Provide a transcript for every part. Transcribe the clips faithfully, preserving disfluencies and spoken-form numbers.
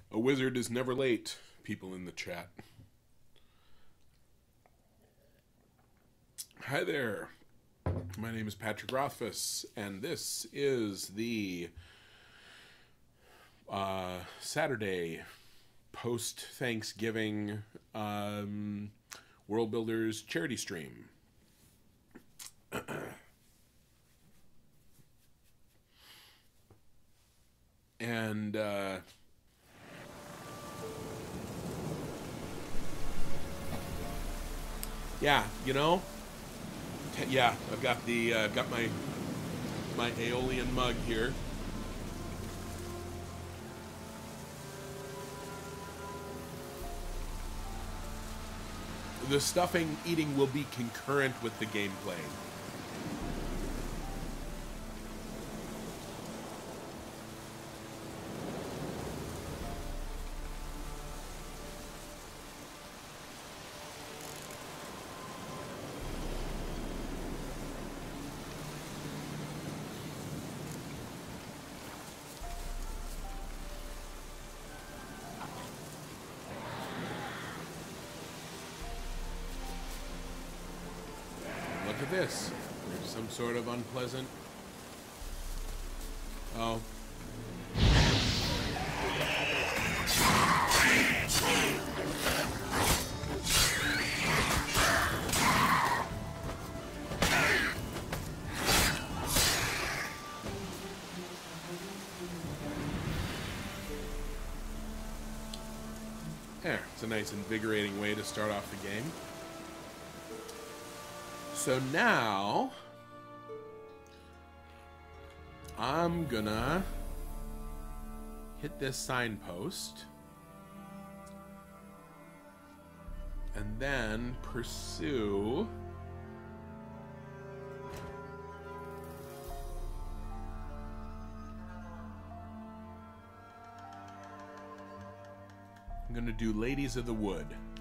A wizard is never late, people in the chat. Hi there. My name is Patrick Rothfuss, and this is the uh, Saturday post-Thanksgiving um, Worldbuilders charity stream. And uh, yeah, you know, yeah, I've got the uh, got my my Aeolian mug here. The stuffing eating will be concurrent with the gameplay. Look at this. There's some sort of unpleasant... Oh. There. It's a nice invigorating way to start off the game. So now, I'm gonna hit this signpost and then pursue I'm gonna do Ladies of the Wood.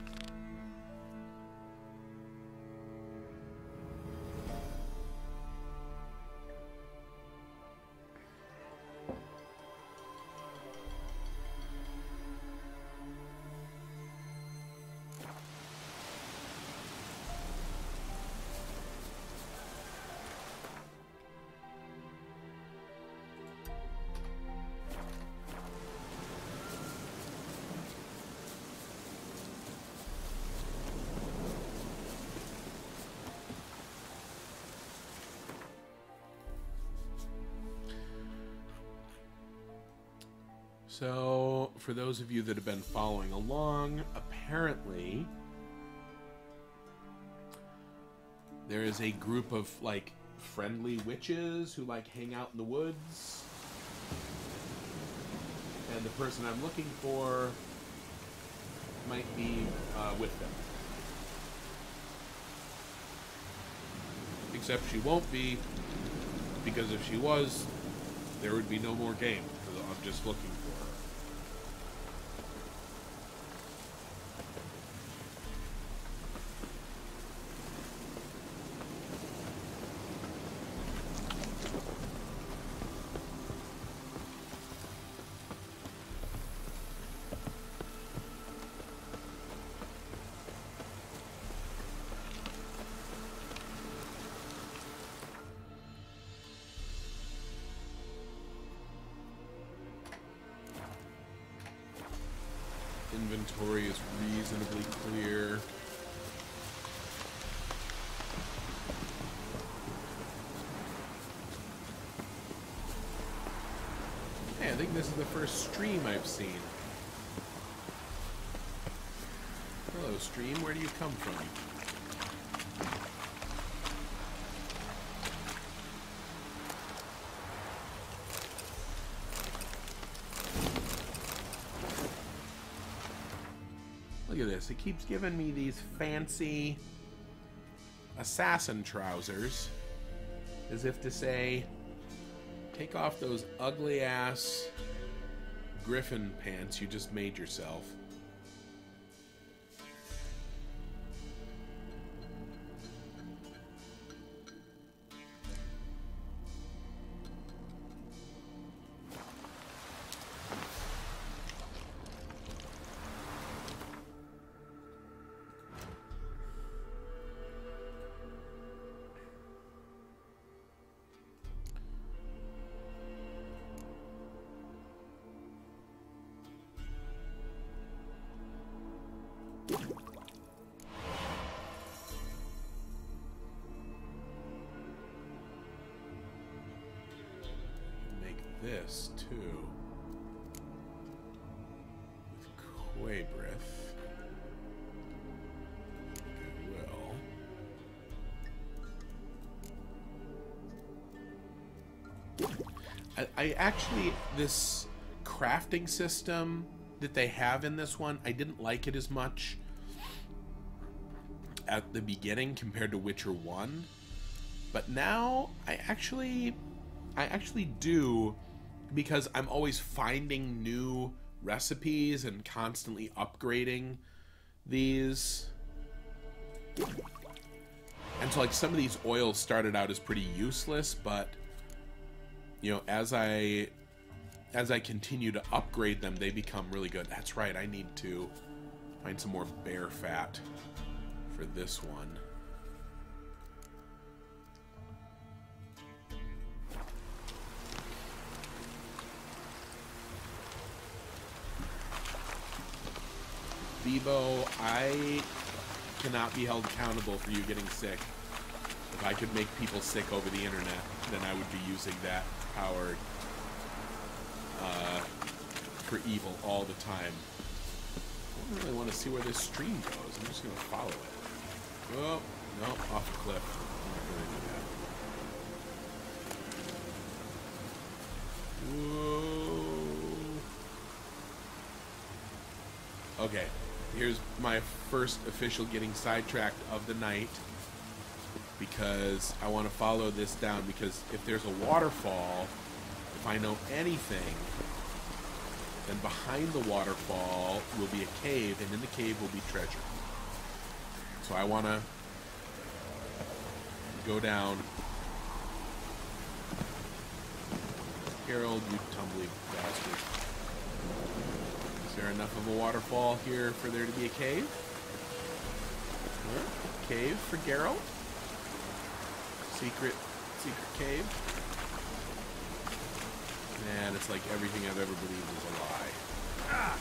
So, for those of you that have been following along, apparently there is a group of, like, friendly witches who, like, hang out in the woods. And the person I'm looking for might be uh, with them. Except she won't be, because if she was, there would be no more game, because I'm just looking for her. Inventory is reasonably clear. Hey, I think this is the first stream I've seen. Hello, stream. Where do you come from? Look at this. It keeps giving me these fancy assassin trousers, as if to say, take off those ugly ass griffin pants you just made yourself. this too. With Quabrith. Goodwill. I, I actually, this crafting system that they have in this one, I didn't like it as much at the beginning compared to Witcher one. But now I actually I actually do, because I'm always finding new recipes and constantly upgrading these. And so like some of these oils started out as pretty useless, but you know, as I as I continue to upgrade them, they become really good. That's right, I need to find some more bear fat for this one. Bebo, I cannot be held accountable for you getting sick. If I could make people sick over the internet, then I would be using that power uh, for evil all the time. I don't really want to see where this stream goes. I'm just going to follow it. Oh, no, off the cliff. I'm not going to do that. Whoa. Okay, here's my first official getting sidetracked of the night, because I want to follow this down, because if there's a waterfall, if I know anything, then behind the waterfall will be a cave, and in the cave will be treasure. So I want to go down. Harold, you tumbly bastard. Is there enough of a waterfall here for there to be a cave? Huh? Cave for Geralt? Secret, secret cave? Man, it's like everything I've ever believed is a lie. Ah!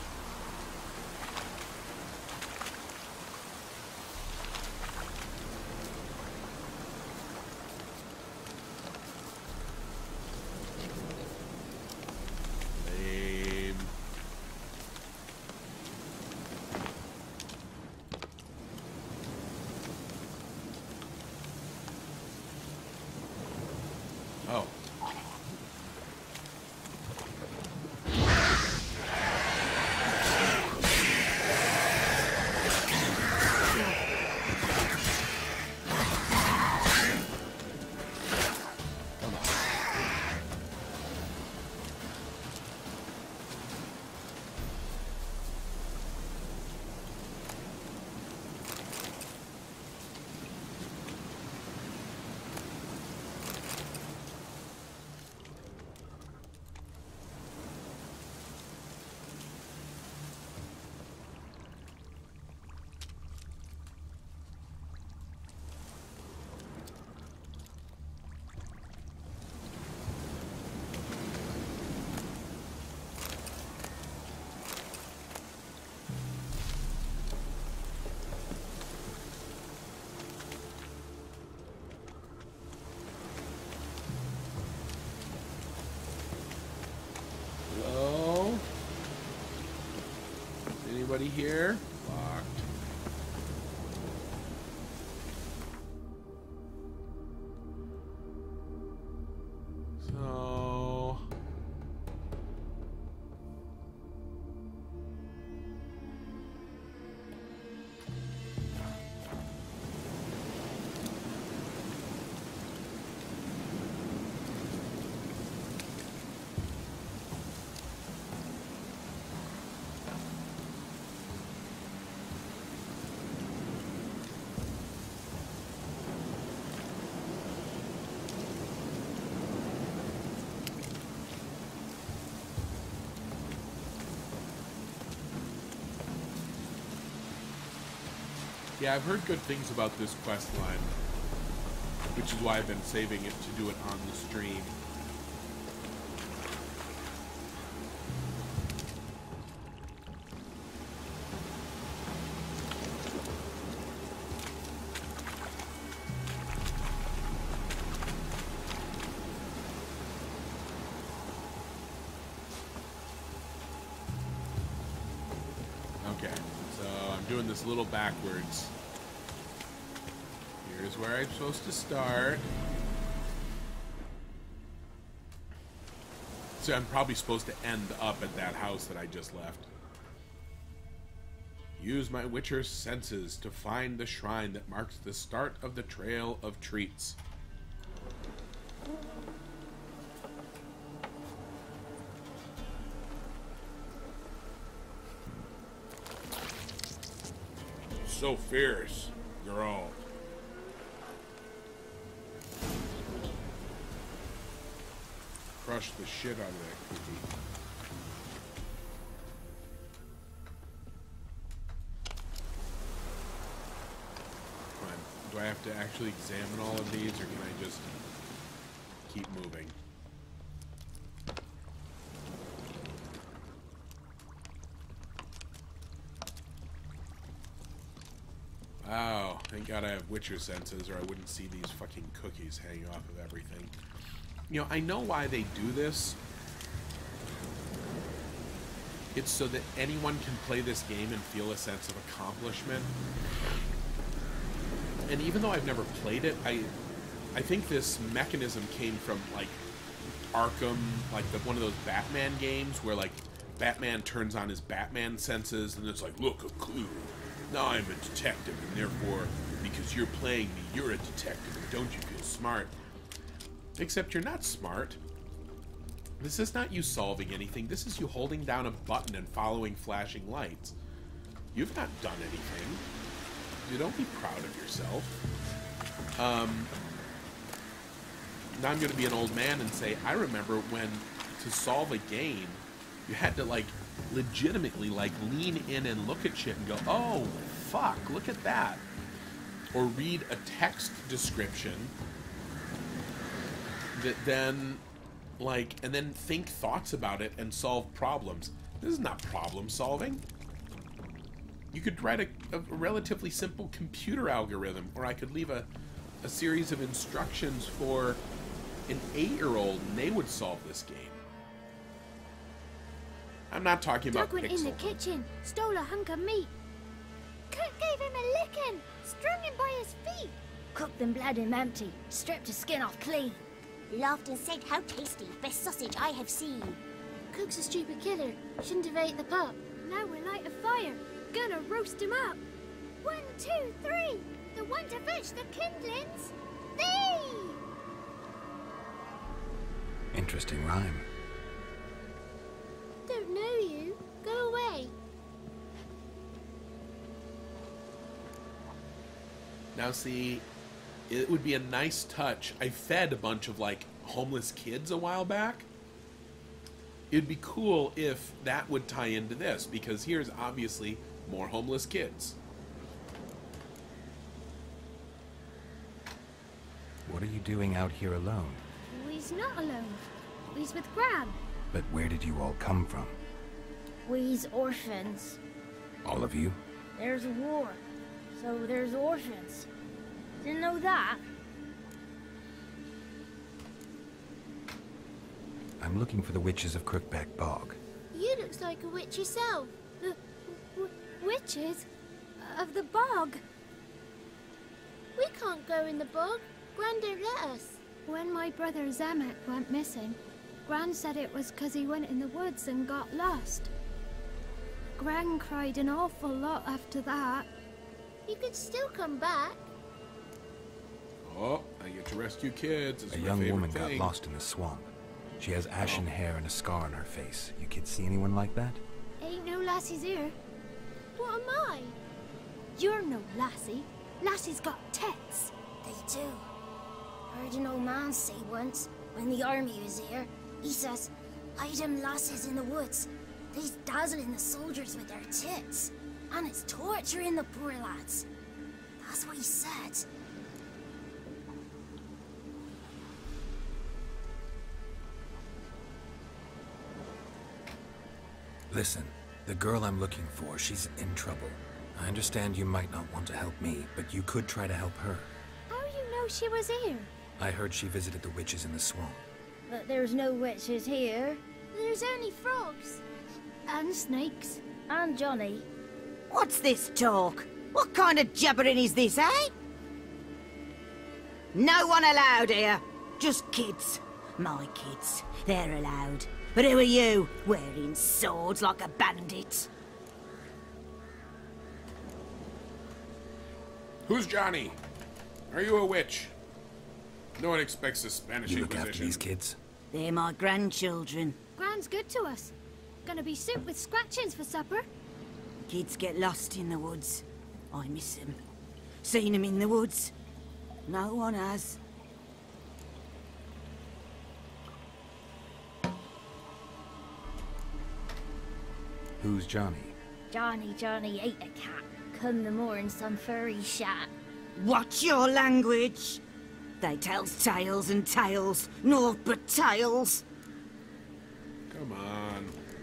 Anybody here? Locked. So... Yeah, I've heard good things about this quest line, which is why I've been saving it to do it on the stream. doing this a little backwards. Here's where I'm supposed to start. So I'm probably supposed to end up at that house that I just left. Use my Witcher's senses to find the shrine that marks the start of the trail of treats. So fierce, girl. Crush the shit out of that cookie. Come on. Do I have to actually examine all of these, or can I just keep moving? Oh, thank God I have Witcher senses, or I wouldn't see these fucking cookies hanging off of everything. You know, I know why they do this. It's so that anyone can play this game and feel a sense of accomplishment. And even though I've never played it, I I think this mechanism came from, like, Arkham, like the, one of those Batman games where, like, Batman turns on his Batman senses and it's like, look, a clue. Now I'm a detective, and therefore, because you're playing me, you're a detective, and don't you feel smart? Except you're not smart. This is not you solving anything. This is you holding down a button and following flashing lights. You've not done anything. You don't be proud of yourself. Um, now I'm going to be an old man and say, I remember when, to solve a game, you had to, like, legitimately, like, lean in and look at shit and go, oh, fuck, look at that. Or read a text description that then, like, and then think thoughts about it and solve problems. This is not problem solving. You could write a, a relatively simple computer algorithm, or I could leave a, a series of instructions for an eight-year-old and they would solve this game. I'm not talking about Doug went pixel. in the kitchen, stole a hunk of meat. Cook gave him a licking, strung him by his feet. Cooked and bled him empty, stripped his skin off clean. Laughed and said, how tasty, best sausage I have seen. Cook's a stupid killer, shouldn't have ate the pup. Now we'll light a fire, gonna roast him up. One, two, three, the one to fetch the kindlings, thee! Interesting rhyme. Don't know you, go away. Now see, it would be a nice touch. I fed a bunch of, like, homeless kids a while back. It'd be cool if that would tie into this, because here's obviously more homeless kids. What are you doing out here alone? We's not alone. We's with Gran. But where did you all come from? We's orphans. All of you? There's a war, so there's orphans. Didn't know that? I'm looking for the witches of Crookback Bog. You looks like a witch yourself. The w witches of the bog. We can't go in the bog. Gran don't let us. When my brother Zamek went missing, Gran said it was because he went in the woods and got lost. Gran cried an awful lot after that. You could still come back. Oh, I get to rescue kids. It's A my young favorite woman thing. got lost in the swamp. She has ashen Oh. hair and a scar on her face. You kids see anyone like that? Ain't no lassies here. What am I? You're no lassie. Lassie's got tits. They do. Heard an old man say once, when the army was here, he says, hide them lasses in the woods. They's dazzling the soldiers with their tits. And it's torturing the poor lads. That's what he said. Listen, the girl I'm looking for, she's in trouble. I understand you might not want to help me, but you could try to help her. How you know she was here? I heard she visited the witches in the swamp. But there's no witches here. There's only frogs. And snakes. And Johnny. What's this talk? What kind of jabbering is this, eh? No one allowed here. Just kids. My kids. They're allowed. But who are you, wearing swords like a bandit? Who's Johnny? Are you a witch? No one expects a Spanish You look after Inquisition. these kids? They're my grandchildren. Gran's good to us. Gonna be soup with scratchings for supper. Kids get lost in the woods. I miss them. Seen them in the woods. No one has. Who's Johnny? Johnny, Johnny ate a cat. Come the more in some furry shat. Watch your language. They tells tales and tales, naught but tales. Come on.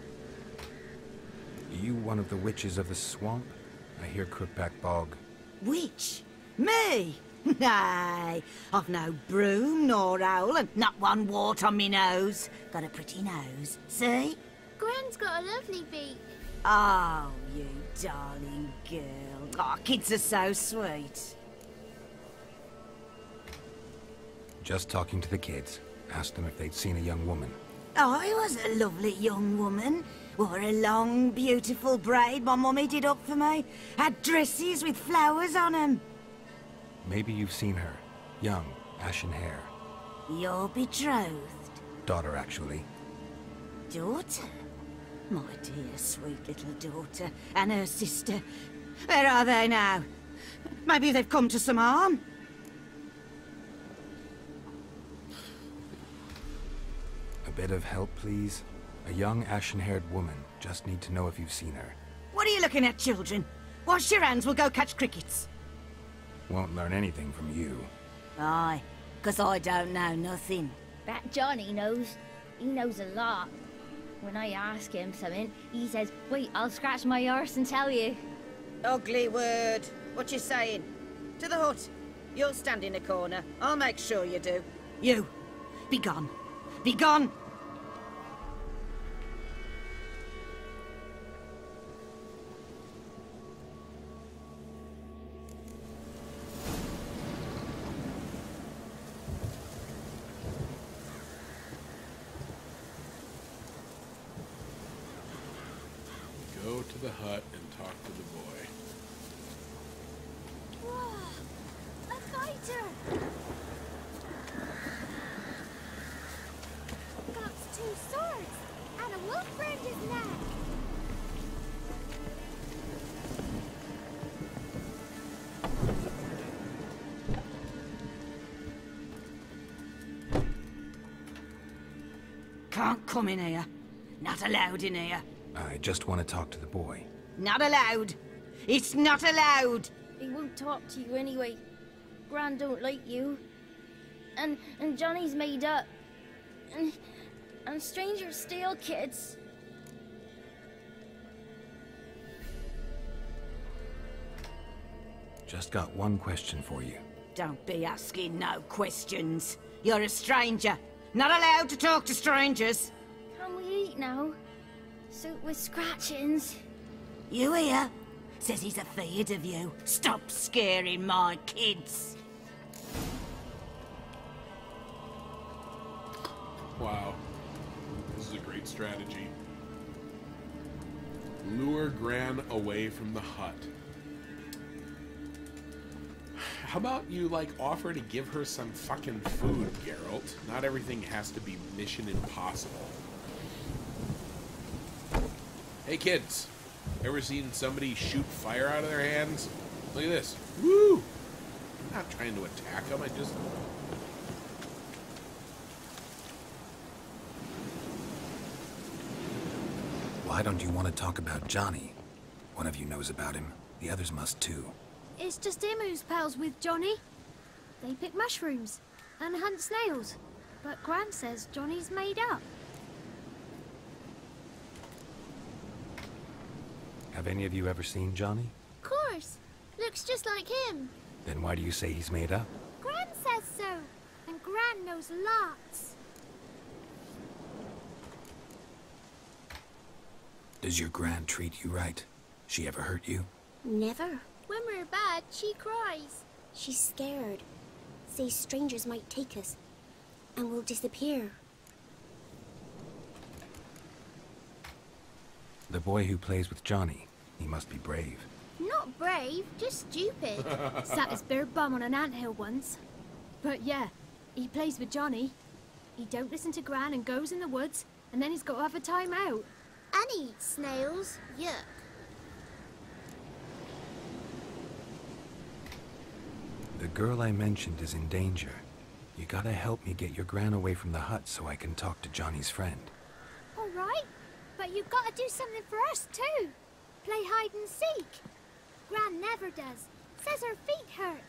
Are you one of the witches of the swamp? I hear Crookback Bog. Witch? Me? Nay, I've no broom nor owl and not one wart on me nose. Got a pretty nose, see? Gran's got a lovely beak. Oh, you darling girl. Oh, kids are so sweet. Just talking to the kids. Asked them if they'd seen a young woman. I was a lovely young woman. Wore a long, beautiful braid my mummy did up for me. Had dresses with flowers on 'em. Maybe you've seen her. Young, ashen hair. Your betrothed? Daughter, actually. Daughter? My dear, sweet little daughter. And her sister. Where are they now? Maybe they've come to some harm? A bit of help, please? A young, ashen-haired woman. Just need to know if you've seen her. What are you looking at, children? Wash your hands, we'll go catch crickets. Won't learn anything from you. Aye, 'cause I don't know nothing. That Johnny knows. He knows a lot. When I ask him something, he says, wait, I'll scratch my arse and tell you. Ugly word. What you saying? To the hut. You'll stand in a corner. I'll make sure you do. You. Be gone. Be gone. Go to the hut and talk to the boy. Whoa! A fighter! Got two swords and a wolf round his neck. Can't come in here. Not allowed in here. I just want to talk to the boy. Not allowed. It's not allowed. He won't talk to you anyway. Gran don't like you. And and Johnny's made up. And and strangers steal kids. Just got one question for you. Don't be asking no questions. You're a stranger. Not allowed to talk to strangers. Can we eat now? Soup with scratchings. You hear? Says he's afeard of you. Stop scaring my kids. Wow. This is a great strategy. Lure Gran away from the hut. How about you, like, offer to give her some fucking food, Geralt? Not everything has to be mission impossible. Hey, kids. Ever seen somebody shoot fire out of their hands? Look at this. Woo! I'm not trying to attack them, I just... Why don't you want to talk about Johnny? One of you knows about him. The others must too. It's just him who's pals with Johnny. They pick mushrooms and hunt snails. But Gran says Johnny's made up. Have any of you ever seen Johnny? Of course. Looks just like him. Then why do you say he's made up? Gran says so. And Gran knows lots. Does your Gran treat you right? She ever hurt you? Never. When we're bad, she cries. She's scared. Says strangers might take us, and we'll disappear. The boy who plays with Johnny, he must be brave. Not brave, just stupid. Sat his bare bum on an anthill once. But yeah, he plays with Johnny. He don't listen to Gran and goes in the woods, and then he's got to have a time out. And he eats snails. Yuck. The girl I mentioned is in danger. You gotta help me get your Gran away from the hut so I can talk to Johnny's friend. All right, but you've got to do something for us too. Play hide and seek. Gran never does. Says her feet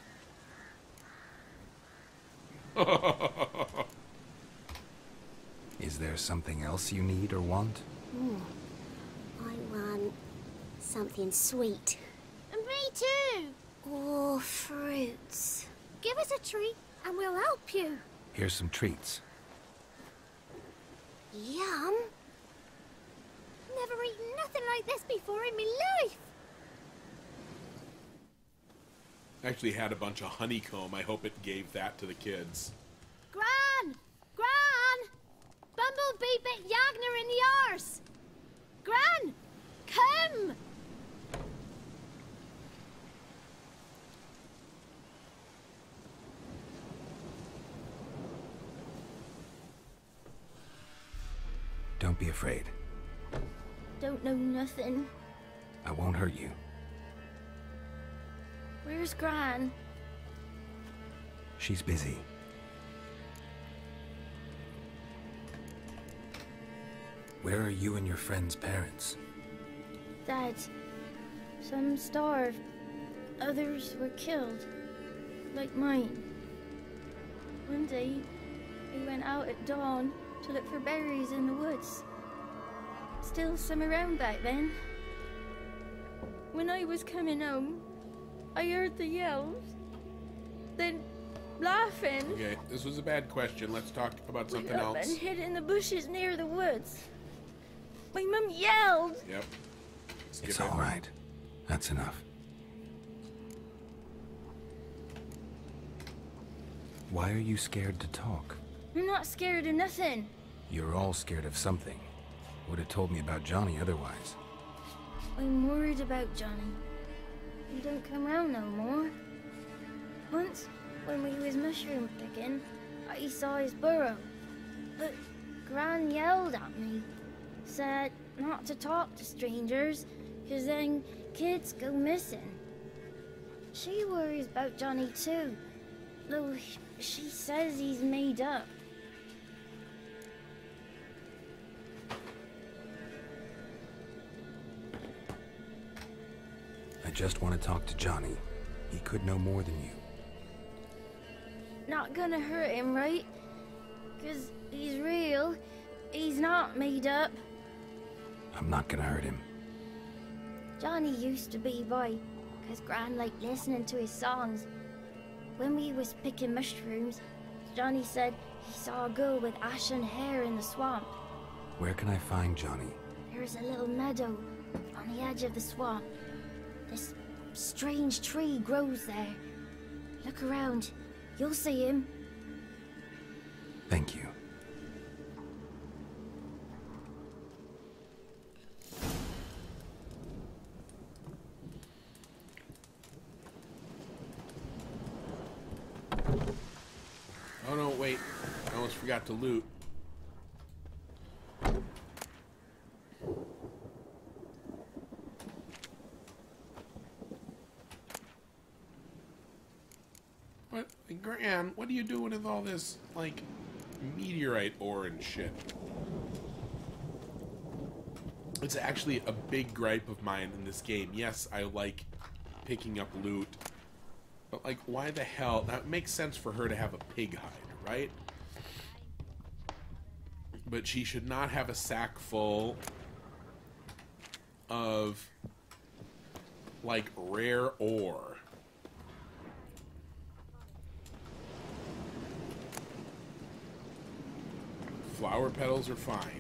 hurt. Is there something else you need or want? Ooh, I want something sweet. And me too. Oh, fruits. Give us a treat and we'll help you. Here's some treats. Yum. Never eaten nothing like this before in my life. Actually had a bunch of honeycomb. I hope it gave that to the kids. Gran! Gran! Bumblebee bit Yagner in the arse. Gran! Come! Don't be afraid. Don't know nothing. I won't hurt you. Where's Gran? She's busy. Where are you and your friend's parents? Dad. Some starved. Others were killed. Like mine. One day, we went out at dawn to look for berries in the woods. Still some around back then. When I was coming home, I heard the yells. Then, laughing. Okay, this was a bad question. Let's talk about something went up else. and hid in the bushes near the woods. My mum yelled. Yep. Skip It's it. all right. That's enough. Why are you scared to talk? I'm not scared of nothing. You're all scared of something. Would have told me about Johnny otherwise. I'm worried about Johnny. He don't come round no more. Once, when we was mushroom picking, I saw his burrow. But Gran yelled at me. Said not to talk to strangers, cause then kids go missing. She worries about Johnny too, though she says he's made up. I just want to talk to Johnny. He could know more than you. Not gonna hurt him, right? Cause he's real. He's not made up. I'm not gonna hurt him. Johnny used to be boy, cause Gran liked listening to his songs. When we was picking mushrooms, Johnny said he saw a girl with ashen hair in the swamp. Where can I find Johnny? There's a little meadow on the edge of the swamp. This strange tree grows there. Look around. You'll see him. Thank you. Oh no, wait. I almost forgot to loot. What? Gran, what are you doing with all this, like, meteorite ore and shit? It's actually a big gripe of mine in this game. Yes, I like picking up loot. But, like, why the hell? That makes sense for her to have a pig hide, right? But she should not have a sack full of, like, rare ore. Flower petals are fine.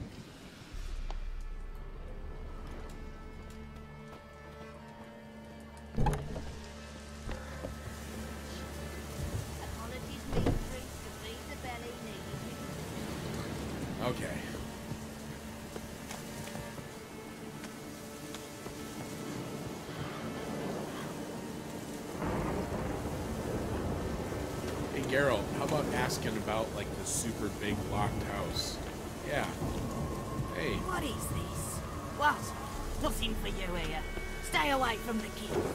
asking about, like, the super big locked house. Yeah. Hey. What is this? What? Nothing for you here. Stay away from the kids.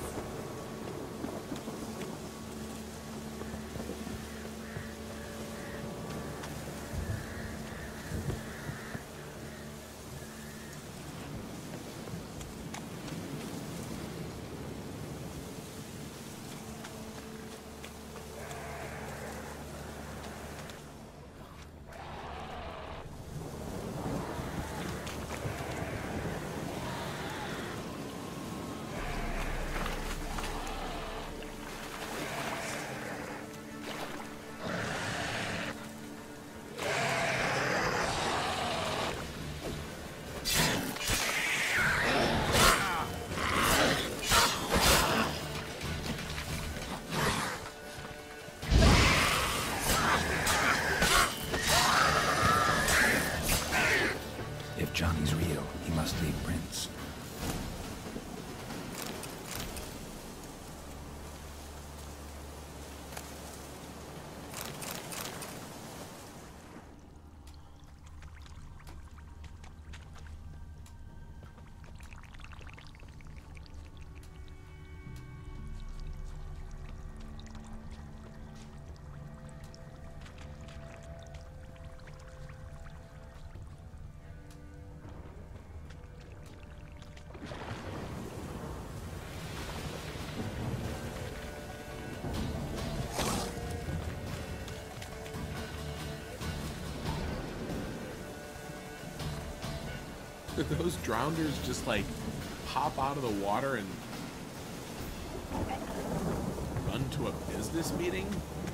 Johnny's real. He must leave prints. Did those drowners just like pop out of the water and run to a business meeting?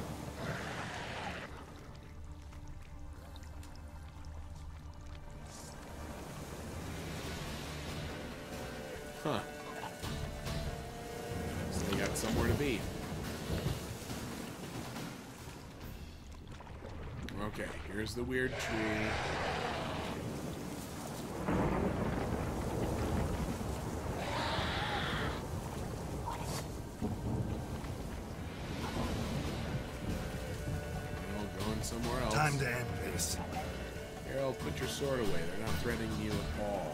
Huh. So they got somewhere to be. Okay, here's the weird tree. Somewhere else. Time to end this. Harold, put your sword away. They're not threatening you at all.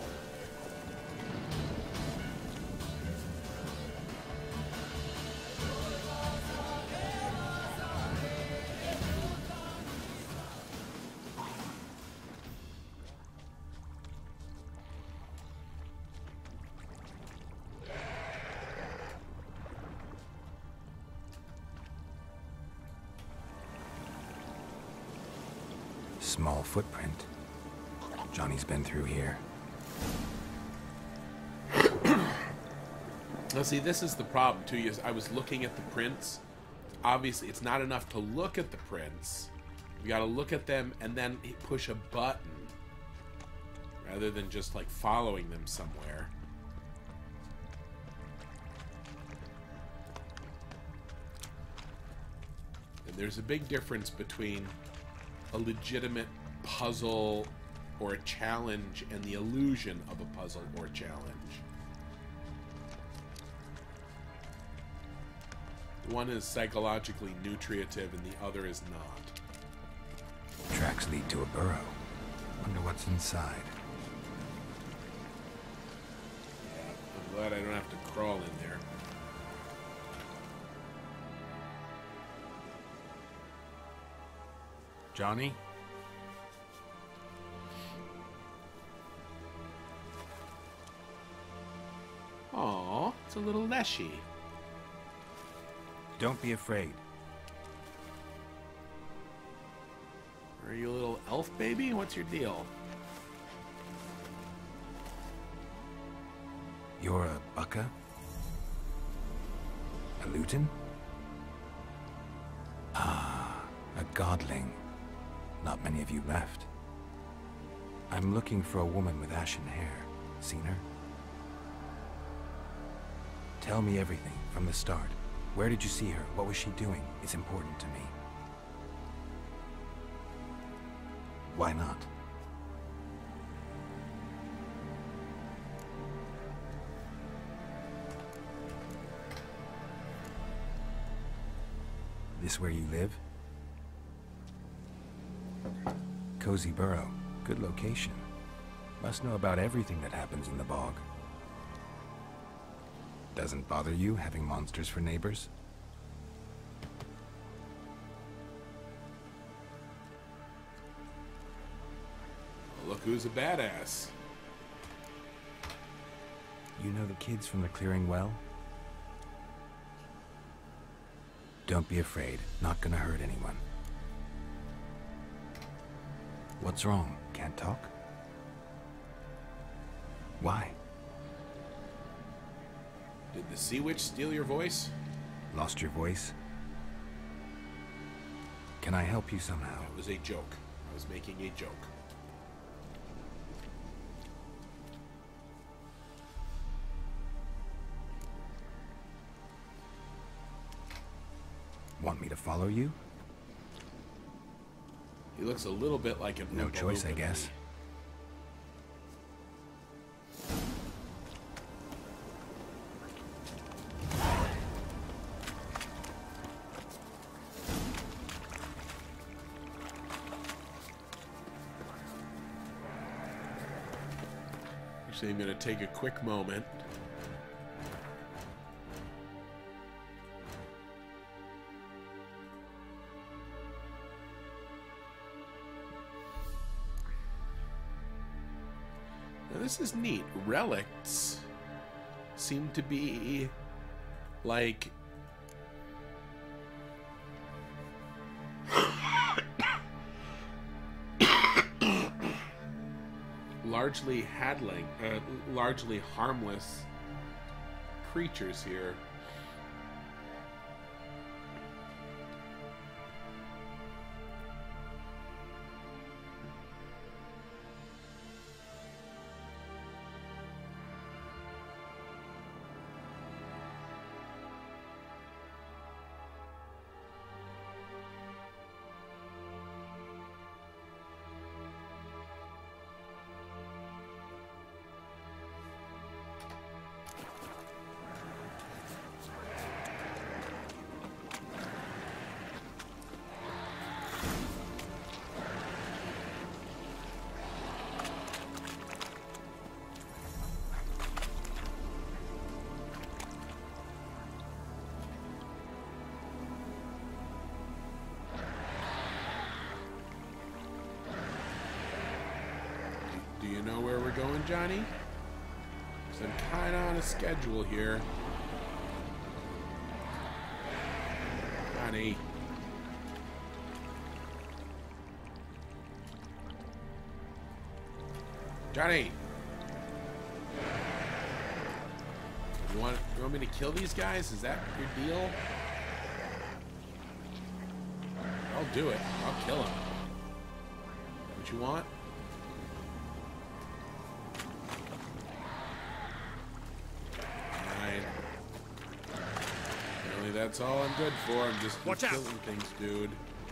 Small footprint. Johnny's been through here. Now see, this is the problem too. Is I was looking at the prints. Obviously, it's not enough to look at the prints. You got to look at them and then push a button, rather than just like following them somewhere. And there's a big difference between a legitimate puzzle or a challenge and the illusion of a puzzle or challenge. One is psychologically nutritive and the other is not. Tracks lead to a burrow. Wonder what's inside. Yeah, I'm glad I don't have to crawl in there. Johnny? Aw, it's a little Leshy. Don't be afraid. Are you a little elf baby? What's your deal? You're a bucka? A luton? Ah, a godling. Not many of you left. I'm looking for a woman with ashen hair. Seen her? Tell me everything from the start. Where did you see her? What was she doing? It's important to me. Why not? This where you live? cozy burrow. Good location. Must know about everything that happens in the bog. Doesn't bother you having monsters for neighbors? Well, look who's a badass. You know the kids from the clearing well? Don't be afraid. Not gonna hurt anyone. What's wrong? Can't talk? Why? Did the sea witch steal your voice? Lost your voice? Can I help you somehow? That was a joke. I was making a joke. Want me to follow you? He looks a little bit like a No choice, I guess. Actually, I'm going to take a quick moment. Now, this is neat. Relics seem to be like largely hadling, uh, largely harmless creatures here. Do you know where we're going, Johnny? Because I'm kind of on a schedule here. Johnny. Johnny! You want, you want me to kill these guys? Is that your deal? I'll do it. I'll kill them. What you want? That's all I'm good for. I'm just Watch out. killing things, dude.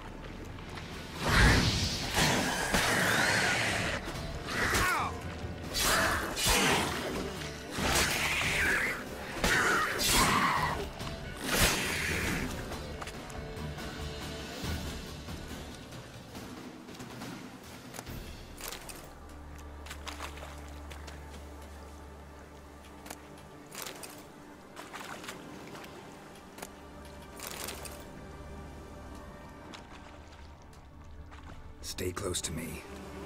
Stay close to me.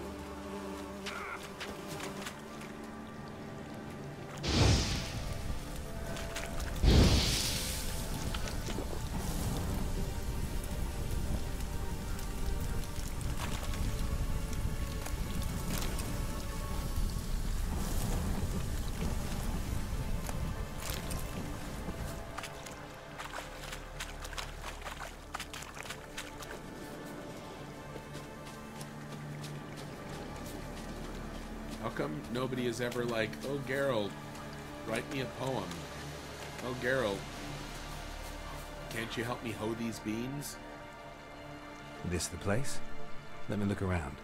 How come nobody is ever like, oh, Geralt, write me a poem? Oh, Geralt, can't you help me hoe these beans? This the place? Let me look around.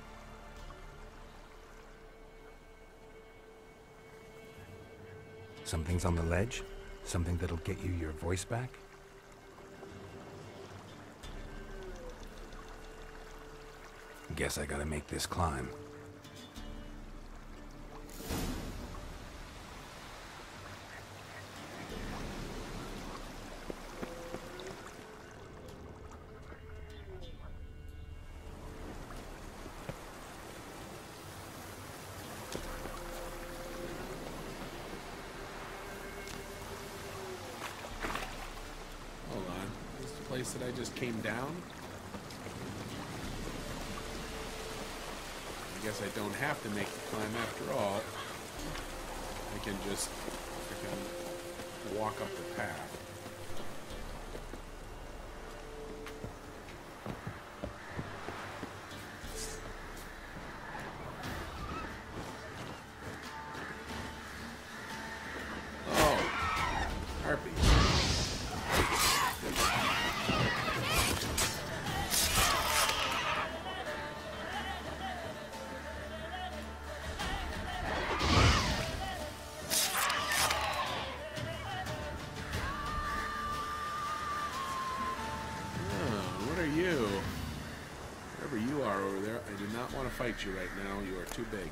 Something's on the ledge? Something that'll get you your voice back? Guess I gotta make this climb. Hold on. Is this the place that I just came down? I guess I don't have to make the climb after all. I can just I can walk up the path. Oh, harpies. You, wherever you are over there, I do not want to fight you right now. You are too big.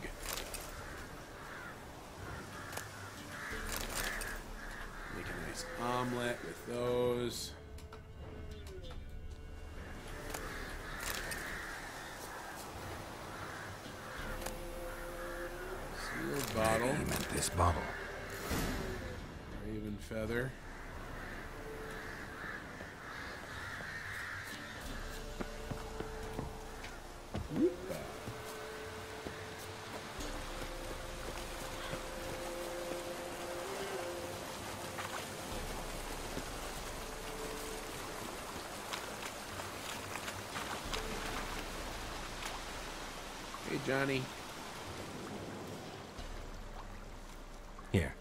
Make a nice omelet with those. Sealed bottle. Maybe he meant this bottle. Raven feather. Hey, Johnny. Here.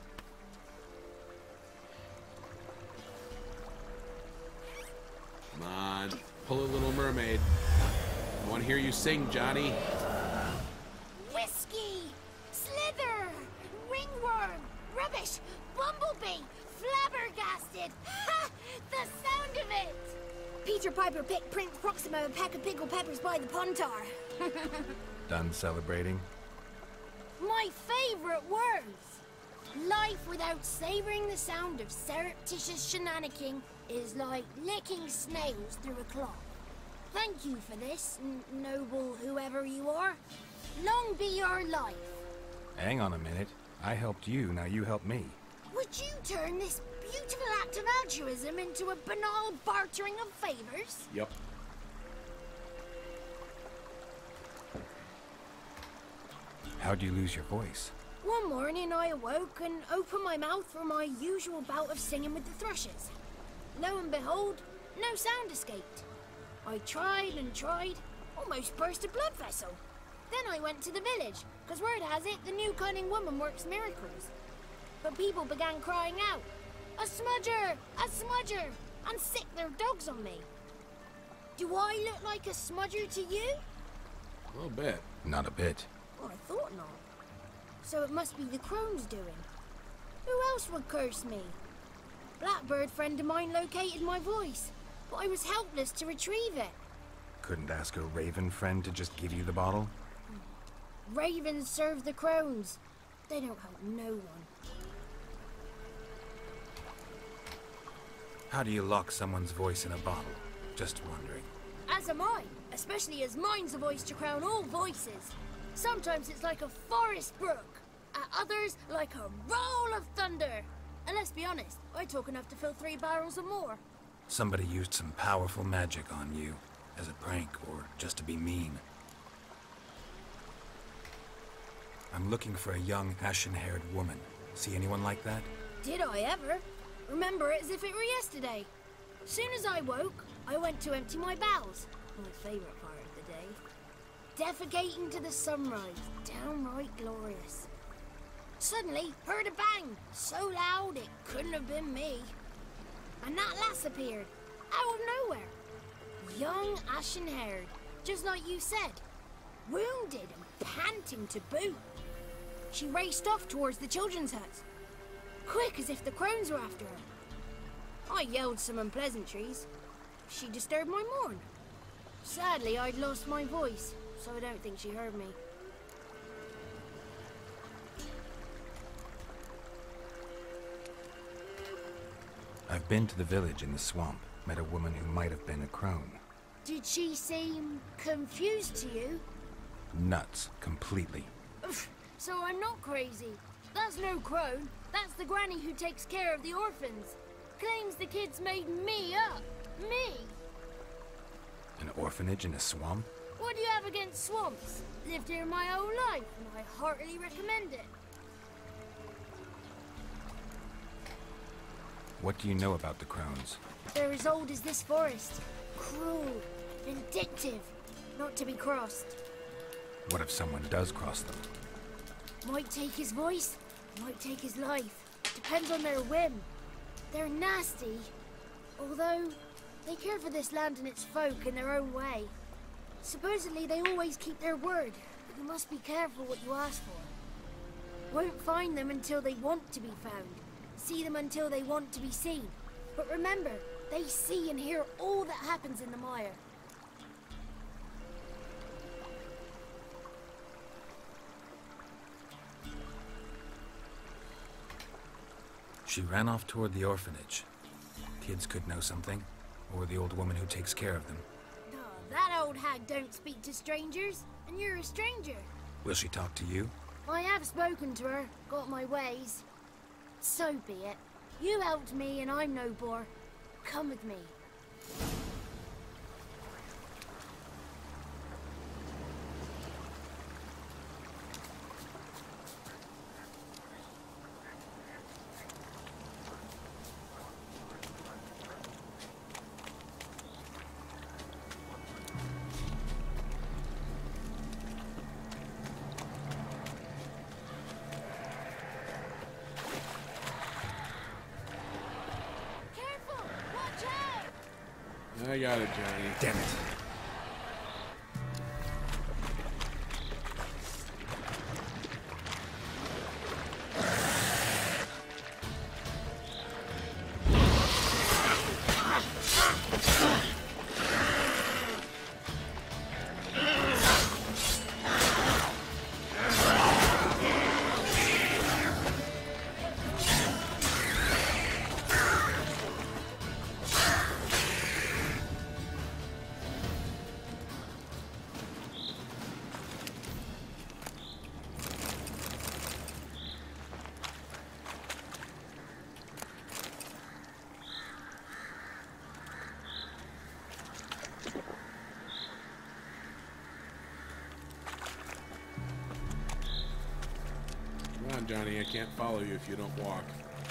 Come on, pull a Little Mermaid. I want to hear you sing, Johnny. Whiskey! Slither! Ringworm! Rubbish! Bumblebee! Flabbergasted! Ha! The sound of it! Peter Piper picked Prince Proximo a pack of pickled peppers by the Pontar. Done celebrating? My favorite words! Life without savoring the sound of surreptitious shenanigans is like licking snails through a cloth. Thank you for this, n noble whoever you are. Long be your life. Hang on a minute. I helped you, now you help me. Would you turn this beautiful act of altruism into a banal bartering of favors? Yep. How'd you lose your voice? One morning I awoke and opened my mouth for my usual bout of singing with the thrushes. Lo and behold, no sound escaped. I tried and tried, almost burst a blood vessel. Then I went to the village, because word has it the new cunning woman works miracles. But people began crying out, "A smudger! A smudger!" and sicked their dogs on me. Do I look like a smudger to you? A little bit. Not a bit. Well, I thought not. So it must be the crone's doing. Who else would curse me? Blackbird friend of mine located my voice, but I was helpless to retrieve it. Couldn't ask a raven friend to just give you the bottle? Ravens serve the crones. They don't help no one. How do you lock someone's voice in a bottle? Just wondering. As am I, especially as mine's a voice to crown all voices. Sometimes it's like a forest brook, at others like a roll of thunder. And let's be honest, I talk enough to fill three barrels or more. Somebody used some powerful magic on you, as a prank or just to be mean. I'm looking for a young, ashen-haired woman. See anyone like that? Did I ever? Remember it as if it were yesterday. Soon as I woke, I went to empty my bowels. My favourite part of the day. Defecating to the sunrise, downright glorious. Suddenly, heard a bang, so loud it couldn't have been me. And that lass appeared, out of nowhere. Young, ashen-haired, just like you said. Wounded and panting to boot. She raced off towards the children's hut. Quick as if the crones were after her. I yelled some unpleasantries. She disturbed my morn. Sadly, I'd lost my voice, so I don't think she heard me. I've been to the village in the swamp, met a woman who might have been a crone. Did she seem confused to you? Nuts, completely. So I'm not crazy. That's no crone. That's the granny who takes care of the orphans. Claims the kids made me up. Me! An orphanage in a swamp? What do you have against swamps? Lived here my whole life, and I heartily recommend it. What do you know about the crones? They're as old as this forest. Cruel, vindictive, not to be crossed. What if someone does cross them? Might take his voice, might take his life. Depends on their whim. They're nasty, although they care for this land and its folk in their own way. Supposedly they always keep their word, but you must be careful what you ask for. Won't find them until they want to be found. See them until they want to be seen. But remember, they see and hear all that happens in the mire. She ran off toward the orphanage. Kids could know something, or the old woman who takes care of them. Oh, that old hag don't speak to strangers, and you're a stranger. Will she talk to you? I have spoken to her, got my ways. So be it. You helped me and I'm no bore. Come with me. I got it, Johnny. Damn it. Come on, Johnny, I can't follow you if you don't walk.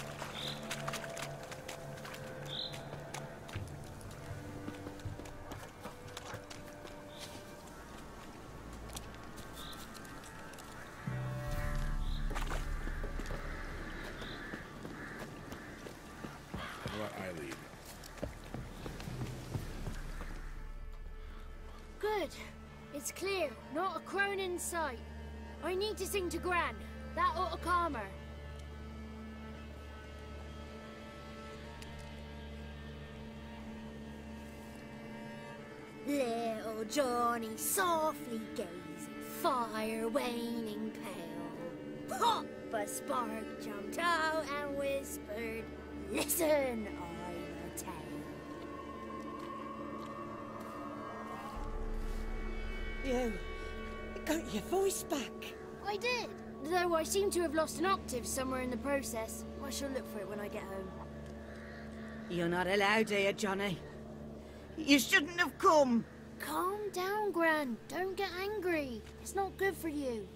How about I lead? Good. It's clear. Not a crone in sight. I need to sing to Gran. That ought to calm her. Little Johnny softly gazing, fire waning pale. Pop! A spark jumped out and whispered, "Listen, I'm a tale." You got your voice back. I did, though I seem to have lost an octave somewhere in the process. I shall look for it when I get home. You're not allowed here, Johnny. You shouldn't have come. Calm down, Gran. Don't get angry. It's not good for you.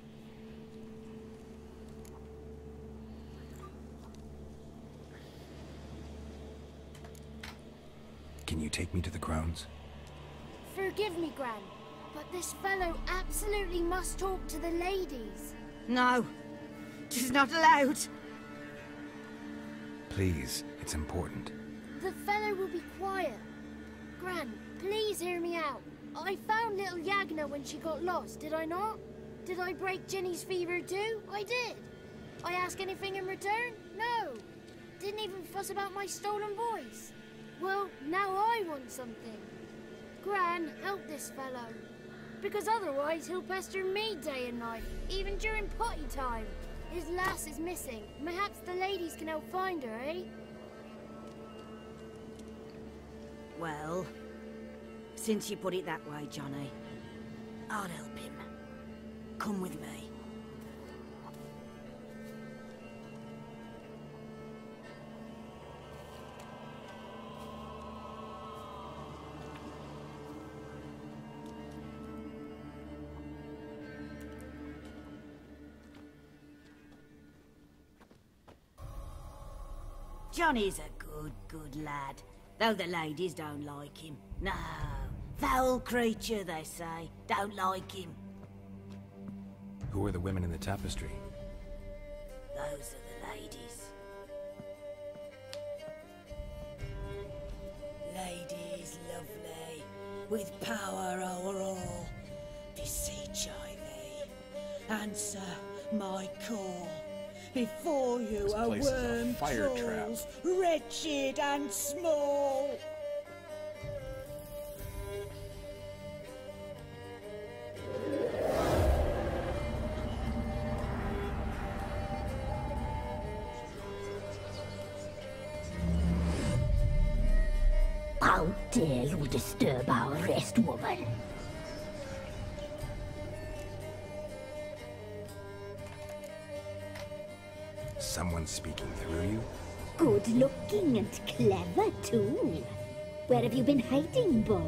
Can you take me to the crones? Forgive me, Gran, but this fellow absolutely must talk to the ladies. No, she's not allowed. Please, it's important. The fellow will be quiet. Gran, please hear me out. I found little Yagna when she got lost, did I not? Did I break Jenny's fever too? I did. I ask anything in return? No. Didn't even fuss about my stolen voice. Well, now I want something. Gran, help this fellow. Because otherwise he'll pester me day and night, even during potty time. His lass is missing. Perhaps the ladies can help find her, eh? Well, since you put it that way, Johnny, I'll help him. Come with me. Johnny's a good, good lad, though the ladies don't like him. No, foul creature, they say. Don't like him. Who are the women in the tapestry? Those are the ladies. Ladies lovely, with power over all. Beseech I thee, answer my call. Before you This a place is a worm fire trap. crawls, wretched and small. How dare you disturb our rest, woman? Someone speaking through you? Good looking and clever, too. Where have you been hiding, boy?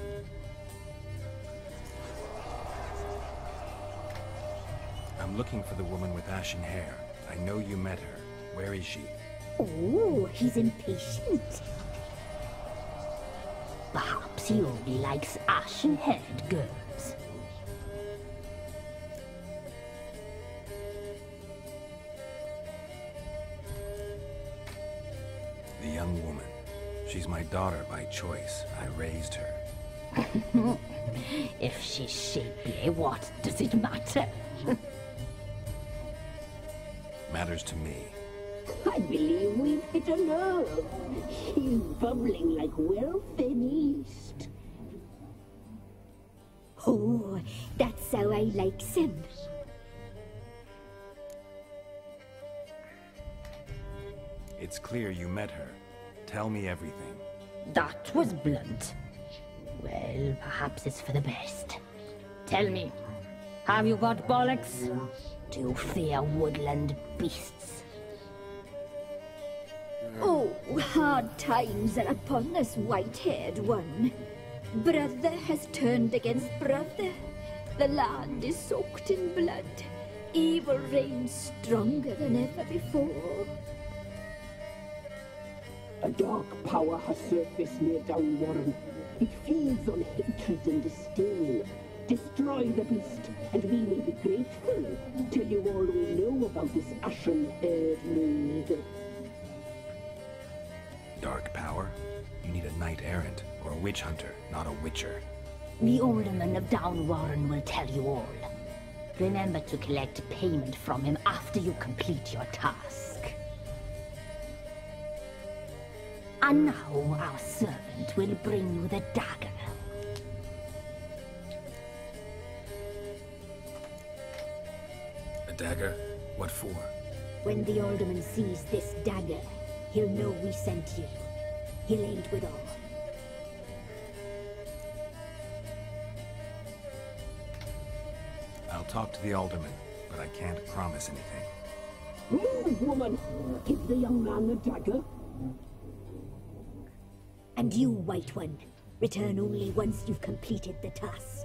I'm looking for the woman with ashen hair. I know you met her. Where is she? Oh, he's impatient. Perhaps he only likes ashen-haired girls. The young woman. She's my daughter by choice. I raised her. If she's shapely, what does it matter? Matters to me. I believe we've hit a nerve. He's bubbling like well-fed yeast. Oh, that's how I likes him. It's clear you met her. Tell me everything. That was blunt. Well, perhaps it's for the best. Tell me, have you got bollocks? Do you fear woodland beasts? Oh, hard times are upon us, white-haired one. Brother has turned against brother. The land is soaked in blood. Evil reigns stronger than ever before. A dark power has surfaced near Downwarren. It feeds on hatred and disdain. Destroy the beast, and we will be grateful. Tell you all we know about this ashen-haired maid. Dark power? You need a knight-errant, or a witch-hunter, not a witcher. The alderman of Downwarren will tell you all. Remember to collect payment from him after you complete your task. And now our servant will bring you the dagger. A dagger? What for? When the alderman sees this dagger, he'll know we sent you. He'll aid with all. I'll talk to the alderman, but I can't promise anything. Move, woman! Give the young man the dagger. And you, White One, return only once you've completed the task.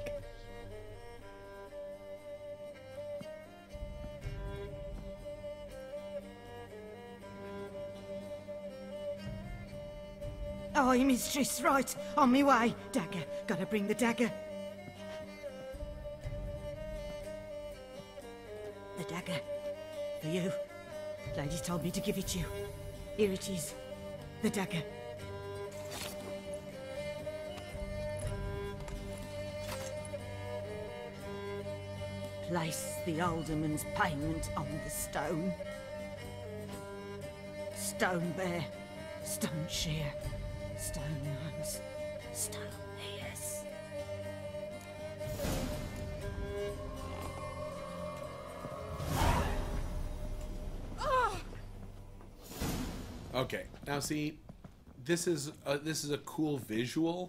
Aye, mistress, right. On me way. Dagger. Gotta bring the dagger. The dagger. For you. Ladies told me to give it you. Here it is. The dagger. Place the alderman's payment on the stone. Stone bear. Stone shear. Stone nose. Stone ears. Okay, now see, this is a, this is a cool visual,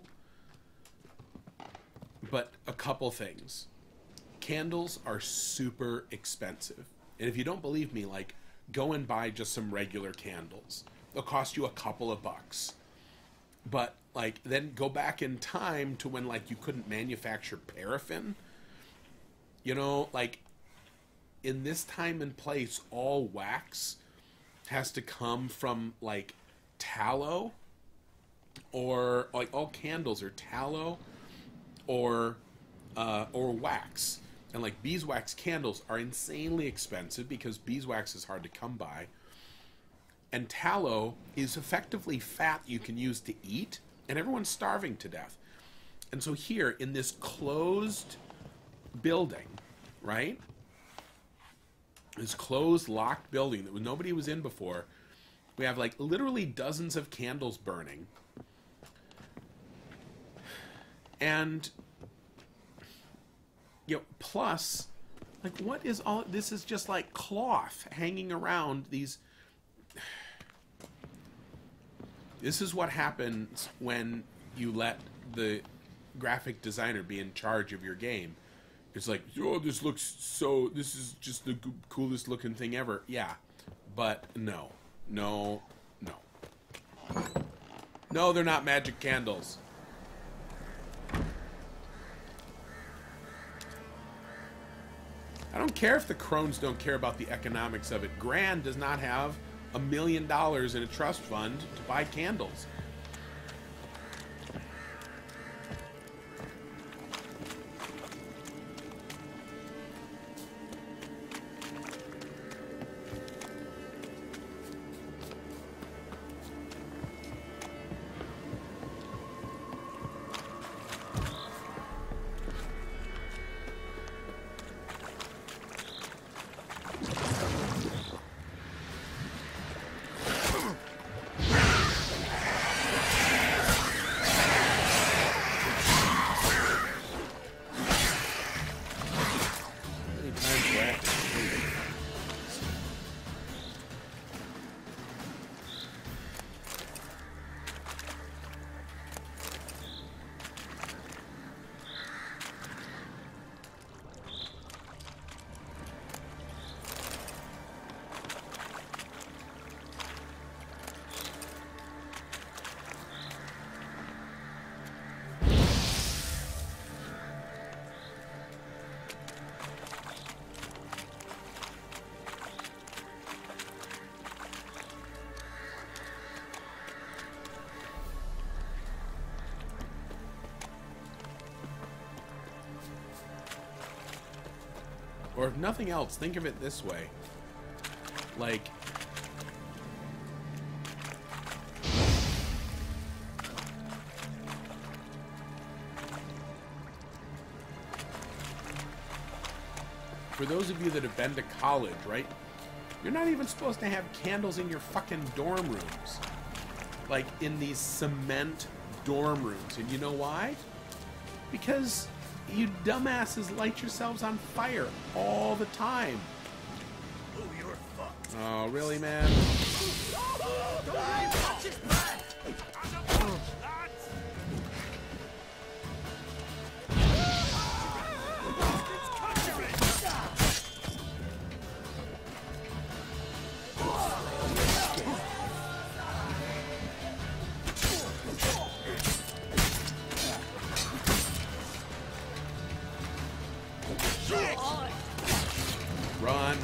but a couple things. Candles are super expensive, and if you don't believe me, like, go and buy just some regular candles. They'll cost you a couple of bucks. But, like, then go back in time to when, like, you couldn't manufacture paraffin. You know, like, in this time and place, all wax has to come from, like, tallow, or, like, all candles are tallow or uh, or wax. And, like, beeswax candles are insanely expensive because beeswax is hard to come by. And tallow is effectively fat you can use to eat, and everyone's starving to death. And so here, in this closed building, right? This closed, locked building that nobody was in before, we have, like, literally dozens of candles burning. And, you know, plus, like, what is all... This is just, like, cloth hanging around these... This is what happens when you let the graphic designer be in charge of your game. It's like, oh, this looks so... This is just the coolest looking thing ever. Yeah, but no. No. No. No, they're not magic candles. I don't care if the crones don't care about the economics of it. Gran does not have a million dollars in a trust fund to buy candles. Or if nothing else, think of it this way. Like, for those of you that have been to college, right? You're not even supposed to have candles in your fucking dorm rooms. Like, in these cement dorm rooms. And you know why? Because you dumbasses light yourselves on fire all the time. Oh, you're fucked. Oh, really, man? Run.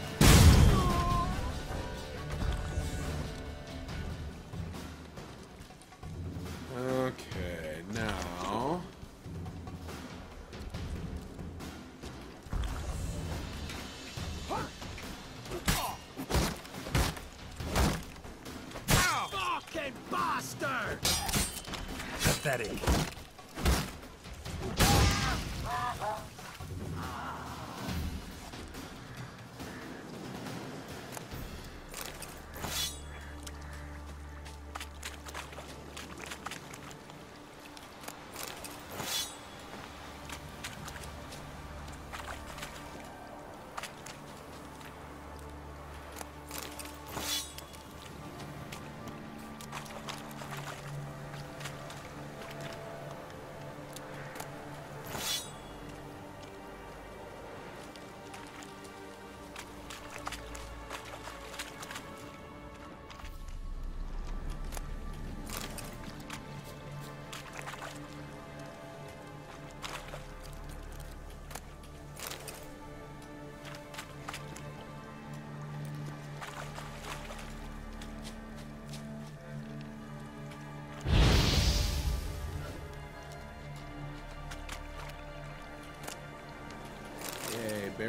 Okay, now... Fucking bastard! Pathetic.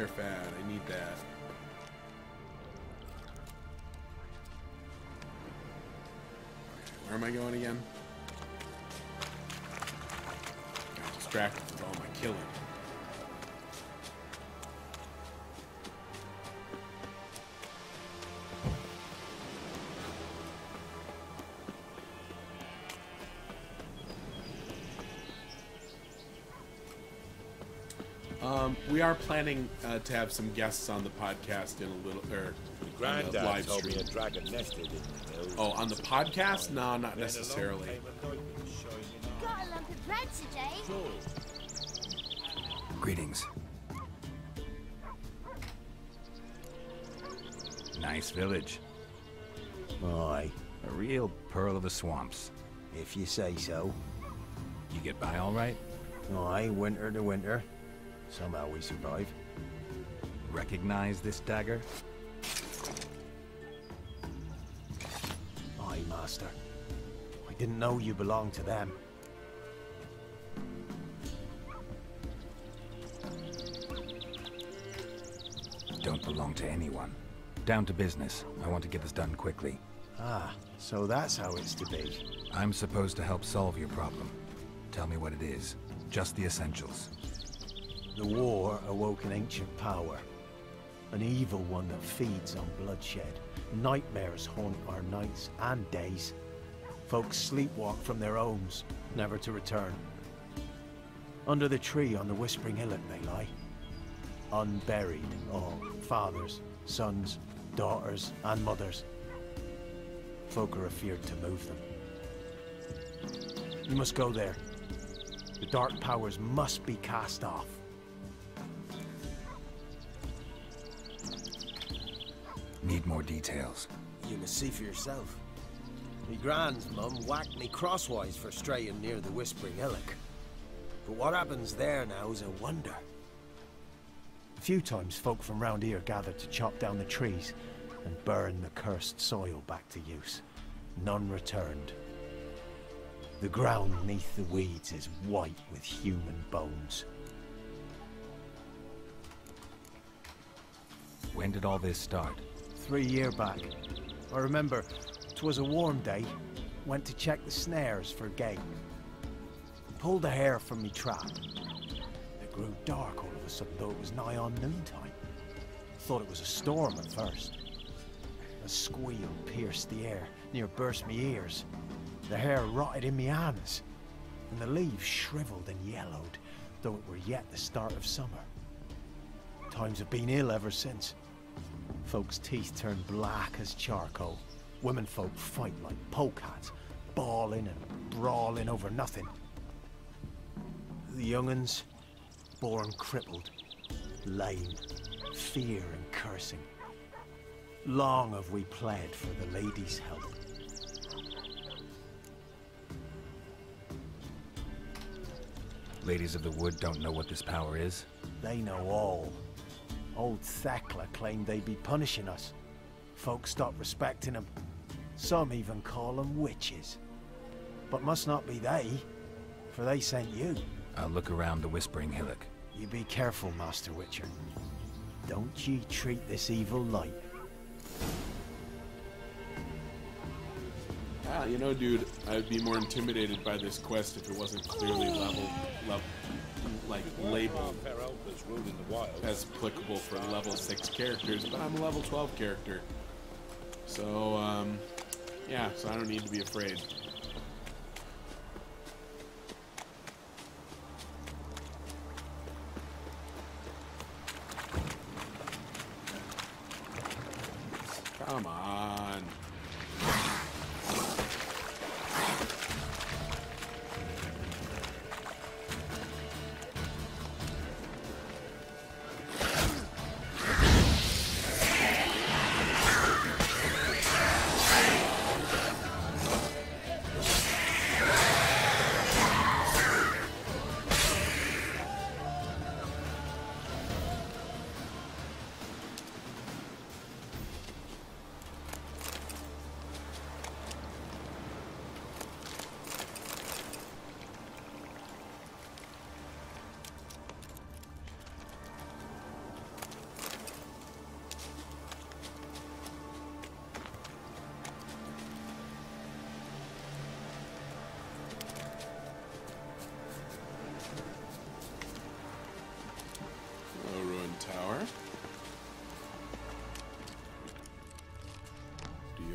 fire fad. I need that. Where am I going again? Got distracted with all my killing. Um, we are planning uh, to have some guests on the podcast in a little, or on the live told me stream. a dragon nested in the hills. Oh, on the podcast? No, not necessarily. Got a lump of bread today. Greetings. Nice village. Aye, A real pearl of the swamps. if you say so. You get by all right? Aye, winter to winter. Somehow we survive. Recognize this dagger? Aye, master. I didn't know you belonged to them. Don't belong to anyone. Down to business. I want to get this done quickly. Ah, so that's how it's to be. I'm supposed to help solve your problem. Tell me what it is. Just the essentials. The war awoke an ancient power. An evil one that feeds on bloodshed. Nightmares haunt our nights and days. Folks sleepwalk from their homes, never to return. Under the tree on the Whispering Hillock they lie. Unburied, all. Fathers, sons, daughters, and mothers. Folk are afeared to move them. You must go there. The dark powers must be cast off. Need more details. You must see for yourself. Me grand's mum whacked me crosswise for straying near the Whispering Hillock. But what happens there now is a wonder. A few times folk from round here gathered to chop down the trees and burn the cursed soil back to use. None returned. The ground neath the weeds is white with human bones. When did all this start? Three year back. I remember 'twas a warm day. Went to check the snares for game. Pulled a hair from me trap. It grew dark all of a sudden, though it was nigh on noontime. Thought it was a storm at first. A squeal pierced the air, near burst me ears. The hair rotted in me hands, and the leaves shriveled and yellowed, though it were yet the start of summer. Times have been ill ever since. Folks' teeth turn black as charcoal. Women folk fight like polecats, bawling and brawling over nothing. The young'uns, born crippled, lame, fear and cursing. Long have we pled for the lady's help. Ladies of the Wood don't know what this power is? They know all. Old Thekla claimed they'd be punishing us. Folks stopped respecting them. Some even call them witches. But must not be they, for they sent you. I'll look around the Whispering Hillock. You be careful, Master Witcher. Don't ye treat this evil light. Ah, you know, dude, I'd be more intimidated by this quest if it wasn't clearly level, level, like labeled as applicable for level six characters. But I'm a level twelve character, so um, yeah. So I don't need to be afraid. Come on.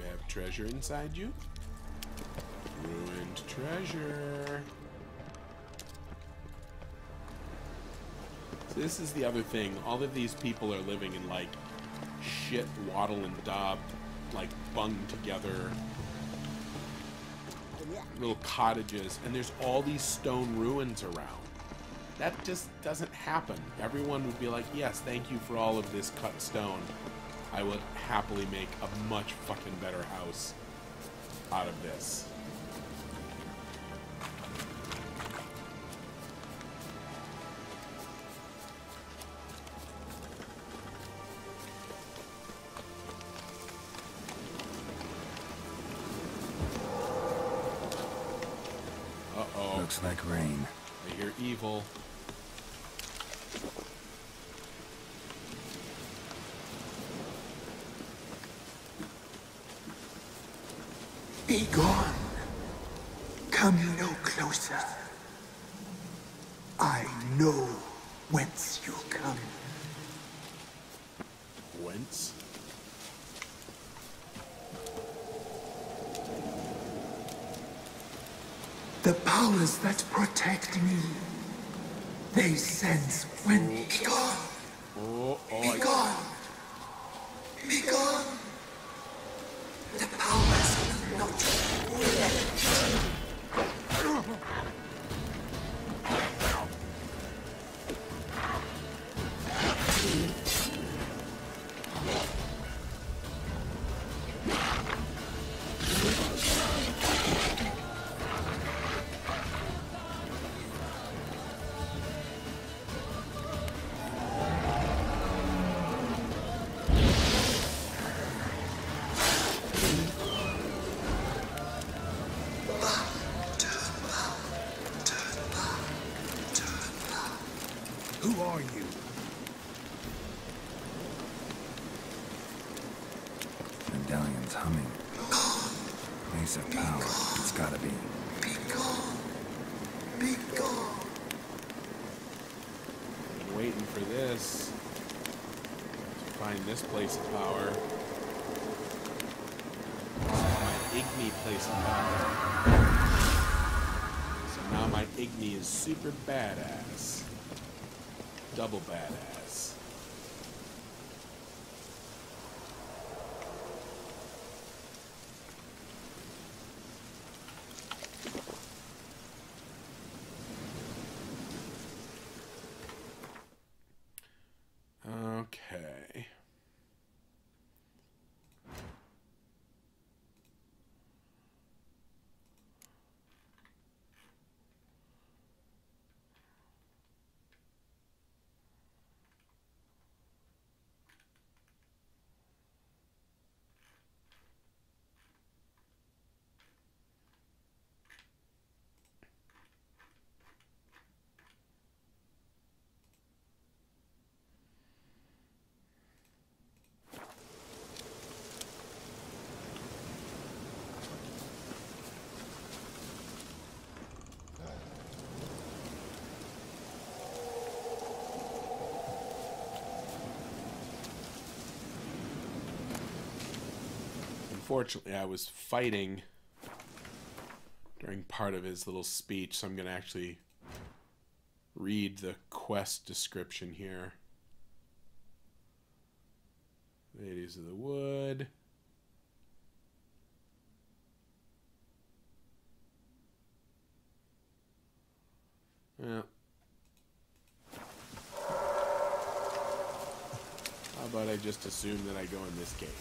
have treasure inside you. Ruined treasure. So this is the other thing. All of these people are living in like shit wattle and daub, like bunged together little cottages, and there's all these stone ruins around. That just doesn't happen. Everyone would be like, yes, thank you for all of this cut stone. I would happily make a much fucking better house out of this. Uh-oh. Looks like rain. I hear evil. Be gone. Come no closer. I know whence you come. Whence? The powers that protect me, they sense when be gone. Oh, oh, be I... gone. Be gone. The powers will not relent. Who are you? Medallion's humming. Place of power. It's gotta be. Be gone. Be gone. I'm waiting for this. To find this place of power. My Igni place of power. So now my Igni is super badass. Double badass. Okay. Unfortunately, I was fighting during part of his little speech, so I'm going to actually read the quest description here. Ladies of the Wood. Yeah. How about I just assume that I go in this cave?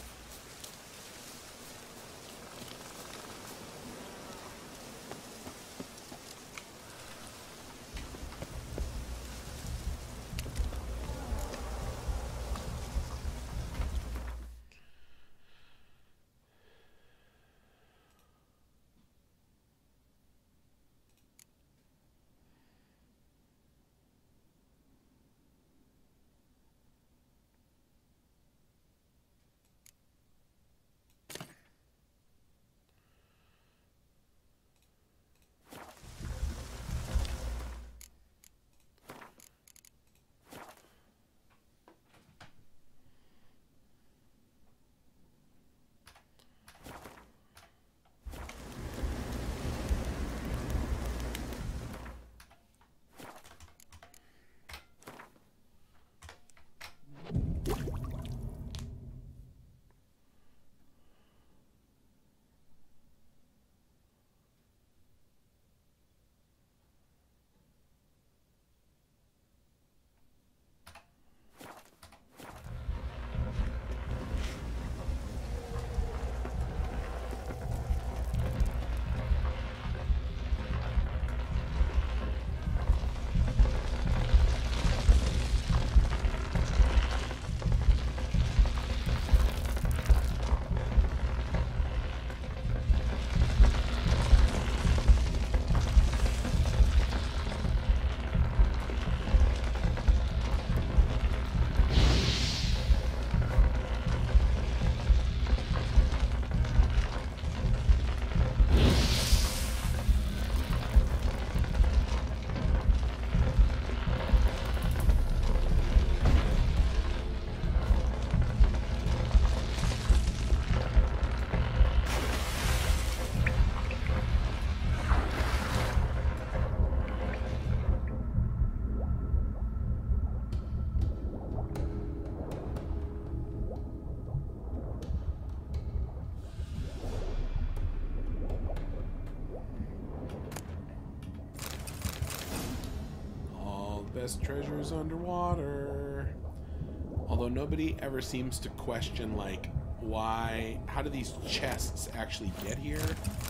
best treasures underwater. Although nobody ever seems to question, like, why, how do these chests actually get here?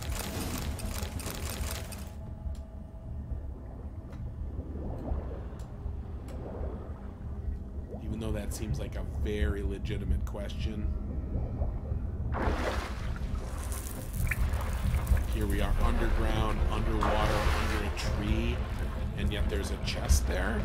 Even though that seems like a very legitimate question. Here we are underground, underwater, under a tree, and yet there's a chest there.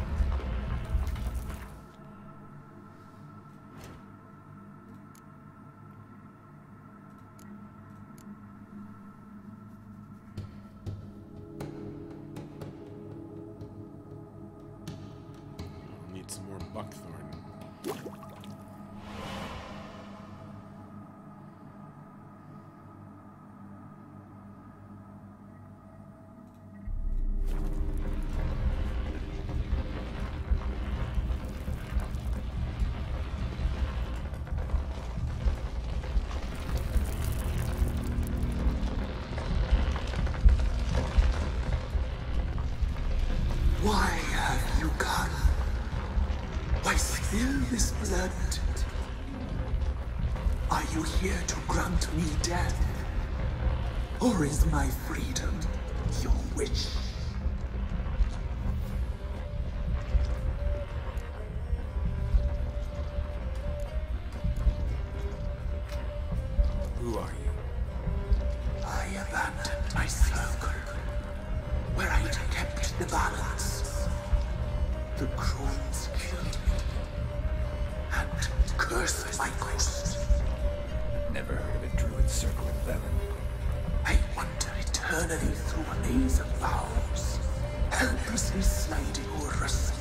I'll need some more buckthorn. Why have you come? Why spill this blood? Are you here to grant me death? Or is my freedom your wish? Who are you? I abandoned my circle, where I'd kept the balance. The crones killed me, and cursed my ghost. Never heard of a druid circle in Velen. I wander eternally through a maze of vows, helplessly sliding over a sea.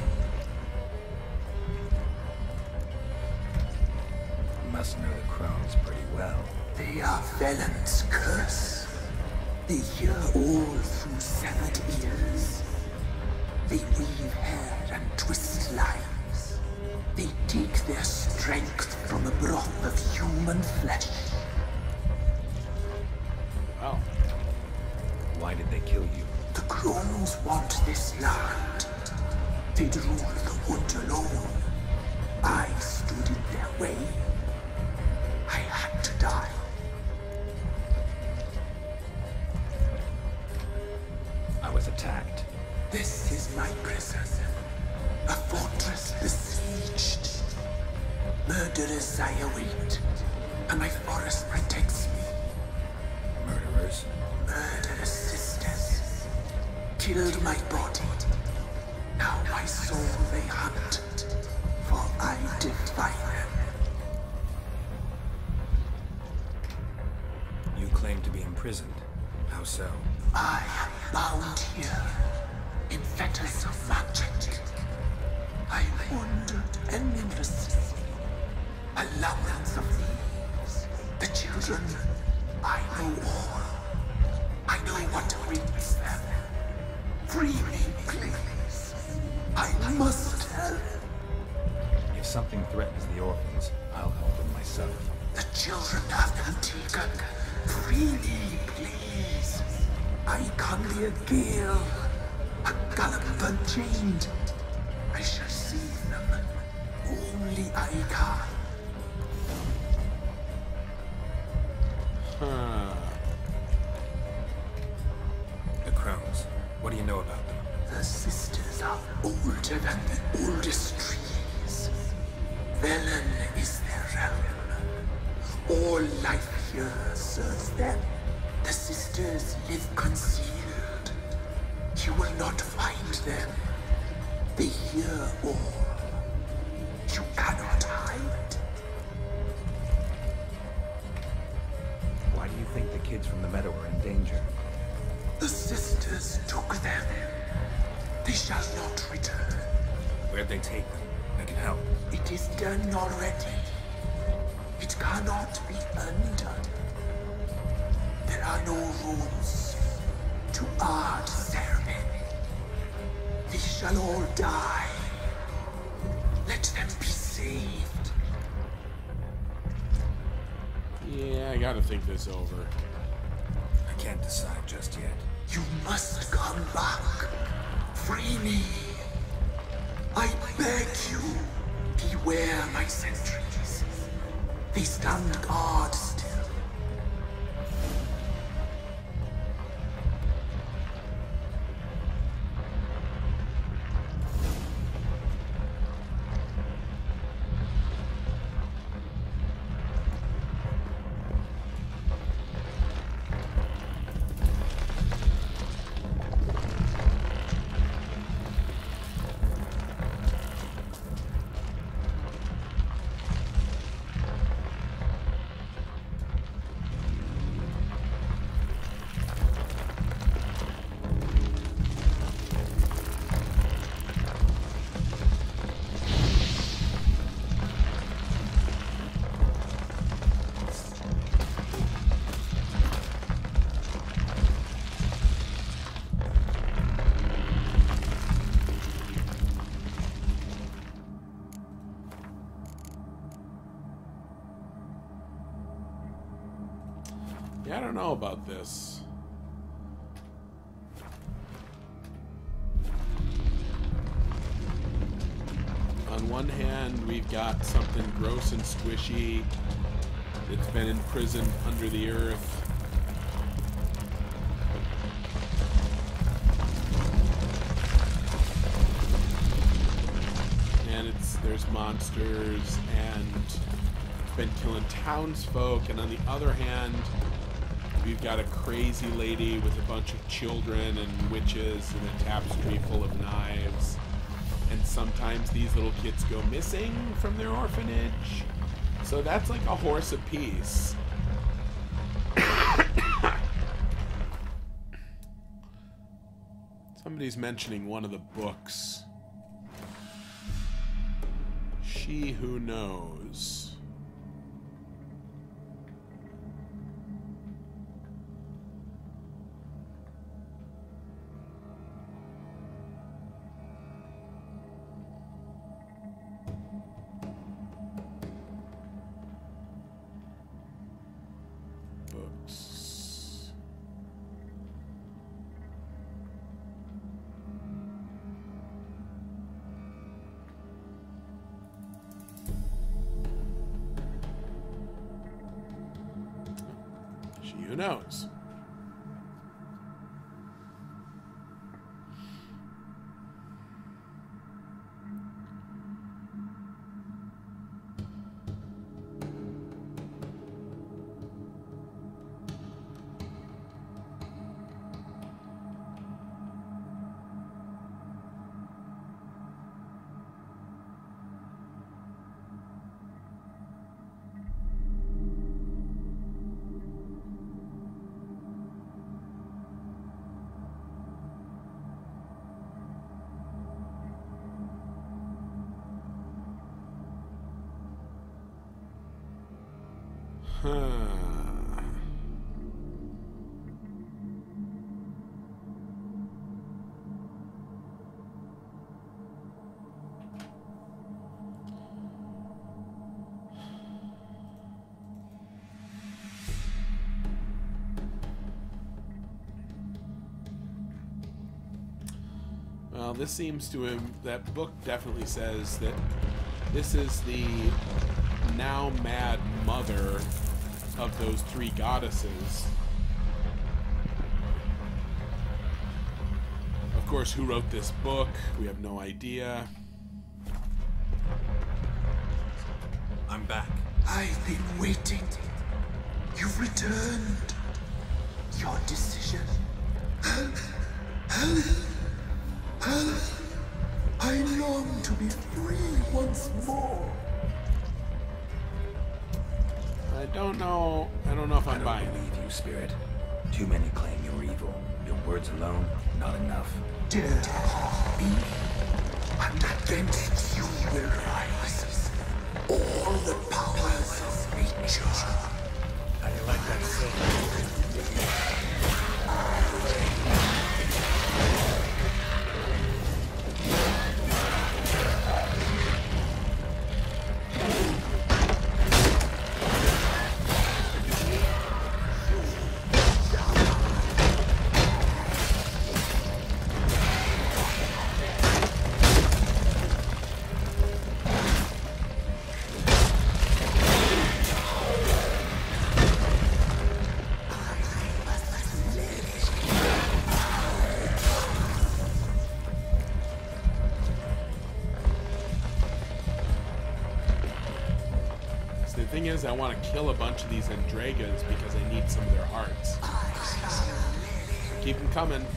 You must know the crones pretty well. They are Velen's curse. They hear all through severed ears. They weave hair and twist lives. They take their strength from a broth of human flesh. Wow. Why did they kill you? The crones want this land. They'd rule the wood alone. I stood in their way. I had to die. I was attacked. This is my prison. A fortress besieged. Murderers I await, and my forest protects me. Murderers? Murderous sisters. Killed my body. Now my soul they hunt, for I defy them. You claim to be imprisoned. How so? I am bound here, in fetters of magic. I wandered endlessly. Allowance of these, the children, I know all. I know what awaits them. Free me, please. I must help. If something threatens the orphans, I'll help them myself. The children have been taken. Free me, please. I can be a gale, a gallop unchained. I shall save them. Only I can. Huh. The crones. What do you know about them? The sisters are older than the oldest trees. Velen is their realm. All life here serves them. The sisters live concealed. You will not find them. They hear all. You cannot hide. Why do you think the kids from the meadow are in danger? The sisters took them. They shall not return. Where'd they take them? I can help. It is done already. It cannot be undone. There are no rules to our ceremony. They shall all die. Let them be saved. Yeah, I gotta think this over. I can't decide just yet. You must come back. Free me. I beg you, beware my sentries. They stand guard still. Yeah, I don't know about this. On one hand, we've got something gross and squishy that's been imprisoned under the earth. And it's there's monsters and it's been killing townsfolk, and on the other hand, we've got a crazy lady with a bunch of children and witches and a tapestry full of knives. And sometimes these little kids go missing from their orphanage. So that's like a horse apiece. Somebody's mentioning one of the books. She Who Knows. Books. She Who Knows. Huh. Well, this seems to him, that book definitely says that this is the now mad mother of those three goddesses. Of course, who wrote this book? We have no idea. I'm back. I've been waiting. You've returned. Your decision. I long to be free once more. I don't know. I don't know if I'm buying it. I don't believe you, Spirit. Too many claim you're evil. Your words alone, not enough. Dare be, and against you will rise all the powers of nature. How do you like that saying? is I want to kill a bunch of these Andragas because I need some of their hearts. Keep them coming.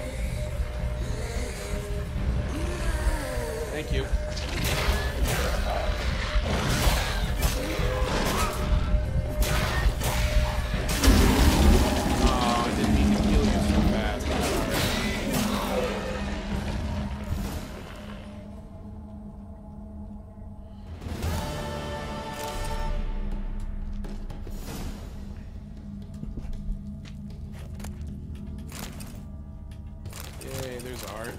Thank you. Oh, I didn't mean to kill you so fast. Yay, there's art.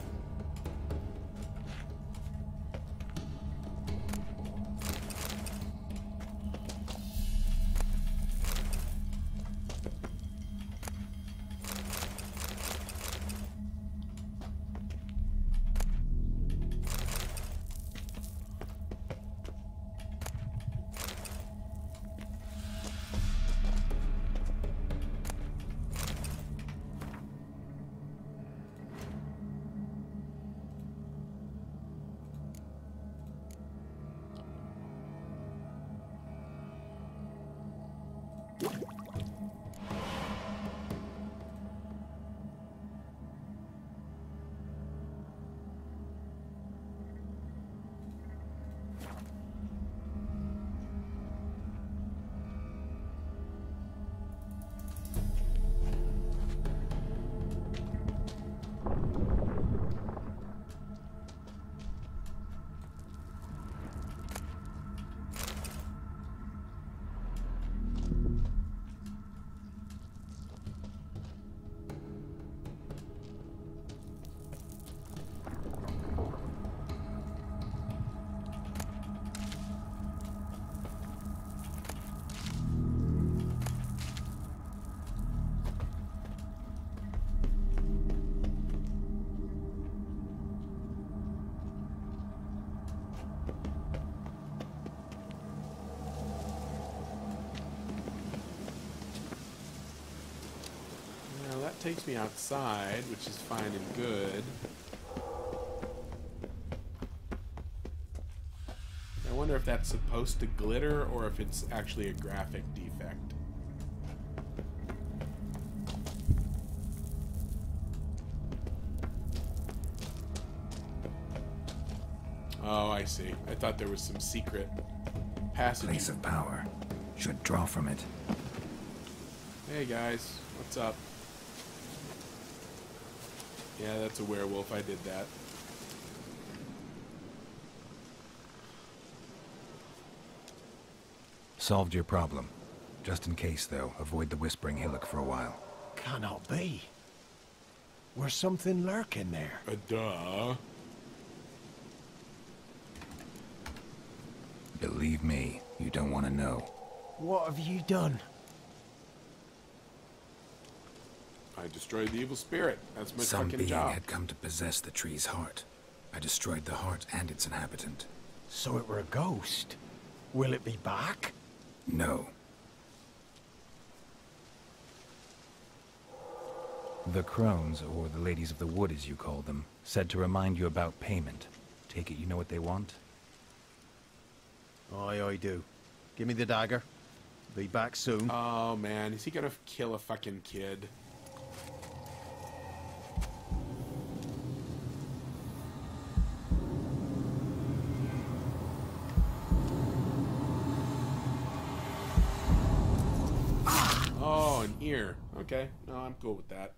Takes me outside, which is fine and good. I wonder if that's supposed to glitter or if it's actually a graphic defect. Oh, I see. I thought there was some secret passage. Place of power. Should draw from it. Hey guys, what's up? Yeah, that's a werewolf. I did that. Solved your problem. Just in case, though, avoid the Whispering Hillock for a while. Cannot be. Where's something lurking there? Uh, duh. Believe me, you don't want to know. What have you done? I destroyed the evil spirit. That's my Some fucking being job. had come to possess the tree's heart. I destroyed the heart and its inhabitant. So it were a ghost. Will it be back? No. The crones, or the ladies of the wood as you call them, said to remind you about payment. Take it you know what they want? Aye, I do. Give me the dagger. Be back soon. Oh man, is he gonna kill a fucking kid? Oh, an ear. Okay, no, I'm cool with that.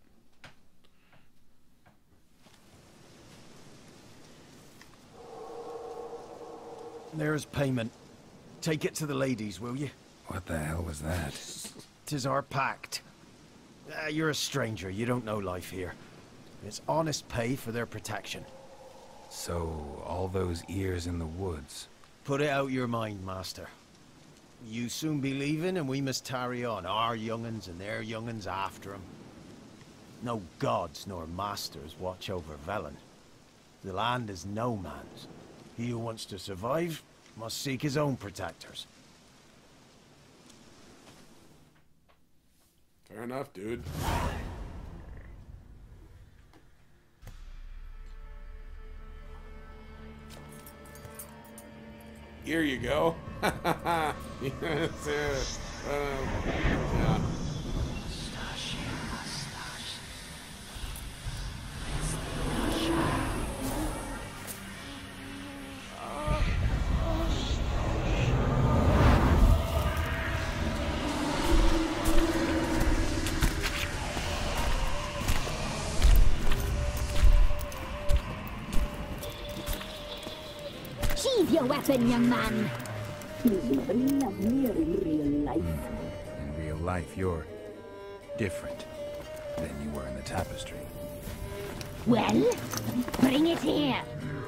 There's payment. Take it to the ladies, will you? What the hell was that? Tis our pact. Uh, you're a stranger. You don't know life here. It's honest pay for their protection. So, all those ears in the woods. Put it out your mind, master. You soon be leaving, and we must tarry on, our young'uns and their young'uns after 'em. No gods nor masters watch over Velen. The land is no man's. He who wants to survive must seek his own protectors. Fair enough, dude. Here you go. Yes, uh, um, yeah. Sheathe your weapon, young man. He's very lovely in real life. In real life, you're different than you were in the tapestry. Well, bring it here.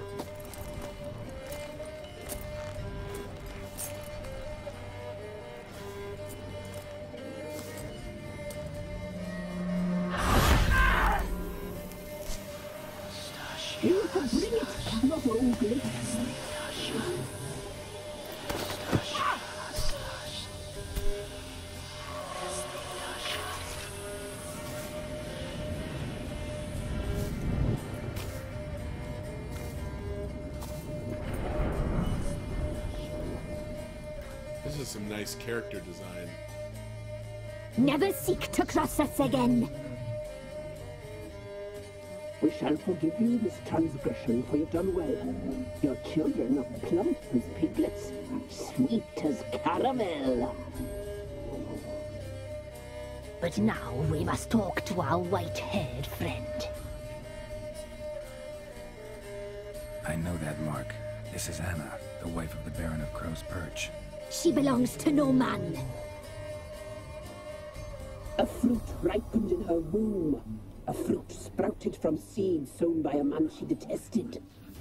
You can bring it, not ugly. This is some nice character design. Never seek to cross us again. We shall forgive you this transgression, for you've done well. Your children are plump as piglets, sweet as caramel. But now we must talk to our white-haired friend. I know that mark. This is Anna, the wife of the Baron of Crow's Perch. She belongs to no man. A fruit ripened in her womb. A fruit sprouted from seeds sown by a man she detested.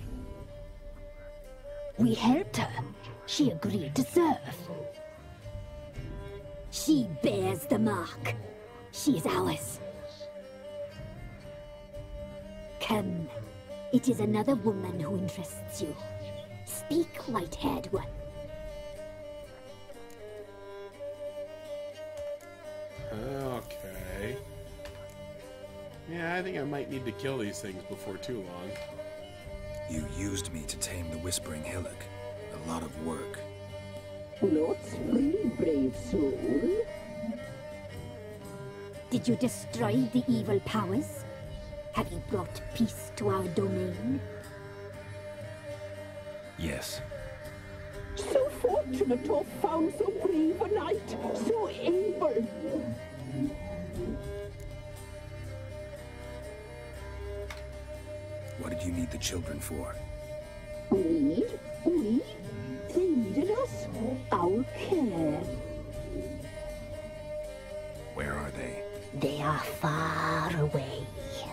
We helped her. She agreed to serve. She bears the mark. She is ours. Come. It is another woman who interests you. Speak, white-haired one. Okay. Yeah, I think I might need to kill these things before too long. You used me to tame the Whispering Hillock. A lot of work. Not free, brave soul. Did you destroy the evil powers? Have you brought peace to our domain? Yes. So fortunate to have found so brave a knight, so able. What did you need the children for? Need? We? They needed us. Our care. Where are they? They are far away.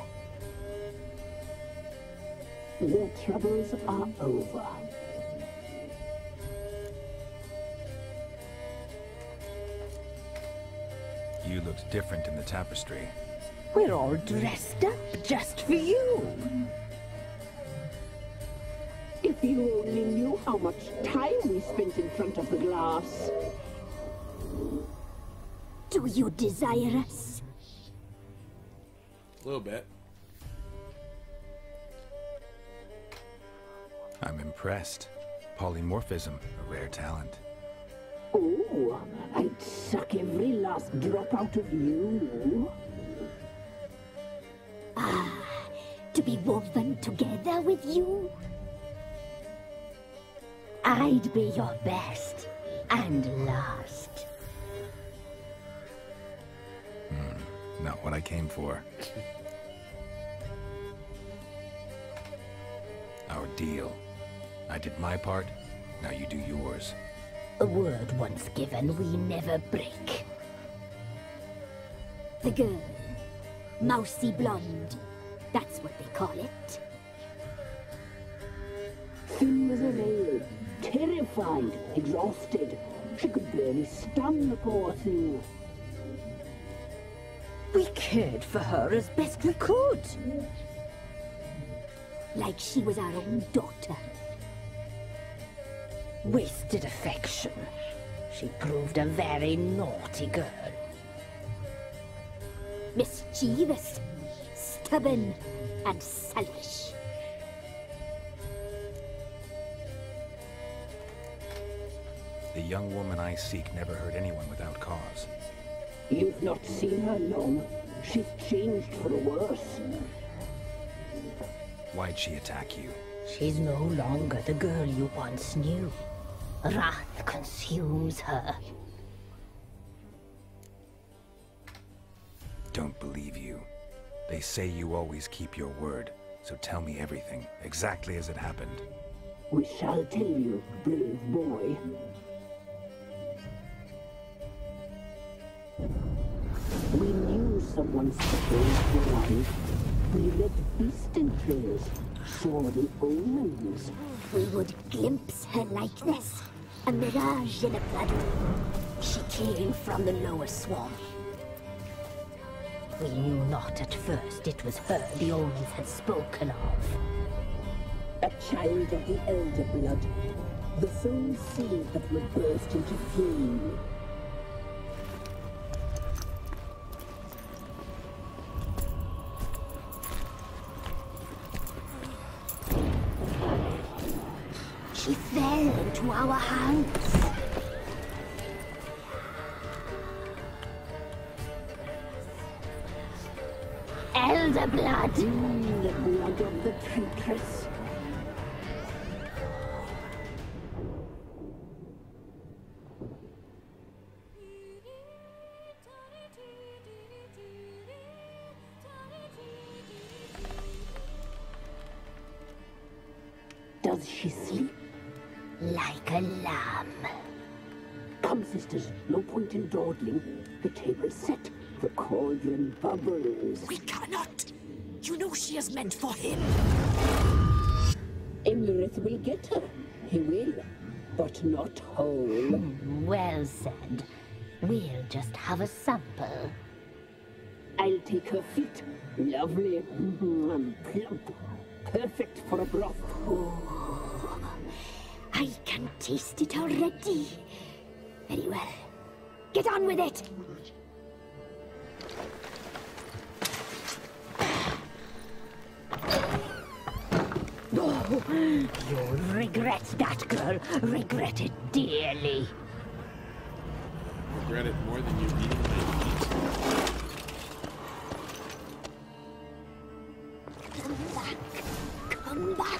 Their troubles are over. You looked different in the tapestry. We're all dressed up just for you. If you only knew how much time we spent in front of the glass. Do you desire us? A little bit. I'm impressed. Polymorphism, a rare talent. Oh, I'd suck every last drop out of you. Ah, to be woven together with you? I'd be your best and last. Hmm, not what I came for. Our deal. I did my part, now you do yours. A word once given, we never break. The girl. Mousy blonde. That's what they call it. Thin as a rail. Terrified, exhausted. She could barely stand the poor thing. We cared for her as best we could. Like she was our own daughter. Wasted affection. She proved a very naughty girl. Mischievous, stubborn, and selfish. The young woman I seek never hurt anyone without cause. You've not seen her long. She's changed for the worse. Why'd she attack you? She's no longer the girl you once knew. Wrath consumes her. Don't believe you. They say you always keep your word, so tell me everything, exactly as it happened. We shall tell you, brave boy. We knew someone special was alive. We read beast entrails, saw the omens. We would glimpse her likeness, a mirage in a blood. She came from the lower swamp. We knew not at first it was her the omens had spoken of. A child of the elder blood, the sole seed that would burst into flame. She fell into our hands. Elder blood! Mm, the blood of the traitress. Does she sleep? Like a lamb. Come, sisters, no point in dawdling. The table's set. The cauldron bubbles. We cannot. You know she is meant for him. Emlyrith will get her. He will, but not whole. Well said. We'll just have a sample. I'll take her feet. Lovely. Mm, plump. Perfect for a broth. Oh, I can taste it already. Very well. Get on with it. Oh, you'll regret that, girl. Regret it dearly. Regret it more than you eating my meat. Come back. Come back.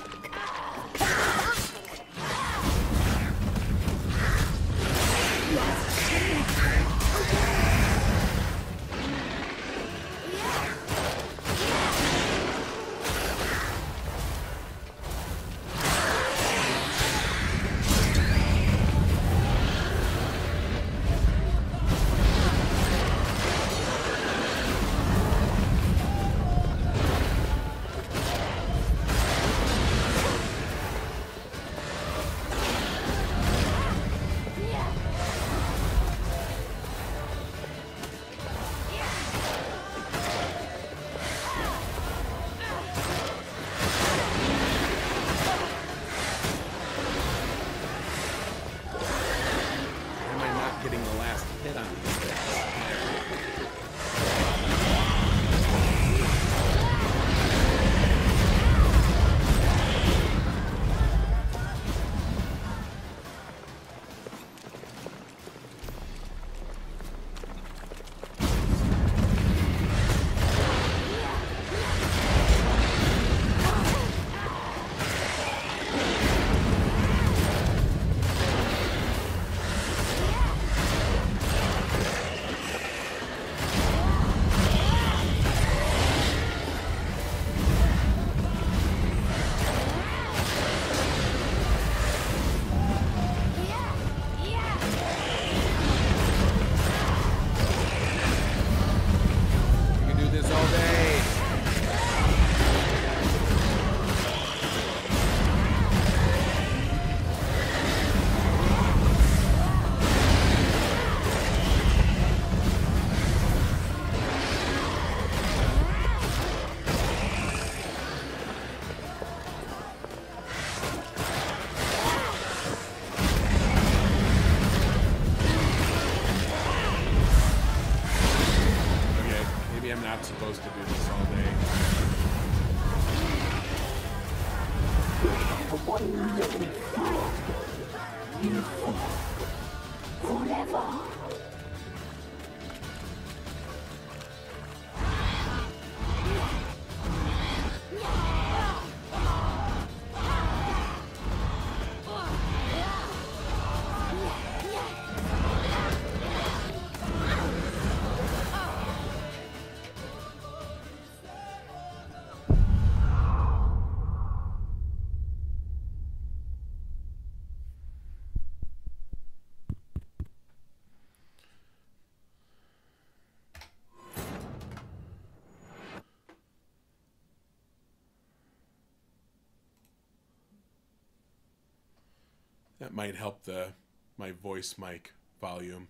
Supposed to do this all day. forever. That might help the my voice mic volume.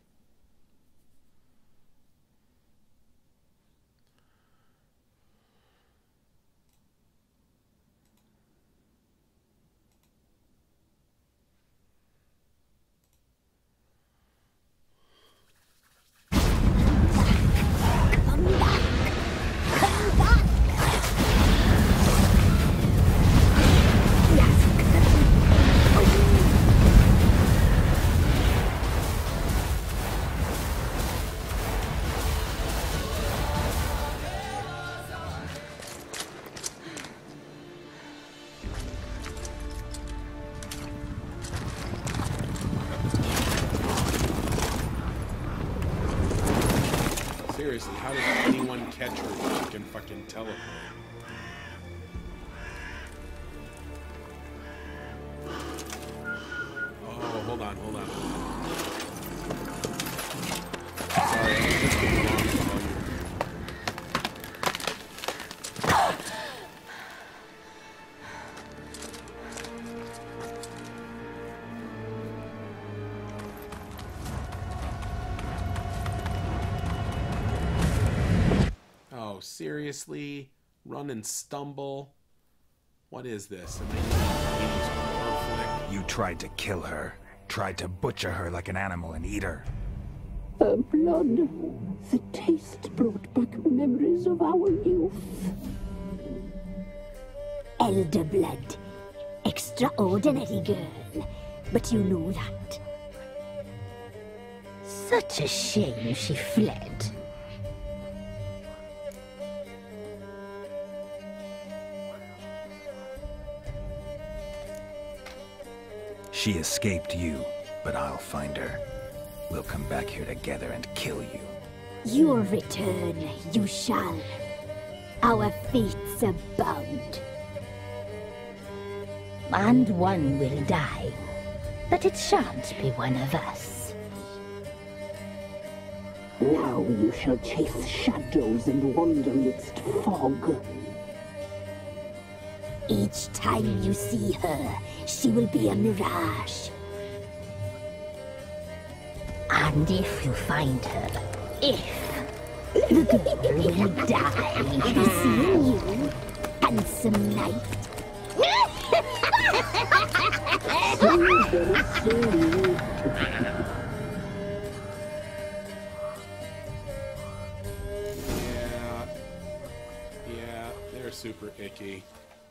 Seriously, how does anyone catch her if she can fucking teleport? Oh, hold on, hold on. Sorry, I just put the wrong volume. Oh, seriously? Run and stumble? What is this? Am I perfect? You tried to kill her. Tried to butcher her like an animal and eat her. Her blood. The taste brought back memories of our youth. Elder blood. Extraordinary girl. But you know that. Such a shame she fled. She escaped you, but I'll find her. We'll come back here together and kill you. Your return, you shall. Our fates are bound. And one will die, but it shan't be one of us. Now you shall chase shadows and wander midst fog. Each time you see her, she will be a mirage. And if you find her, if, the girl will die. Seeing you, handsome knight. Yeah. Yeah, they're super icky.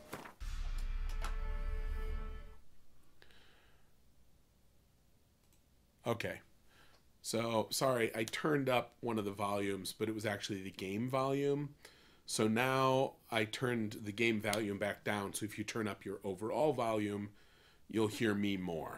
Okay. So, sorry, I turned up one of the volumes, but it was actually the game volume. So now I turned the game volume back down, so if you turn up your overall volume, you'll hear me more.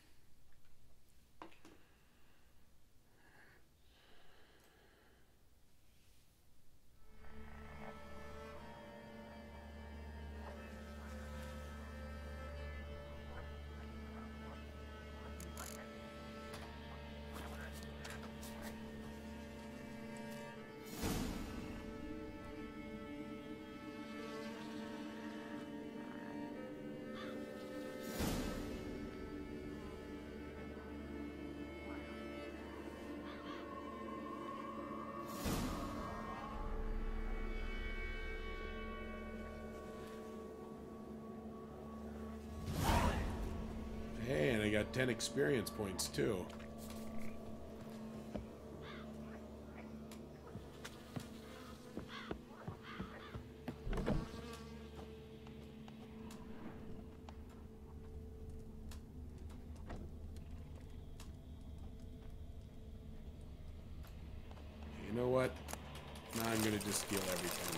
Hey, and I got ten experience points too. You know what? Now I'm gonna just steal everything.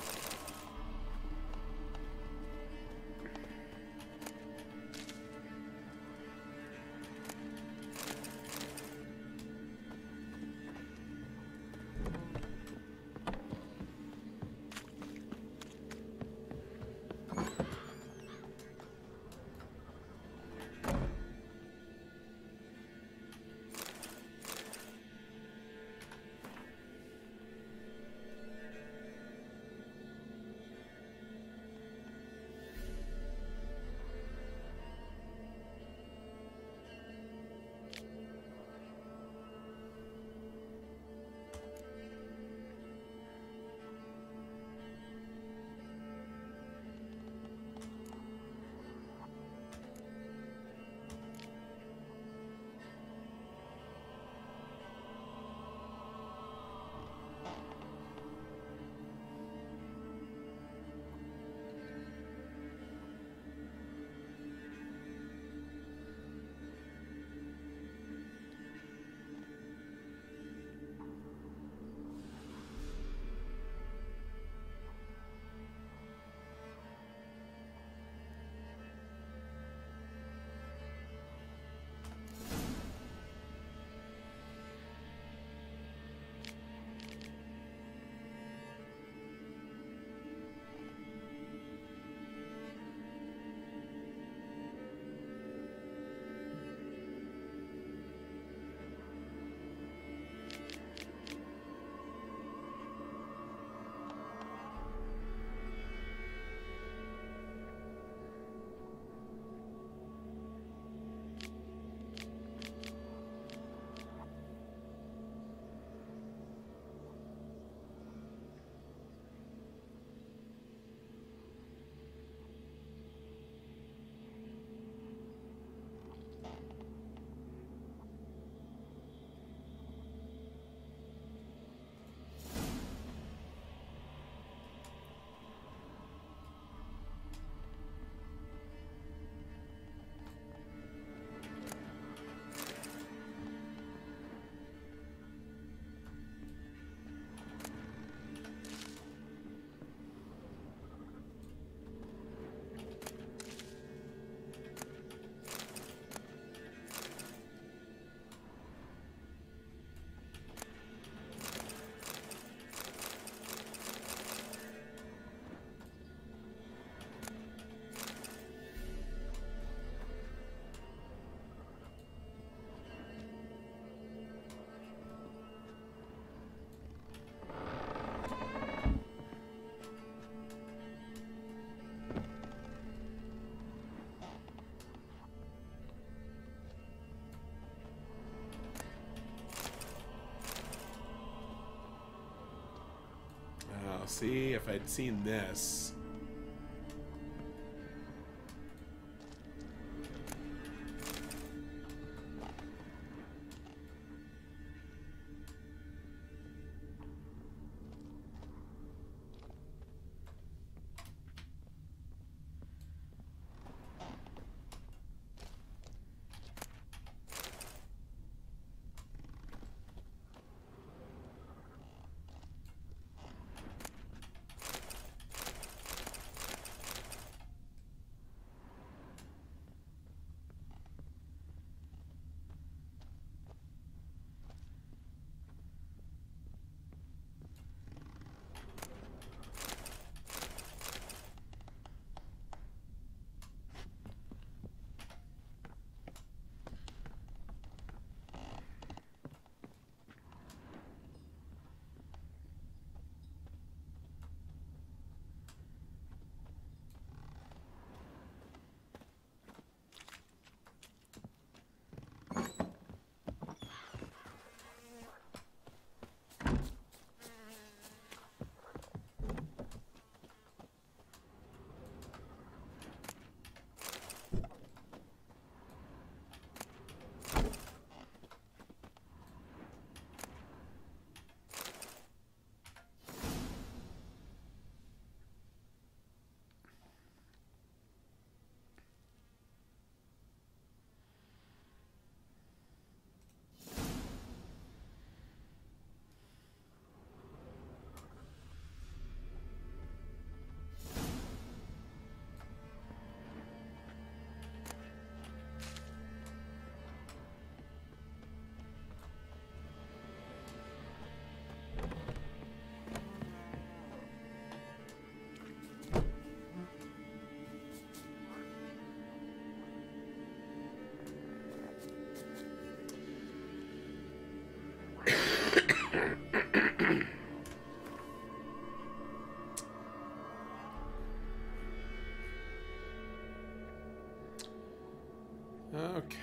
See, if I'd seen this.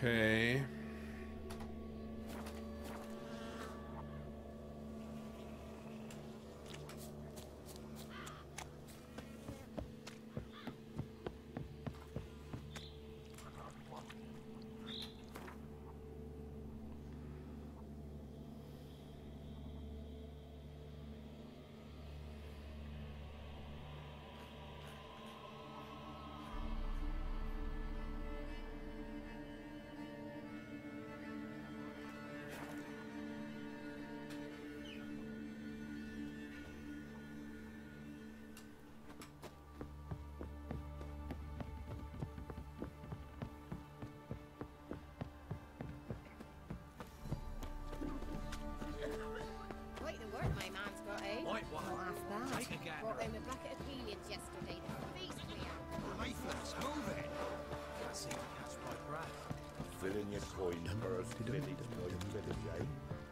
Okay. Quite the work my man's got, eh? Right, what? Not half bad. Take a gander. Brought home a bucket of peelings yesterday. They were amazing we are. Nathan's moving. I seem to catch my breath. Filling your coin first, village, coin village, eh?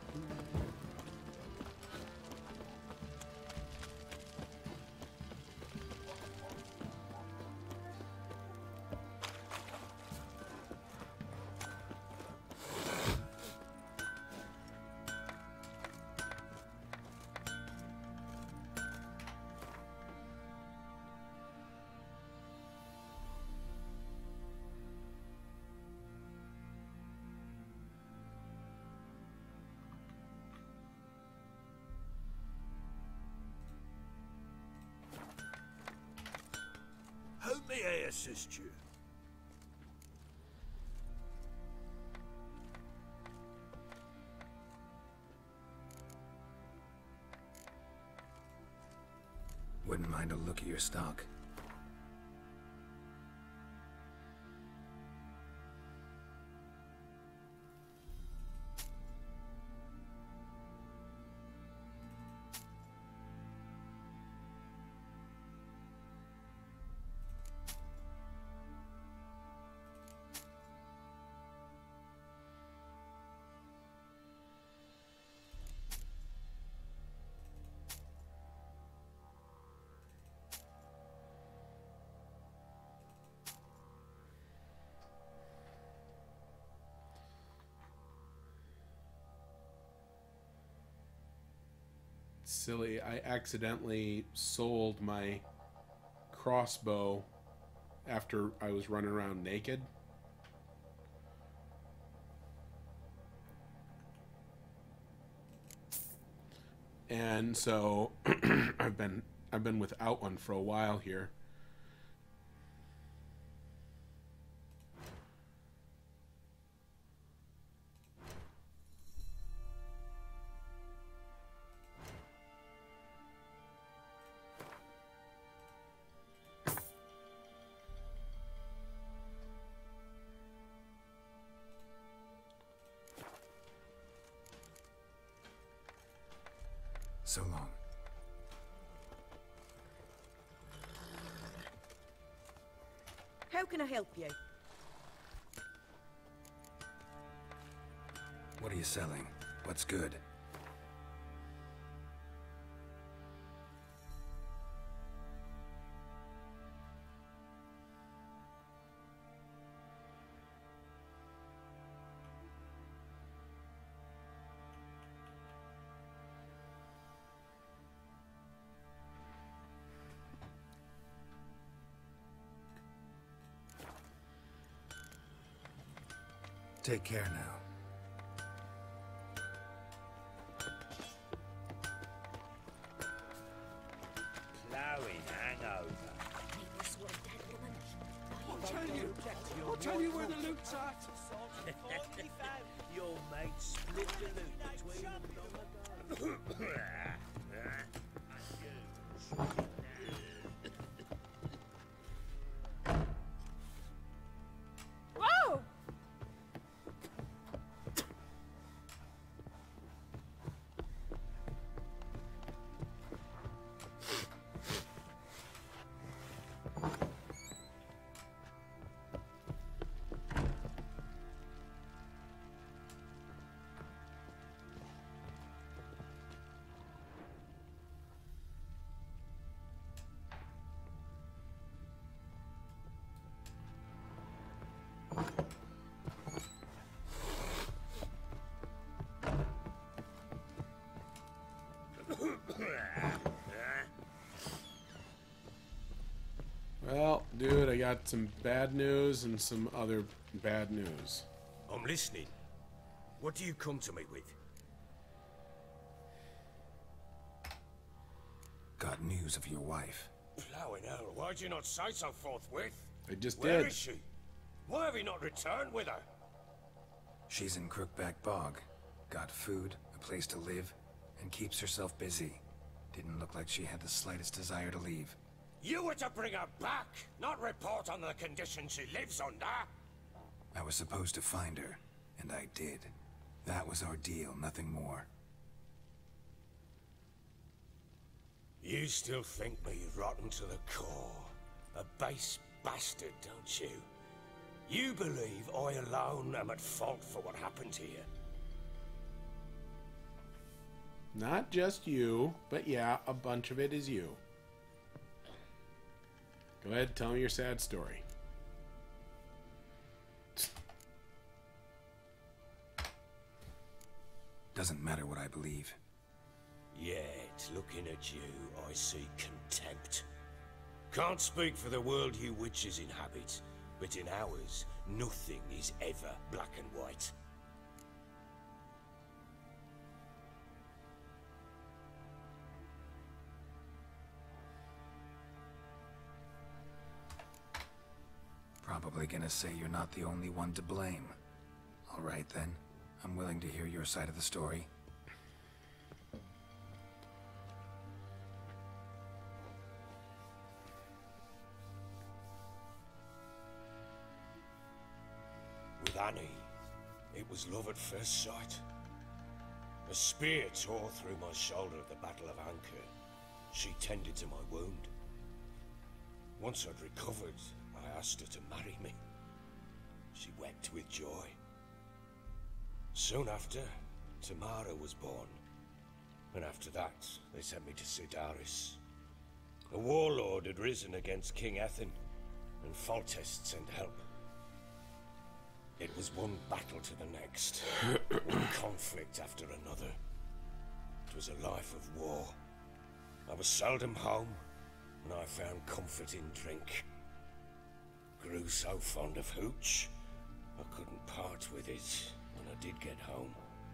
How may I assist you? Wouldn't mind a look at your stock. Silly, I accidentally sold my crossbow after I was running around naked. And so I've been I've been without one for a while here. So long. How can I help you? What are you selling? What's good? Take care now. Plowing hangover. I'll tell you. I'll tell you where the loot's at. Your mate split the loot between them long ago. Whoa! Well, dude, I got some bad news and some other bad news. I'm listening. What do you come to me with? Got news of your wife. Plowing hell, why'd you not say so forthwith? I just Where did. is she? Why have you not returned with her? She's in Crookback Bog. Got food, a place to live, and keeps herself busy. Didn't look like she had the slightest desire to leave. You were to bring her back, not report on the conditions she lives under. I was supposed to find her, and I did. That was our deal, nothing more. You still think me rotten to the core. A base bastard, don't you? You believe I alone am at fault for what happened here. Not just you, but yeah, a bunch of it is you. Go ahead, tell me your sad story. Doesn't matter what I believe. Yet, looking at you, I see contempt. Can't speak for the world you witches inhabit, but in ours, nothing is ever black and white. Probably gonna say you're not the only one to blame. All right then, I'm willing to hear your side of the story. With Annie, it was love at first sight. A spear tore through my shoulder at the Battle of Anchor. She tended to my wound. Once I'd recovered, I asked her to marry me. She wept with joy. Soon after, Tamara was born. And after that, they sent me to Sidaris. A warlord had risen against King Ethan, and Foltest sent help. It was one battle to the next, one conflict after another. It was a life of war. I was seldom home, and I found comfort in drink. Grew so fond of hooch, I couldn't part with it when I did get home.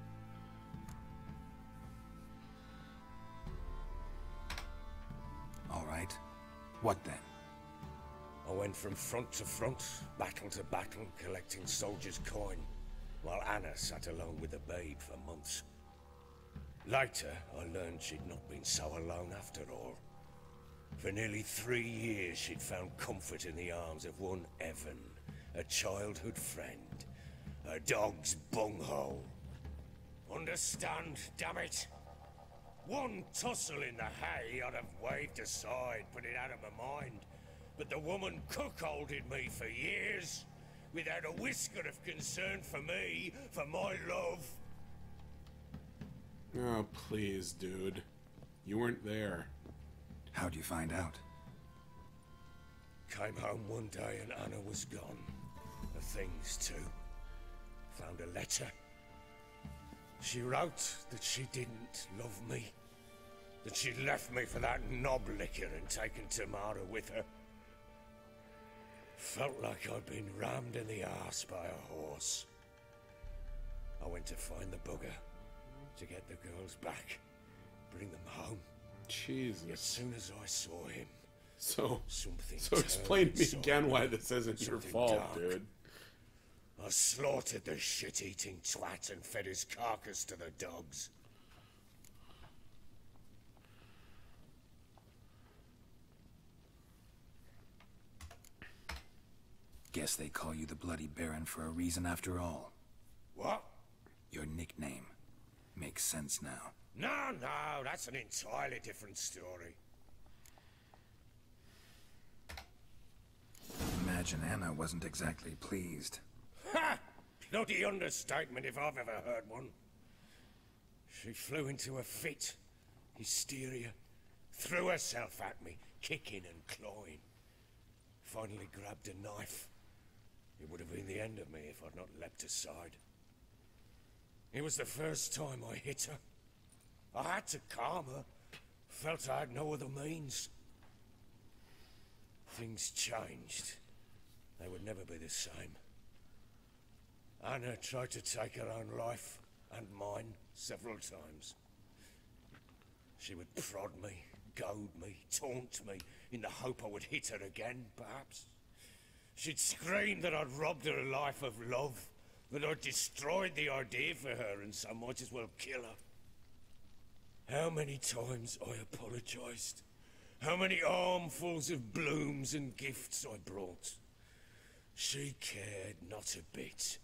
All right. What then? I went from front to front, battle to battle, collecting soldiers' coin, while Anna sat alone with the babe for months. Later, I learned she'd not been so alone after all. For nearly three years, she'd found comfort in the arms of one Evan, a childhood friend, a dog's bunghole. Understand, damn it? One tussle in the hay I'd have waved aside, put it out of my mind. But the woman cuckolded me for years, without a whisker of concern for me, for my love. Oh, please, dude. You weren't there. How'd you find out? Came home one day and Anna was gone. The things, too. Found a letter. She wrote that she didn't love me. That she'd left me for that knob licker and taken Tamara with her. Felt like I'd been rammed in the arse by a horse. I went to find the bugger, to get the girls back, bring them home. Jesus. As soon as I saw him, so something so explain to me again why this isn't your something fault, dark. dude. I slaughtered the shit-eating twat and fed his carcass to the dogs. Guess they call you the Bloody Baron for a reason after all. What? Your nickname. Makes sense now. No, no, that's an entirely different story. Imagine Anna wasn't exactly pleased. Ha! Bloody understatement if I've ever heard one. She flew into a fit. Hysteria. Threw herself at me, kicking and clawing. Finally grabbed a knife. It would have been the end of me if I'd not leapt aside. It was the first time I hit her. I had to calm her. Felt I had no other means. things changed. They would never be the same. Anna tried to take her own life, and mine, several times. She would prod me, goad me, taunt me, in the hope I would hit her again, perhaps. She'd scream that I'd robbed her life of love, that I'd destroyed the idea for her, and so might as well kill her. How many times I apologized. How many armfuls of blooms and gifts I brought. She cared not a bit.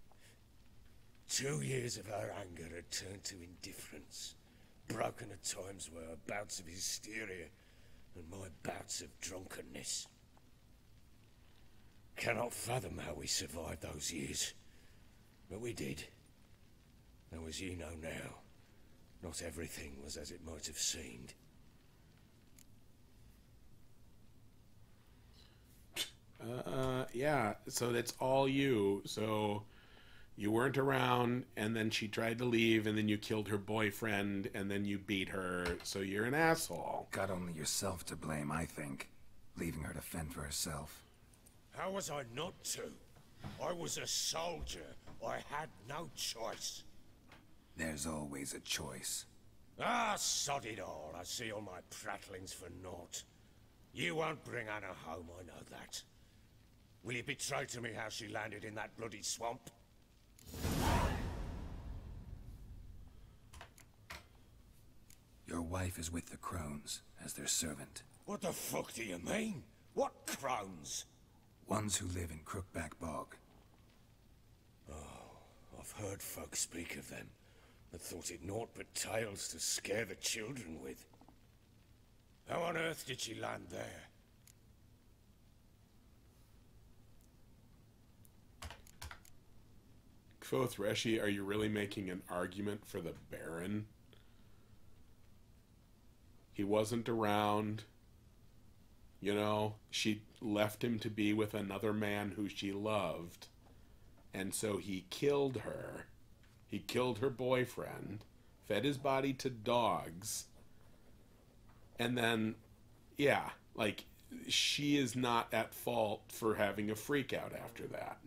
Two years of her anger had turned to indifference, broken at times were her bouts of hysteria and my bouts of drunkenness. Cannot fathom how we survived those years, but we did. Though as you know now, not everything was as it might have seemed. Uh, yeah, so that's all you. So you weren't around, and then she tried to leave, and then you killed her boyfriend, and then you beat her, so you're an asshole. Got only yourself to blame, I think. Leaving her to fend for herself. How was I not to? I was a soldier. I had no choice. There's always a choice. Ah, sod it all. I see all my prattlings for naught. You won't bring Anna home, I know that. Will you betray to me how she landed in that bloody swamp? Your wife is with the crones, as their servant. What the fuck do you mean? What crones? Ones who live in Crookback Bog. Oh, I've heard folk speak of them, but thought it naught but tales to scare the children with. How on earth did she land there? Kvothreshi, are you really making an argument for the Baron? He wasn't around. You know, she left him to be with another man who she loved. And so he killed her. He killed her boyfriend, fed his body to dogs. And then, yeah, like, she is not at fault for having a freak out after that.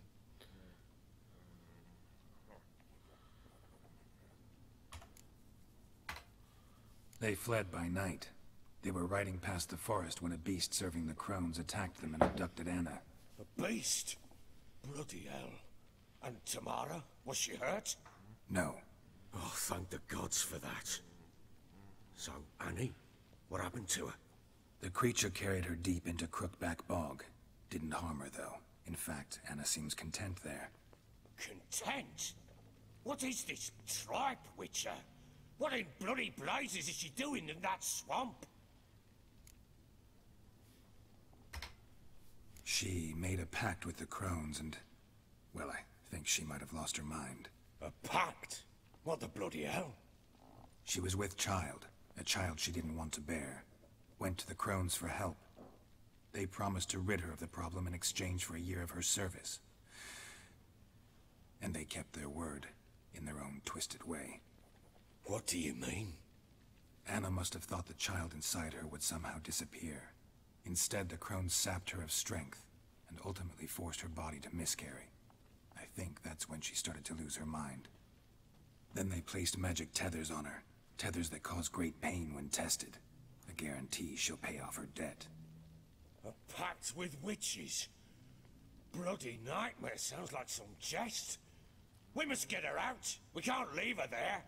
They fled by night. They were riding past the forest when a beast serving the crones attacked them and abducted Anna. A beast? Bloody hell. And Tamara? Was she hurt? No. Oh, thank the gods for that. So, Annie? What happened to her? The creature carried her deep into Crookback Bog. Didn't harm her, though. In fact, Anna seems content there. Content? What is this tripe, Witcher? What in bloody blazes is she doing in that swamp? She made a pact with the crones and... well, I think she might have lost her mind. A pact? What the bloody hell? She was with child. A child she didn't want to bear. Went to the crones for help. They promised to rid her of the problem in exchange for a year of her service. And they kept their word, in their own twisted way. What do you mean? Anna must have thought the child inside her would somehow disappear. Instead, the crones sapped her of strength, and ultimately forced her body to miscarry. I think that's when she started to lose her mind. Then they placed magic tethers on her. Tethers that cause great pain when tested. A guarantee she'll pay off her debt. A pact with witches? Bloody nightmare, sounds like some jest. We must get her out. We can't leave her there.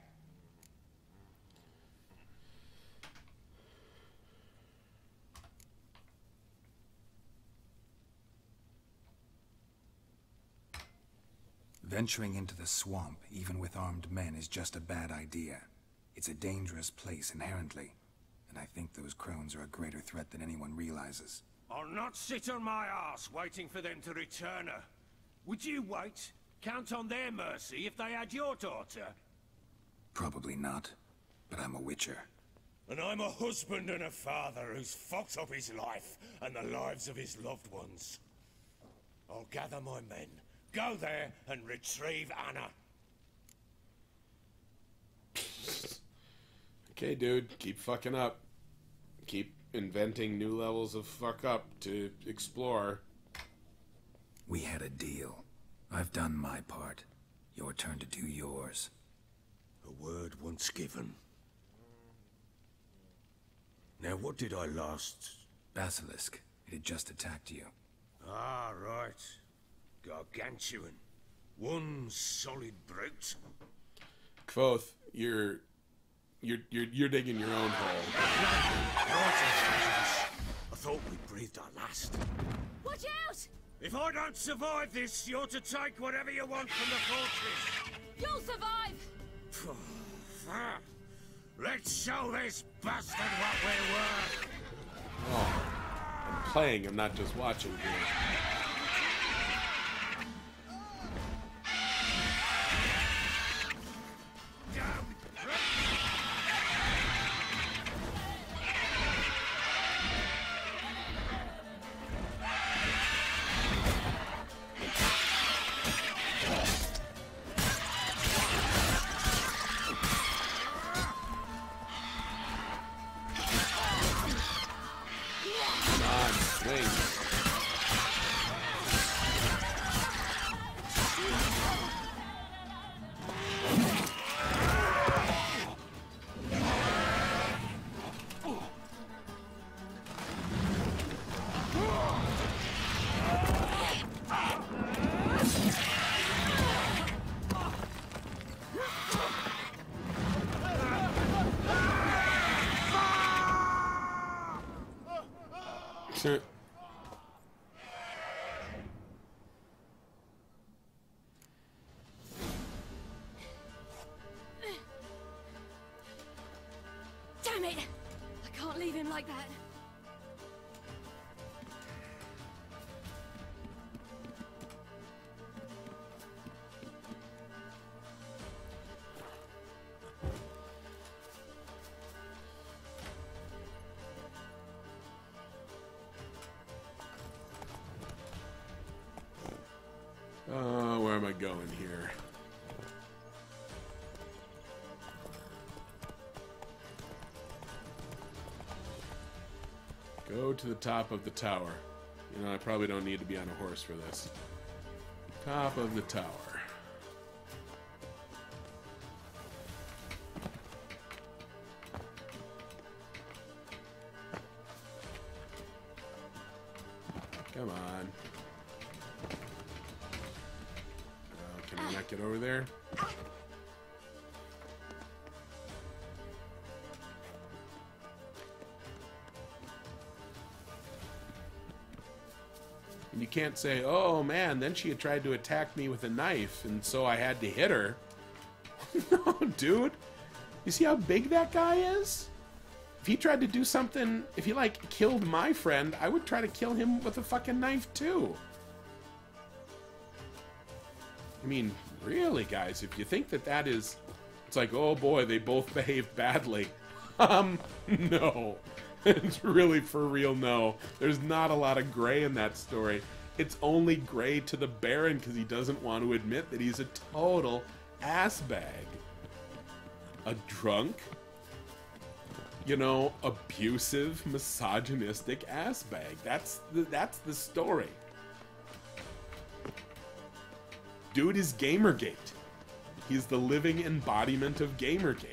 Venturing into the swamp, even with armed men, is just a bad idea. It's a dangerous place inherently, and I think those crones are a greater threat than anyone realizes. I'll not sit on my arse waiting for them to return her. Would you wait? Count on their mercy if they had your daughter? Probably not, but I'm a witcher. And I'm a husband and a father who's fucked up his life and the lives of his loved ones. I'll gather my men, go there and retrieve Anna. Okay, dude, keep fucking up. Keep inventing new levels of fuck up to explore. We had a deal. I've done my part. Your turn to do yours. A word once given. Now, what did I last... Basilisk. It had just attacked you. Ah, right. Gargantuan. One solid brute. Kvothe, you're... You're, you're, you're digging your own hole. I thought we breathed our last. Watch out! If I don't survive this, you're to take whatever you want from the fortress. You'll survive! Let's show this bastard what we're worth. Oh, I'm playing, I'm not just watching here. Sure. Damn it! I can't leave him like that. Uh, where am I going here? Go to the top of the tower. You know, I probably don't need to be on a horse for this. Top of the tower. Come on. Uh, can I not get over there? And you can't say, oh man, then she had tried to attack me with a knife, and so I had to hit her. No, dude. You see how big that guy is? If he tried to do something, if he, like, killed my friend, I would try to kill him with a fucking knife, too. I mean, really, guys, if you think that that is... It's like, oh boy, they both behaved badly. Um, no. It's really for real, no. There's not a lot of gray in that story. It's only gray to the Baron because he doesn't want to admit that he's a total ass bag. A drunk, you know, abusive, misogynistic ass bag. That's the, that's the story. Dude is Gamergate. He's the living embodiment of Gamergate.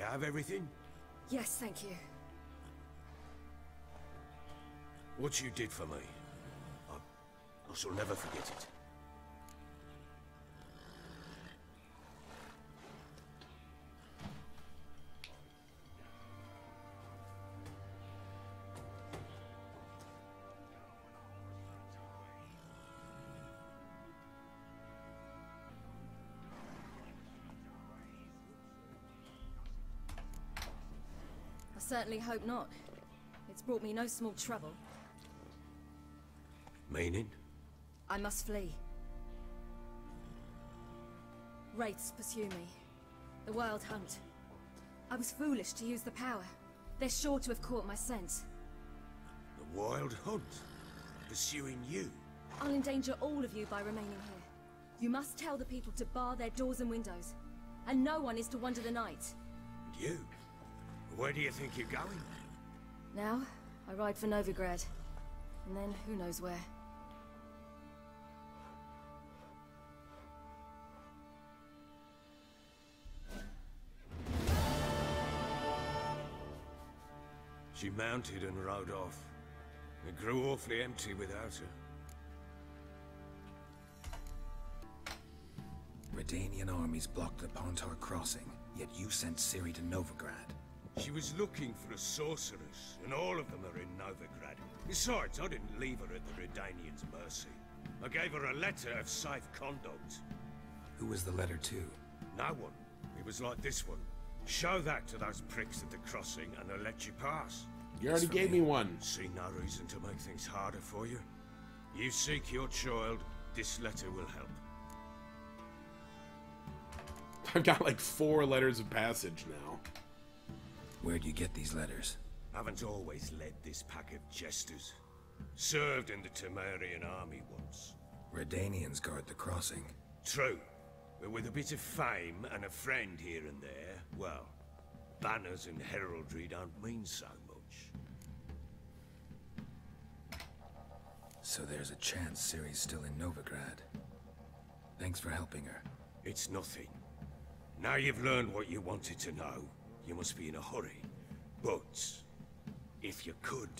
have everything? Yes, thank you. What you did for me, I, I shall never forget it. I certainly hope not. It's brought me no small trouble. Meaning? I must flee. Wraiths pursue me. The Wild Hunt. I was foolish to use the power. They're sure to have caught my scent. The Wild Hunt? Pursuing you? I'll endanger all of you by remaining here. You must tell the people to bar their doors and windows. And no one is to wander the night. And you? Where do you think you're going? Now, I ride for Novigrad. And then, who knows where. She mounted and rode off. It grew awfully empty without her. Redanian armies blocked the Pontar crossing, yet you sent Ciri to Novigrad. She was looking for a sorceress, and all of them are in Novigrad. Besides, I didn't leave her at the Redanians' mercy. I gave her a letter of safe conduct. Who was the letter to? No one. It was like this one. Show that to those pricks at the crossing, and they'll let you pass. You already gave me one. See no reason to make things harder for you. You seek your child, this letter will help. I've got like four letters of passage now. Where'd you get these letters? Haven't always led this pack of jesters. Served in the Temerian army once. Redanians guard the crossing. True. But with a bit of fame and a friend here and there, well, banners and heraldry don't mean so much. So there's a chance Ciri's still in Novigrad. Thanks for helping her. It's nothing. Now you've learned what you wanted to know, you must be in a hurry. But, if you could...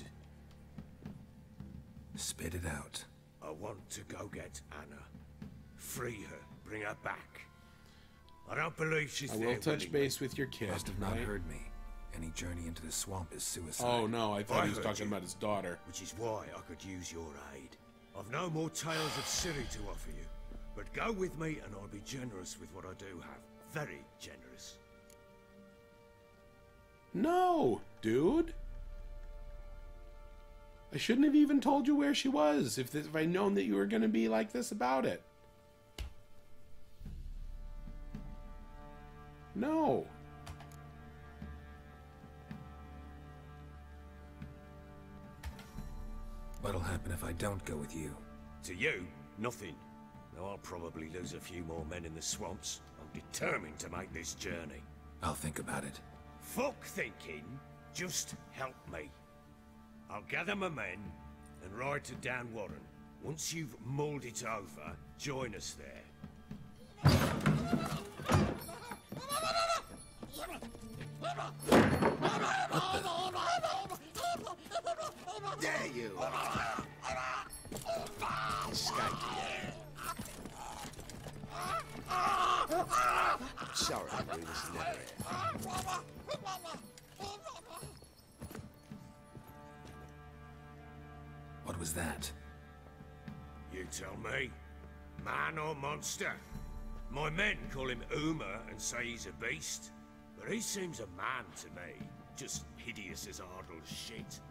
Spit it out. I want to go get Anna. Free her, bring her back. I don't believe she's I there. will touch base with your kid. Must have not right? heard me. Any journey into the swamp is suicide. Oh no, I thought I he was heard talking you. about his daughter. Which is why I could use your aid. I've no more tales of Ciri to offer you. But go with me and I'll be generous with what I do have. Very generous. No, dude. I shouldn't have even told you where she was if, this, if I'd known that you were going to be like this about it. No. What'll happen if I don't go with you? To you, nothing. Now I'll probably lose a few more men in the swamps. I'm determined to make this journey. I'll think about it. Fuck thinking. Just help me. I'll gather my men and ride to Dan Warren. Once you've mulled it over, join us there. There you are. Skanky. Sorry, we was never here. What was that? You tell me. Man or monster? My men call him Uma and say he's a beast. But he seems a man to me. Just hideous as Ardle's shit.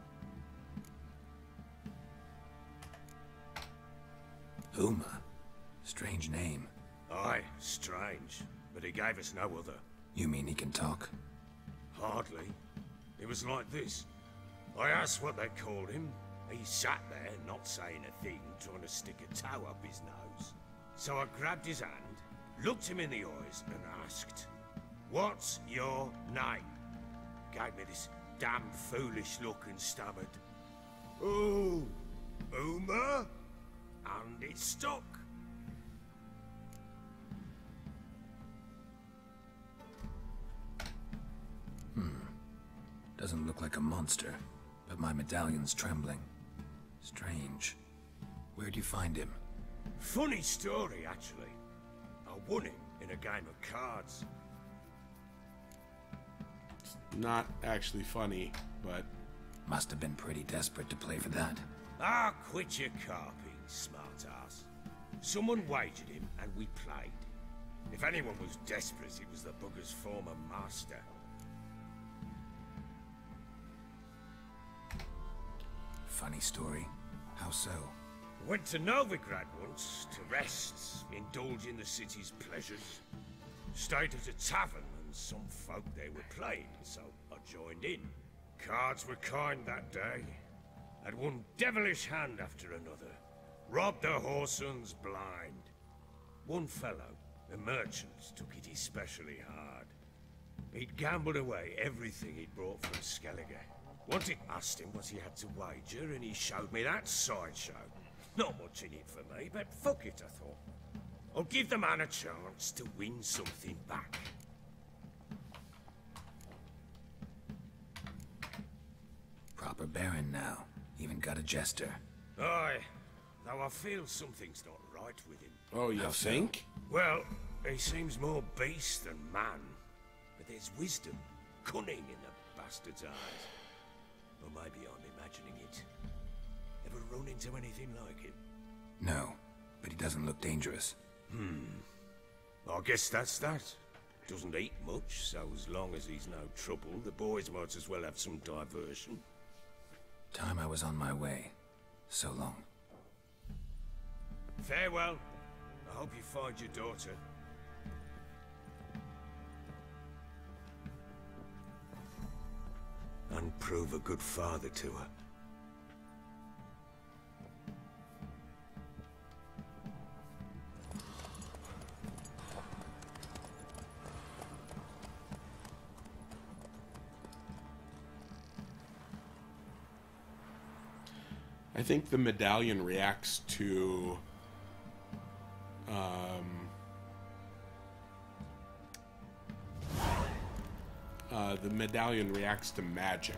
Uma? Strange name. Aye, strange. But he gave us no other. You mean he can talk? Hardly. It was like this. I asked what they called him. He sat there, not saying a thing, trying to stick a toe up his nose. So I grabbed his hand, looked him in the eyes, and asked, "What's your name?" Gave me this damn foolish look and stammered, "Oh, Uma?" And it stuck. look like a monster, but my medallion's trembling. Strange. Where'd you find him? Funny story, actually. I won him in a game of cards. Not actually funny, but... Must have been pretty desperate to play for that. Ah, quit your carping, smart-ass. Someone wagered him, and we played. If anyone was desperate, it was the bugger's former master. Funny story. How so? Went to Novigrad once, to rest, indulge in the city's pleasures. Stayed at a tavern, and some folk there were playing, so I joined in. Cards were kind that day. Had one devilish hand after another. Robbed the whoresons blind. One fellow, a merchant, took it especially hard. He'd gambled away everything he'd brought from Skellige. Once I asked him what he had to wager, and he showed me that sideshow. Not much in it for me, but fuck it, I thought. I'll give the man a chance to win something back. Proper baron now. Even got a jester. Aye, though I feel something's not right with him. Oh, you think? Well, he seems more beast than man. But there's wisdom, cunning in the bastard's eyes. Or maybe I'm imagining it. Ever run into anything like him? No, but he doesn't look dangerous. Hmm. I guess that's that. Doesn't eat much, so as long as he's no trouble, the boys might as well have some diversion. Time I was on my way. So long. Farewell. I hope you find your daughter. And prove a good father to her. I think the medallion reacts to um, uh, the medallion reacts to magic.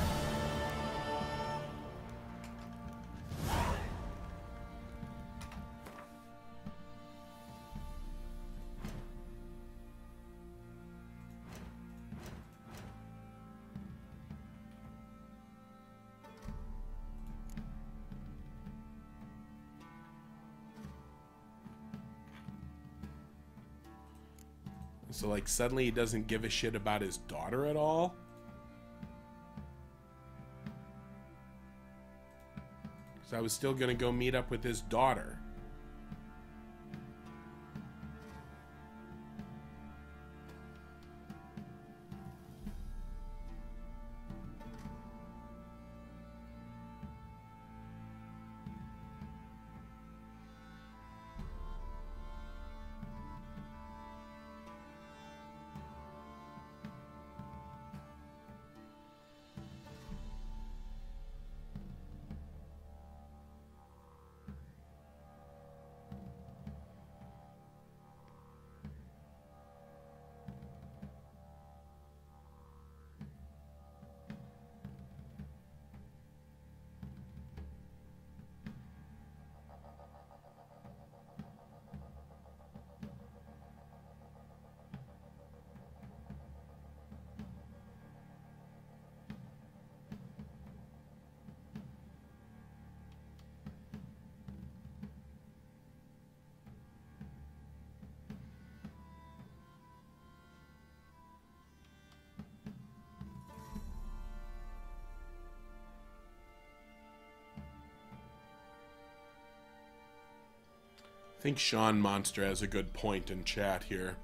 So, like, suddenly he doesn't give a shit about his daughter at all? Because I was still going to go meet up with his daughter. I think Sean Monster has a good point in chat here.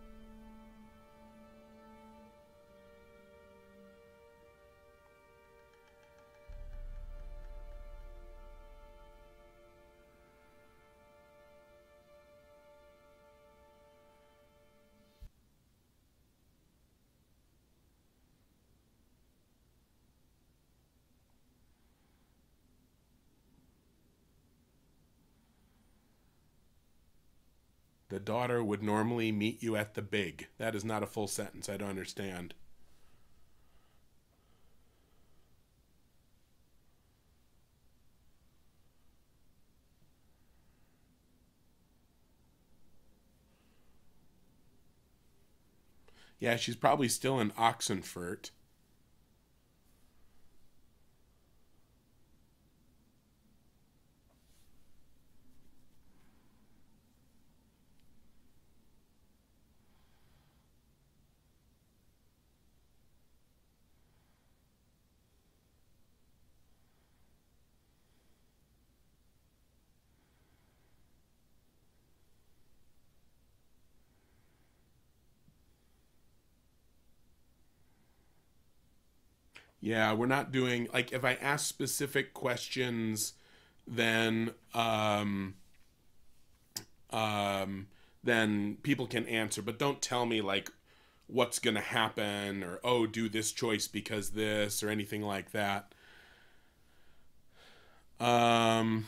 The daughter would normally meet you at the big. That is not a full sentence. I don't understand. Yeah, she's probably still in Oxenfurt. Yeah, we're not doing, like, if I ask specific questions, then, um, um, then people can answer, but don't tell me, like, what's going to happen, or, oh, do this choice because this, or anything like that. Um...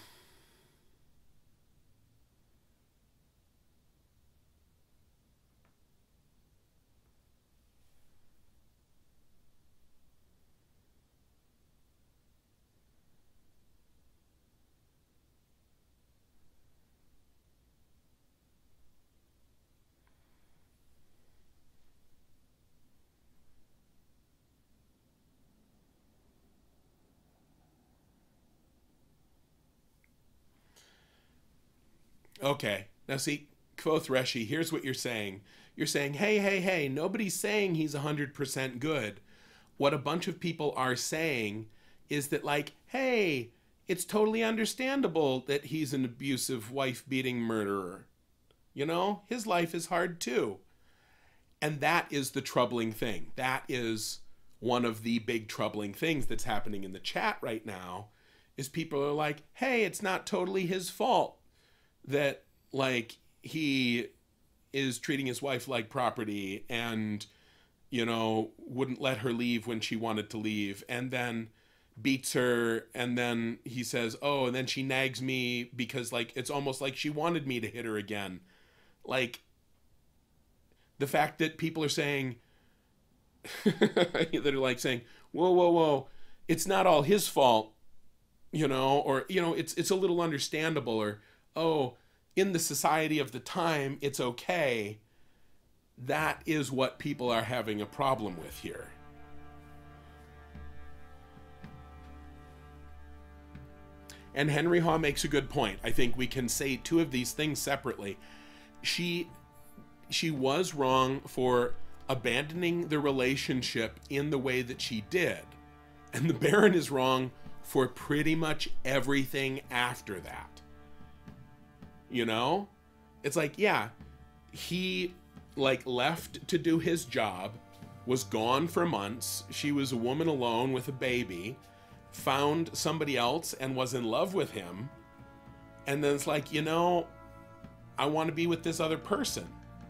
Okay, now see, Kvothe Reshi, here's what you're saying. You're saying, hey, hey, hey, nobody's saying he's one hundred percent good. What a bunch of people are saying is that, like, hey, it's totally understandable that he's an abusive, wife-beating murderer. You know, his life is hard too. And that is the troubling thing. That is one of the big troubling things that's happening in the chat right now, is people are like, hey, it's not totally his fault that, like, he is treating his wife like property and, you know, wouldn't let her leave when she wanted to leave, and then beats her, and then he says, oh, and then she nags me because, like, it's almost like she wanted me to hit her again. Like, the fact that people are saying, that are like saying, whoa, whoa, whoa, it's not all his fault, you know, or, you know, it's it's a little understandable, or, oh, in the society of the time, it's okay. That is what people are having a problem with here. And Henry Haw makes a good point. I think we can say two of these things separately. She, she was wrong for abandoning the relationship in the way that she did. And the Baron is wrong for pretty much everything after that. You know? It's like, yeah, he, like, left to do his job, was gone for months, she was a woman alone with a baby, found somebody else and was in love with him, and then it's like, you know, I want to be with this other person.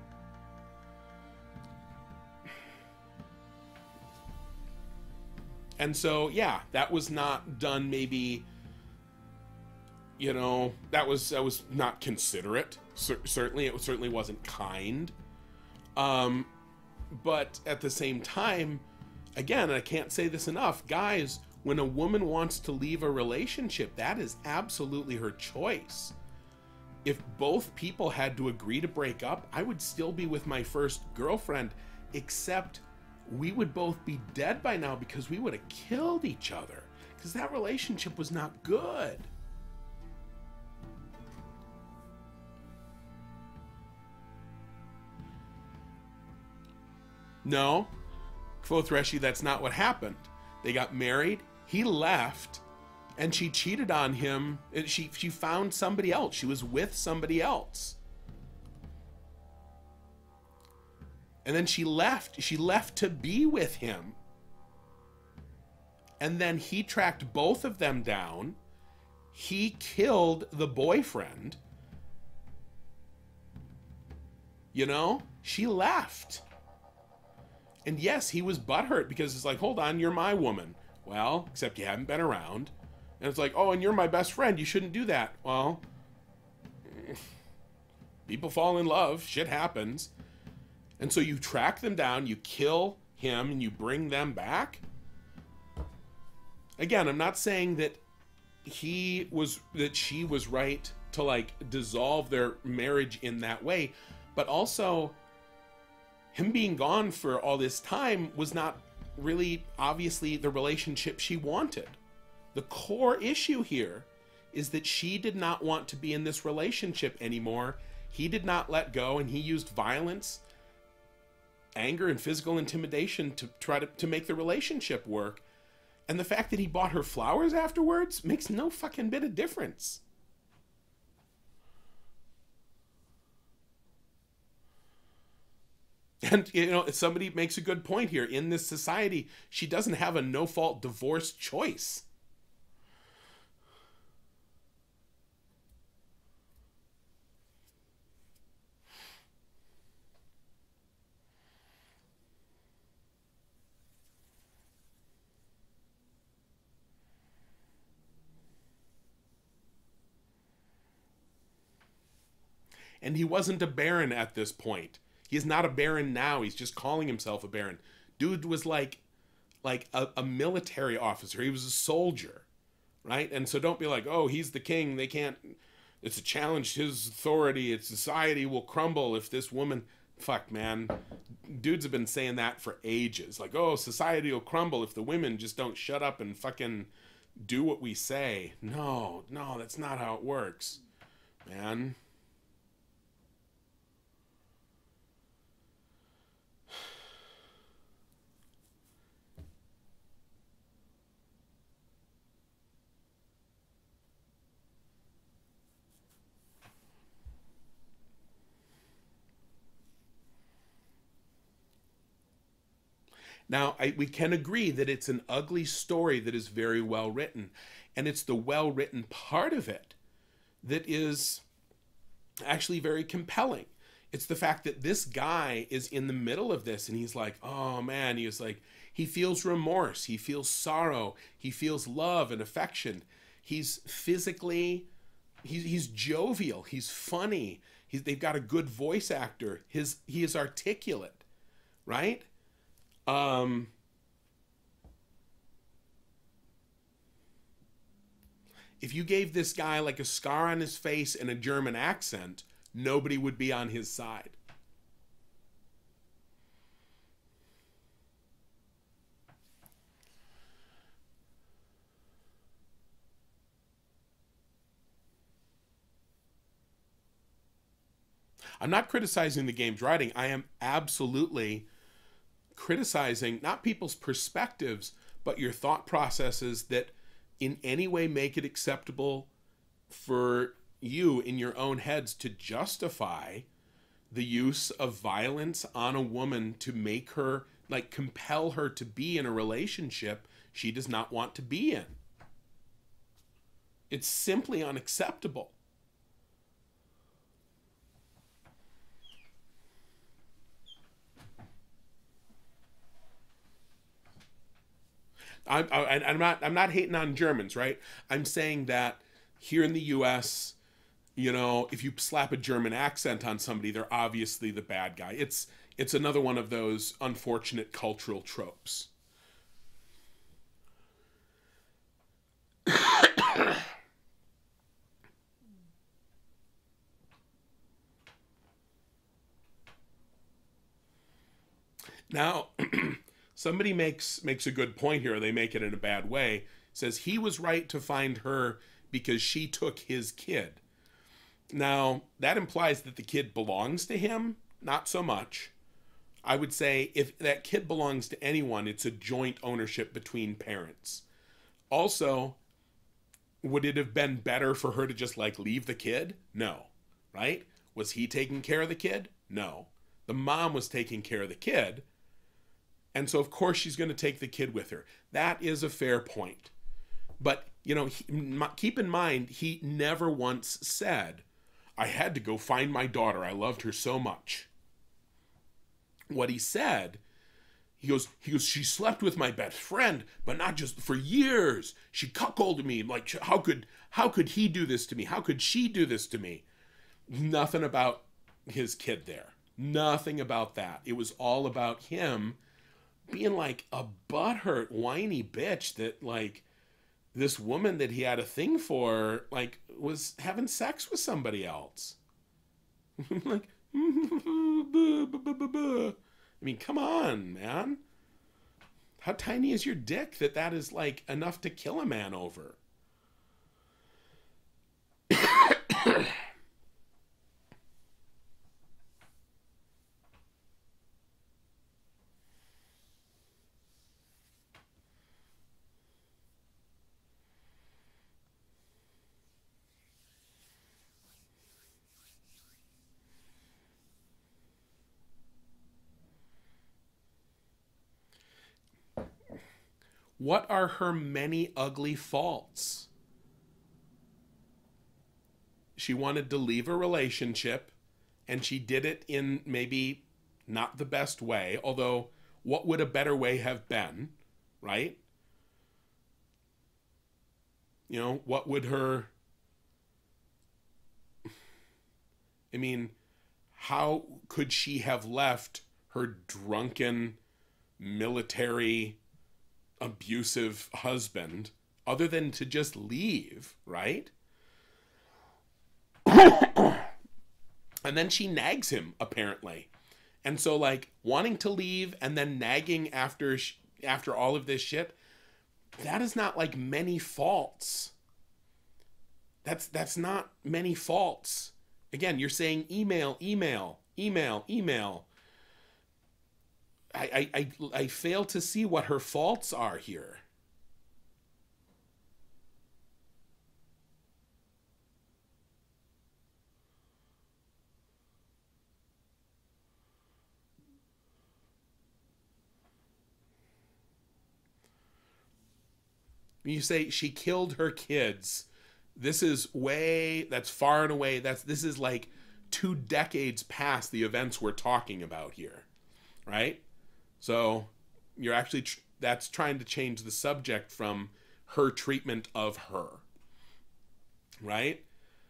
And so, yeah, that was not done maybe... You know, that was that was not considerate. C- certainly, it certainly wasn't kind. Um, but at the same time, again, I can't say this enough, guys. When a woman wants to leave a relationship, that is absolutely her choice. If both people had to agree to break up, I would still be with my first girlfriend, except we would both be dead by now because we would have killed each other, because that relationship was not good. No, Kvothe Reshi, that's not what happened. They got married, he left, and she cheated on him. And she, she found somebody else. She was with somebody else. And then she left. She left to be with him. And then he tracked both of them down. He killed the boyfriend. You know? She left. And yes, he was butthurt because it's like, hold on, you're my woman. Well, except you haven't been around. And it's like, oh, and you're my best friend. You shouldn't do that. Well, people fall in love. Shit happens. And so you track them down, you kill him, and you bring them back. Again, I'm not saying that he was, that she was right to, like, dissolve their marriage in that way. But also, him being gone for all this time was not really obviously the relationship she wanted. The core issue here is that she did not want to be in this relationship anymore. He did not let go, and he used violence, anger, and physical intimidation to try to, to make the relationship work. And the fact that he bought her flowers afterwards makes no fucking bit of difference. And, you know, somebody makes a good point here. In this society, she doesn't have a no-fault divorce choice. And he wasn't a baron at this point. He's not a baron now. He's just calling himself a baron. Dude was like, like a, a military officer. He was a soldier, right? And so don't be like, oh, he's the king. They can't, it's a challenge to his authority. It's society will crumble if this woman, fuck, man. Dudes have been saying that for ages. Like, oh, society will crumble if the women just don't shut up and fucking do what we say. No, no, that's not how it works, man. Now, I, we can agree that it's an ugly story that is very well written. And it's the well-written part of it that is actually very compelling. It's the fact that this guy is in the middle of this and he's like, oh man, he is like, he feels remorse, he feels sorrow, he feels love and affection. He's physically, he's, he's jovial, he's funny, he's, they've got a good voice actor, his, he is articulate, right? Um, if you gave this guy like a scar on his face and a German accent, nobody would be on his side. I'm not criticizing the game's writing. I am absolutely criticizing not people's perspectives, but your thought processes that in any way make it acceptable for you in your own heads to justify the use of violence on a woman to make her, like, compel her to be in a relationship she does not want to be in. It's simply unacceptable. I'm, I, I'm not. I'm not hating on Germans, right? I'm saying that here in the U S, you know, if you slap a German accent on somebody, they're obviously the bad guy. It's it's another one of those unfortunate cultural tropes. Now, somebody makes makes a good point here. They make it in a bad way. Says he was right to find her because she took his kid. Now, that implies that the kid belongs to him. Not so much. I would say if that kid belongs to anyone, it's a joint ownership between parents. Also, would it have been better for her to just like leave the kid? No. Right? Was he taking care of the kid? No. The mom was taking care of the kid. And so, of course, she's going to take the kid with her. That is a fair point. But, you know, he, keep in mind, he never once said, I had to go find my daughter. I loved her so much. What he said, he goes, he goes, she slept with my best friend, but not just for years. She cuckolded me. Like, how could, how could he do this to me? How could she do this to me? Nothing about his kid there. Nothing about that. It was all about him being like a butthurt, whiny bitch that like this woman that he had a thing for, like, was having sex with somebody else. Like, I mean, come on, man. How tiny is your dick that that is, like, enough to kill a man over? What are her many ugly faults? She wanted to leave a relationship, and she did it in maybe not the best way, although what would a better way have been, right? You know, what would her... I mean, how could she have left her drunken, military, abusive husband other than to just leave, right? And then she nags him, apparently. And so, like, wanting to leave and then nagging after sh- after all of this shit, that is not, like, many faults. That's that's not many faults. Again, you're saying email, email, email, email. I, I, I, I fail to see what her faults are here. You say she killed her kids. This is way, that's far and away, that's this is like two decades past the events we're talking about here, right? So you're actually, tr- that's trying to change the subject from her treatment of her, right?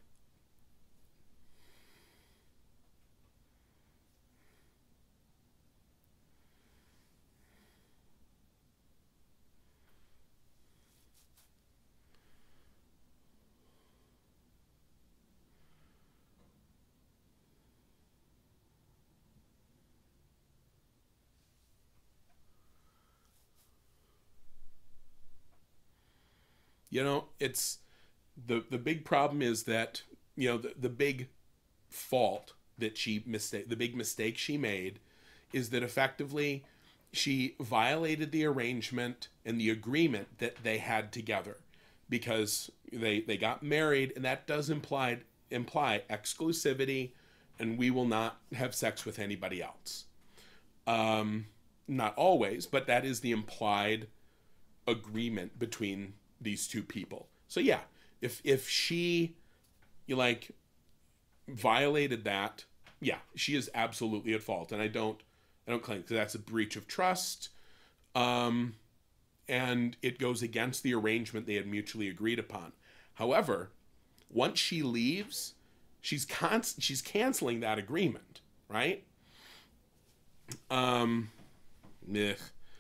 You know, it's the the big problem is that, you know, the, the big fault that she mistake the big mistake she made is that effectively she violated the arrangement and the agreement that they had together, because they they got married, and that does imply imply exclusivity, and we will not have sex with anybody else. Um, not always, but that is the implied agreement between these two people. So yeah, if if she, you like, violated that, yeah, she is absolutely at fault, and I don't I don't claim, because that's a breach of trust, um, and it goes against the arrangement they had mutually agreed upon. However, once she leaves, she's con- she's canceling that agreement, right? Um, ugh.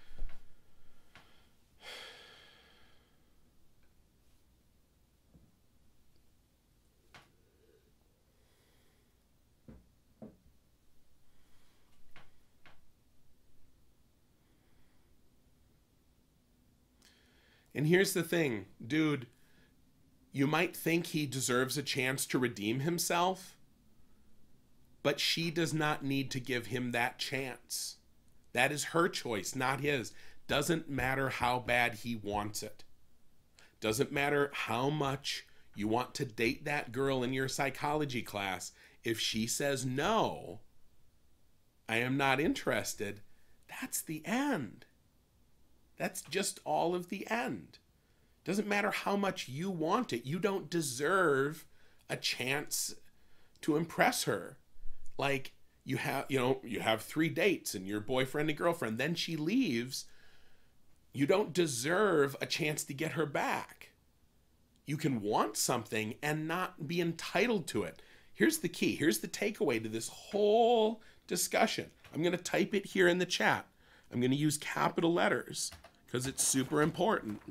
And here's the thing, dude, you might think he deserves a chance to redeem himself, but she does not need to give him that chance. That is her choice, not his. Doesn't matter how bad he wants it. Doesn't matter how much you want to date that girl in your psychology class. If she says, no, I am not interested, that's the end. That's just all of the end. Doesn't matter how much you want it. You don't deserve a chance to impress her. Like, you have, you know, you have three dates and your boyfriend and girlfriend, then she leaves. You don't deserve a chance to get her back. You can want something and not be entitled to it. Here's the key. Here's the takeaway to this whole discussion. I'm going to type it here in the chat. I'm going to use capital letters because it's super important.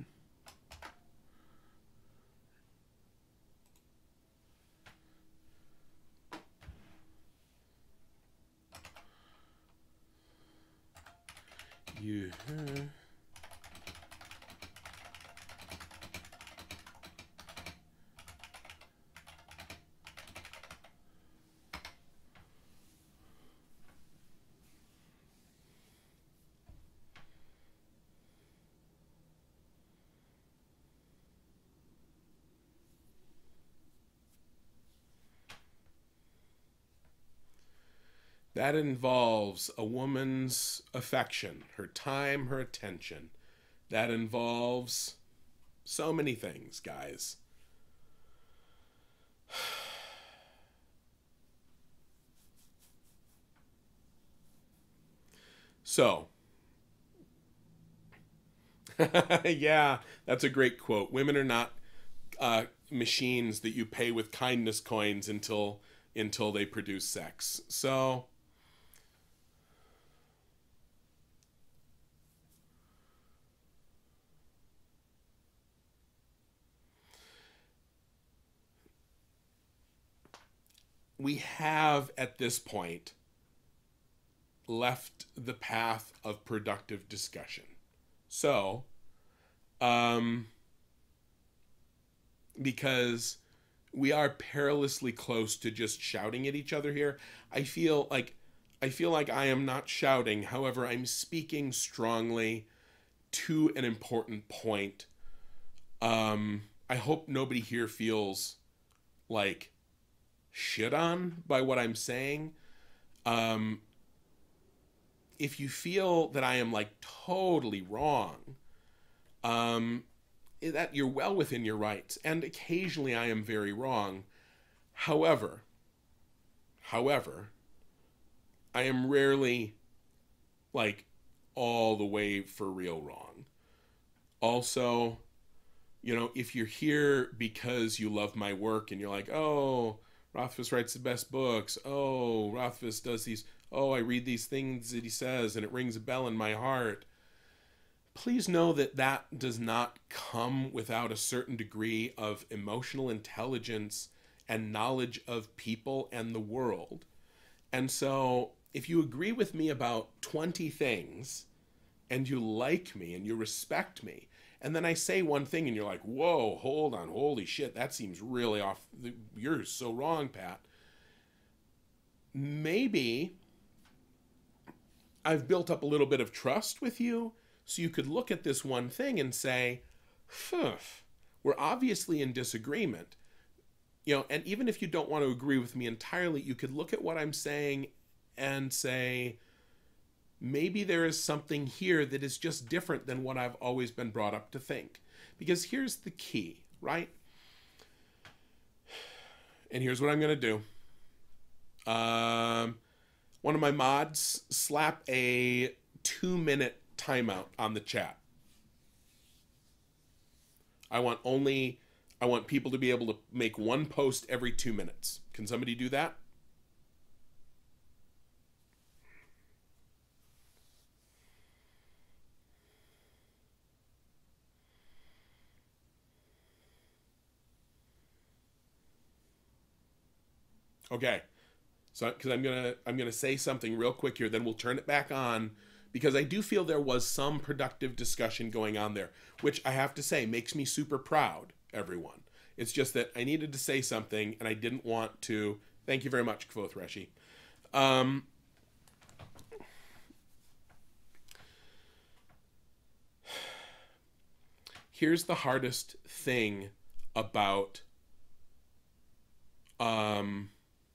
You. Uh, That involves a woman's affection, her time, her attention. That involves so many things, guys. So, yeah, that's a great quote. Women are not uh, machines that you pay with kindness coins until until they produce sex. So, we have at this point left the path of productive discussion. So, um, because we are perilously close to just shouting at each other here, I feel like I feel like I am not shouting. However, I'm speaking strongly to an important point. Um, I hope nobody here feels like shit on by what I'm saying. Um, if you feel that I am like totally wrong, um, that you're well within your rights. And occasionally I am very wrong. However, however, I am rarely like all the way for real wrong. Also, you know, if you're here because you love my work and you're like, oh, Rothfuss writes the best books. Oh, Rothfuss does these. Oh, I read these things that he says and it rings a bell in my heart. Please know that that does not come without a certain degree of emotional intelligence and knowledge of people and the world. And so if you agree with me about twenty things and you like me and you respect me, and then I say one thing and you're like, whoa, hold on, holy shit, that seems really off. You're so wrong, Pat. Maybe I've built up a little bit of trust with you, so you could look at this one thing and say, huh, we're obviously in disagreement. You know, and even if you don't want to agree with me entirely, you could look at what I'm saying and say, maybe there is something here that is just different than what I've always been brought up to think. Because here's the key, right? And here's what I'm going to do. Um, one of my mods slap a two-minute timeout on the chat. I want only, I want people to be able to make one post every two minutes. Can somebody do that? Okay, so because I'm gonna I'm gonna say something real quick here, then we'll turn it back on, because I do feel there was some productive discussion going on there, which I have to say makes me super proud, everyone. It's just that I needed to say something and I didn't want to. Thank you very much, Kvoth Reshi. Um, here's the hardest thing about um.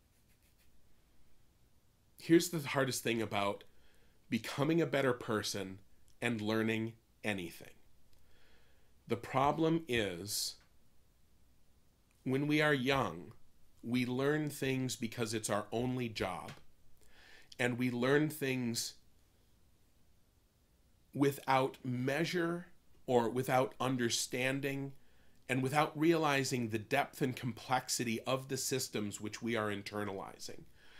Here's the hardest thing about becoming a better person and learning anything. The problem is, when we are young, we learn things because it's our only job. And we learn things without measure or without understanding and without realizing the depth and complexity of the systems which we are internalizing.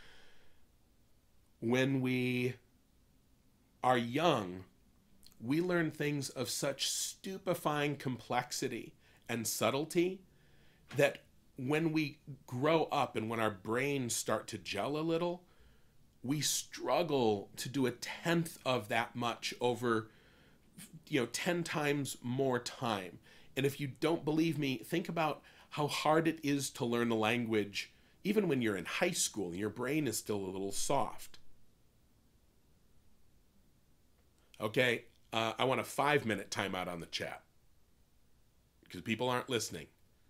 When we are young, we learn things of such stupefying complexity and subtlety that when we grow up and when our brains start to gel a little, we struggle to do a tenth of that much over, you know, ten times more time. And if you don't believe me, think about how hard it is to learn a language, even when you're in high school and your brain is still a little soft. Okay, uh, I want a five minute timeout on the chat because people aren't listening.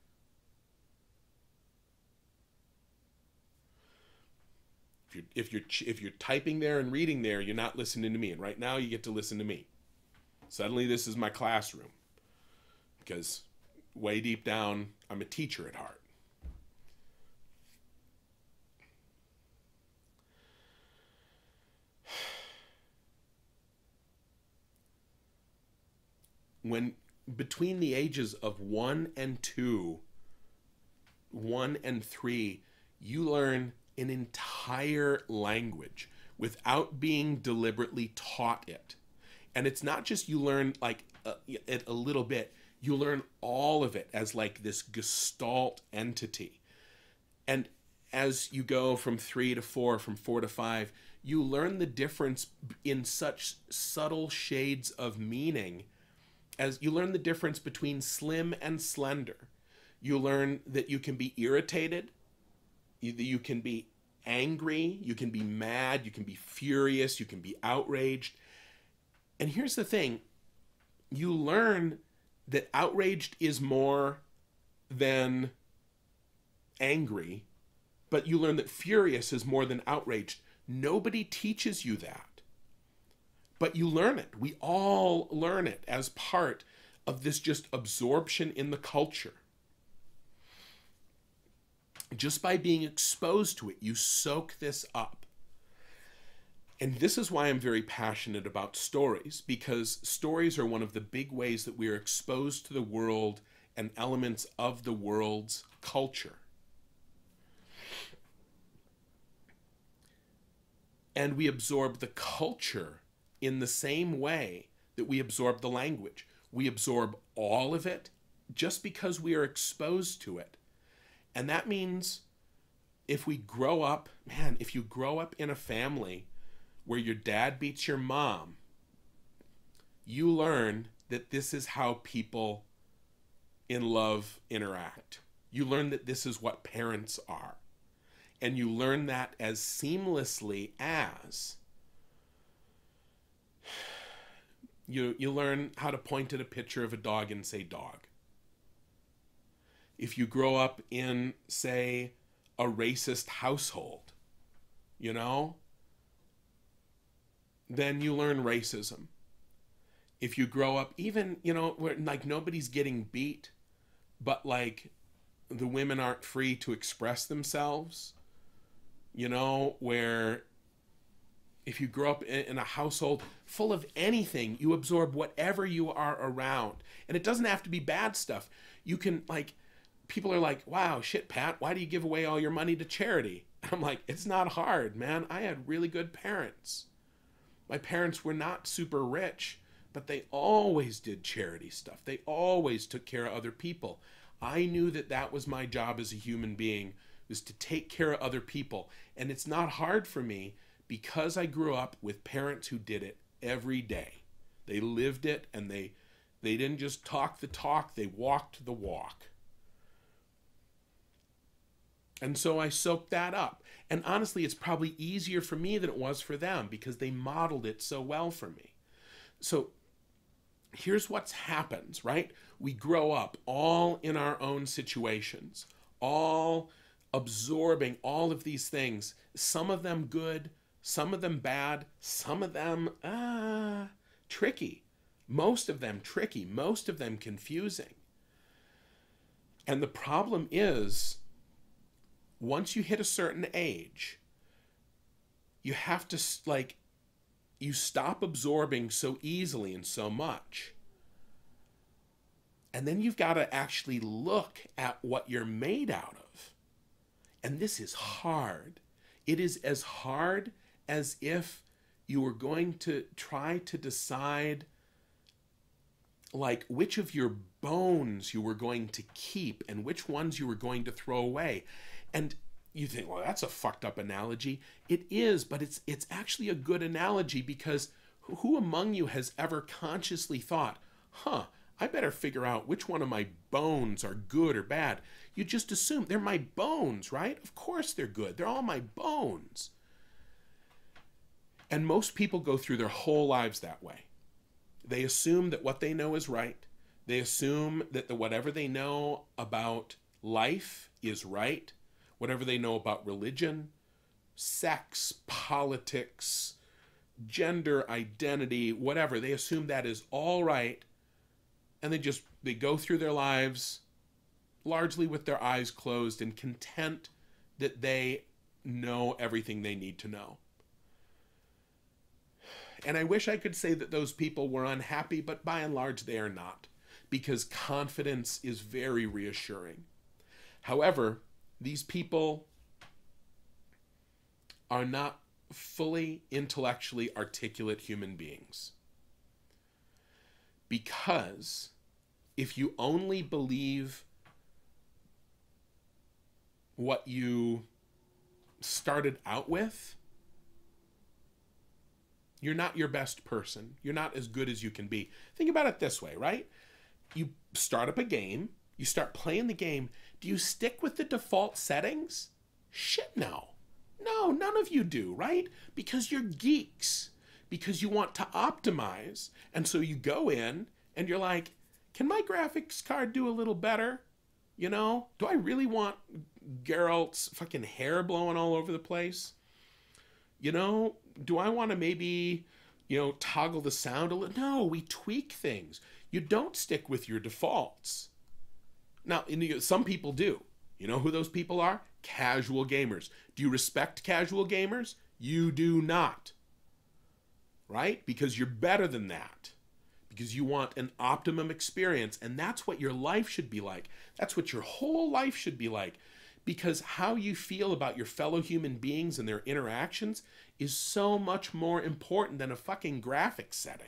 If you're, if you're, if you're typing there and reading there, you're not listening to me. And right now you get to listen to me. Suddenly this is my classroom because way deep down, I'm a teacher at heart. When between the ages of one and two, one and three, you learn an entire language without being deliberately taught it. And it's not just you learn like a, it a little bit, you learn all of it as like this gestalt entity. And as you go from three to four, from four to five, you learn the difference in such subtle shades of meaning. As you learn the difference between slim and slender. You learn that you can be irritated, you, you can be angry, you can be mad, you can be furious, you can be outraged. And here's the thing, you learn that outraged is more than angry, but you learn that furious is more than outraged. Nobody teaches you that. But you learn it. We all learn it as part of this just absorption in the culture. Just by being exposed to it, you soak this up. And this is why I'm very passionate about stories, because stories are one of the big ways that we are exposed to the world and elements of the world's culture. And we absorb the culture in the same way that we absorb the language. We absorb all of it just because we are exposed to it. And that means if we grow up, man, if you grow up in a family where your dad beats your mom, you learn that this is how people in love interact. You learn that this is what parents are. And you learn that as seamlessly as You, you learn how to point at a picture of a dog and say dog. If you grow up in, say, a racist household, you know, then you learn racism. If you grow up even, you know, where like nobody's getting beat, but like the women aren't free to express themselves, you know, where if you grow up in a household full of anything, you absorb whatever you are around. And it doesn't have to be bad stuff. You can, like, people are like, wow, shit, Pat, why do you give away all your money to charity? I'm like, it's not hard, man. I had really good parents. My parents were not super rich, but they always did charity stuff. They always took care of other people. I knew that that was my job as a human being, was to take care of other people. And it's not hard for me, because I grew up with parents who did it every day. They lived it, and they they didn't just talk the talk, they walked the walk. And so I soaked that up. And honestly, it's probably easier for me than it was for them because they modeled it so well for me. So here's what happens, right? We grow up all in our own situations, all absorbing all of these things, some of them good, some of them bad, some of them uh, tricky, most of them tricky, most of them confusing. And the problem is, once you hit a certain age, you have to, like, you stop absorbing so easily and so much. And then you've got to actually look at what you're made out of. And this is hard. It is as hard as if you were going to try to decide like which of your bones you were going to keep and which ones you were going to throw away. And you think, well, that's a fucked up analogy. It is, but it's it's actually a good analogy, because who among you has ever consciously thought, huh, I better figure out which one of my bones are good or bad? You just assume they're my bones, right? Of course they're good. They're all my bones. And most people go through their whole lives that way. They assume that what they know is right. They assume that the whatever they know about life is right. Whatever they know about religion, sex, politics, gender identity, whatever, they assume that is all right. And they just, they go through their lives largely with their eyes closed and content that they know everything they need to know. And I wish I could say that those people were unhappy, but by and large they are not, because confidence is very reassuring. However, these people are not fully intellectually articulate human beings. Because if you only believe what you started out with, you're not your best person. You're not as good as you can be. Think about it this way, right? You start up a game, you start playing the game. Do you stick with the default settings? Shit, no. No, none of you do, right? Because you're geeks. Because you want to optimize. And so you go in and you're like, can my graphics card do a little better? You know, do I really want Geralt's fucking hair blowing all over the place? You know, do I want to maybe, you know, toggle the sound a little? No, we tweak things. You don't stick with your defaults. Now, some people do. You know who those people are? Casual gamers. Do you respect casual gamers? You do not. Right? Because you're better than that. Because you want an optimum experience. And that's what your life should be like. That's what your whole life should be like. Because how you feel about your fellow human beings and their interactions is so much more important than a fucking graphics setting.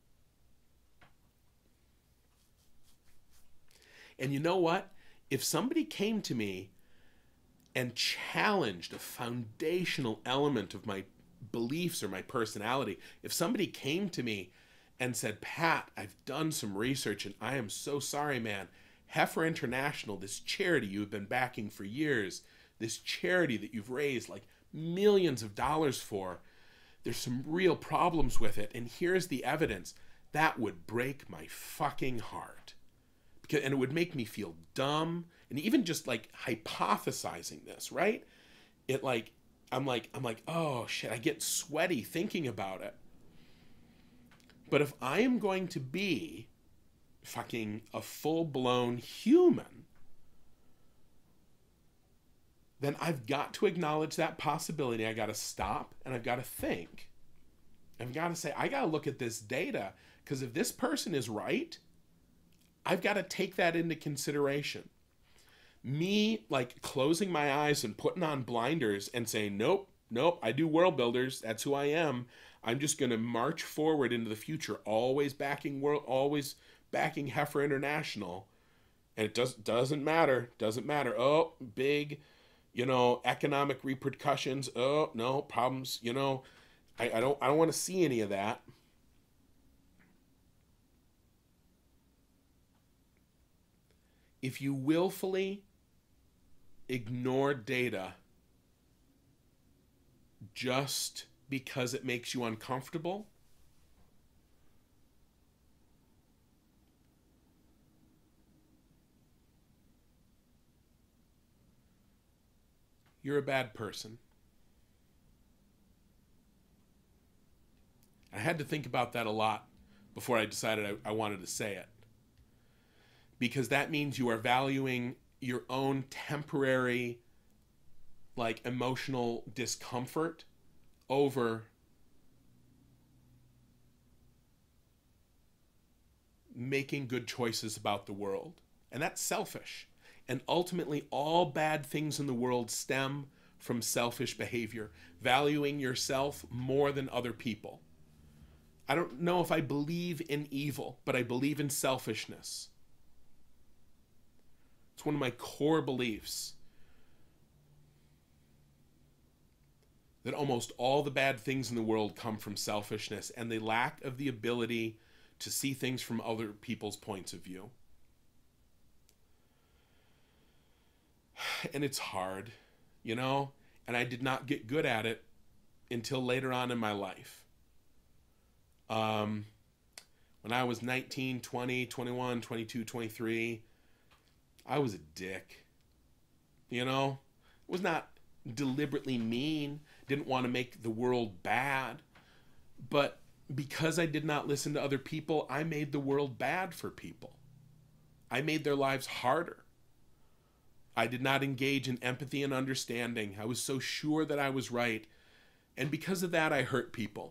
And you know what? If somebody came to me and challenged a foundational element of my beliefs or my personality, if somebody came to me and said, Pat, I've done some research and I am so sorry, man. Heifer International, this charity you've been backing for years, this charity that you've raised like millions of dollars for, there's some real problems with it, and here's the evidence. That would break my fucking heart. Because, and it would make me feel dumb, and even just like hypothesizing this, right? It like, I'm like, I'm like, oh shit, I get sweaty thinking about it. But if I am going to be fucking a full-blown human, then I've got to acknowledge that possibility. I got to stop and I've got to think. I've got to say, I got to look at this data, because if this person is right, I've got to take that into consideration. Me like closing my eyes and putting on blinders and saying, nope, nope, I do Worldbuilders. That's who I am. I'm just going to march forward into the future, always backing world, always backing Heifer International. And it does, doesn't matter. Doesn't matter. Oh, big, you know, economic repercussions. Oh, no, problems. You know, I, I don't, I don't want to see any of that. If you willfully ignore data just because it makes you uncomfortable, you're a bad person. I had to think about that a lot before I decided I, I wanted to say it. Because that means you are valuing your own temporary, like, emotional discomfort over making good choices about the world. And that's selfish. And ultimately, all bad things in the world stem from selfish behavior, valuing yourself more than other people. I don't know if I believe in evil, but I believe in selfishness. It's one of my core beliefs. that almost all the bad things in the world come from selfishness and the lack of the ability to see things from other people's points of view. And it's hard, you know, and I did not get good at it until later on in my life. Um, when I was nineteen, twenty, twenty-one, twenty-two, twenty-three, I was a dick, you know, was not deliberately mean, didn't want to make the world bad, but because I did not listen to other people, I made the world bad for people. I made their lives harder. I did not engage in empathy and understanding. I was so sure that I was right. And because of that, I hurt people.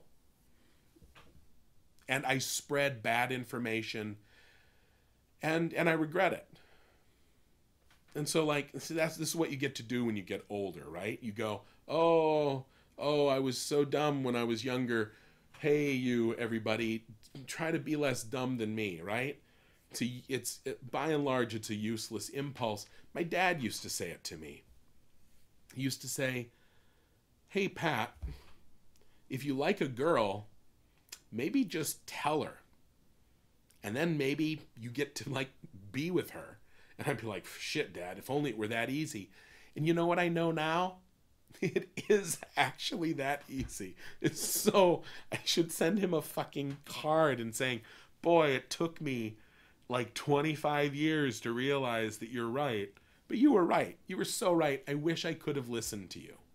And I spread bad information. And and I regret it. And so, like, see, that's this is what you get to do when you get older, right? You go, oh, oh, I was so dumb when I was younger. Hey, you, everybody, try to be less dumb than me, right? It's, a, it's it, by and large, it's a useless impulse. My dad used to say it to me. He used to say, hey, Pat, if you like a girl, maybe just tell her. And then maybe you get to, like, be with her. And I'd be like, shit, Dad, if only it were that easy. And you know what I know now? It is actually that easy. It's so, I should send him a fucking card and saying, boy, it took me like twenty-five years to realize that you're right. But you were right. You were so right. I wish I could have listened to you.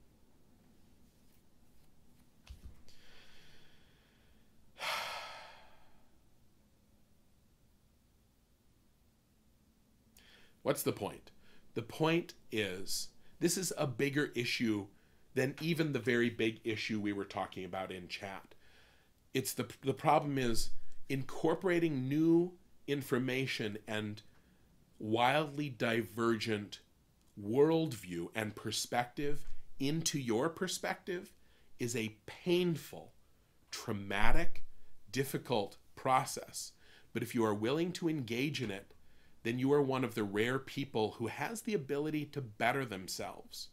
What's the point? The point is, this is a bigger issue than even the very big issue we were talking about in chat. It's the, the problem is incorporating new information and wildly divergent worldview and perspective into your perspective is a painful, traumatic, difficult process. But if you are willing to engage in it, then you are one of the rare people who has the ability to better themselves.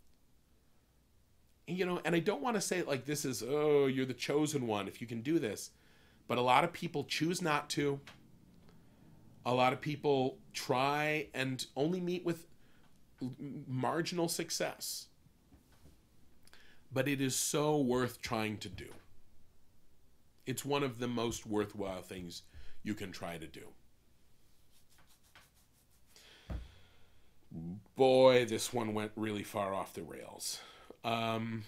And, you know, and I don't want to say it like this is, oh, you're the chosen one if you can do this. But a lot of people choose not to. A lot of people try and only meet with marginal success. But it is so worth trying to do. It's one of the most worthwhile things you can try to do. Boy, this one went really far off the rails. Um,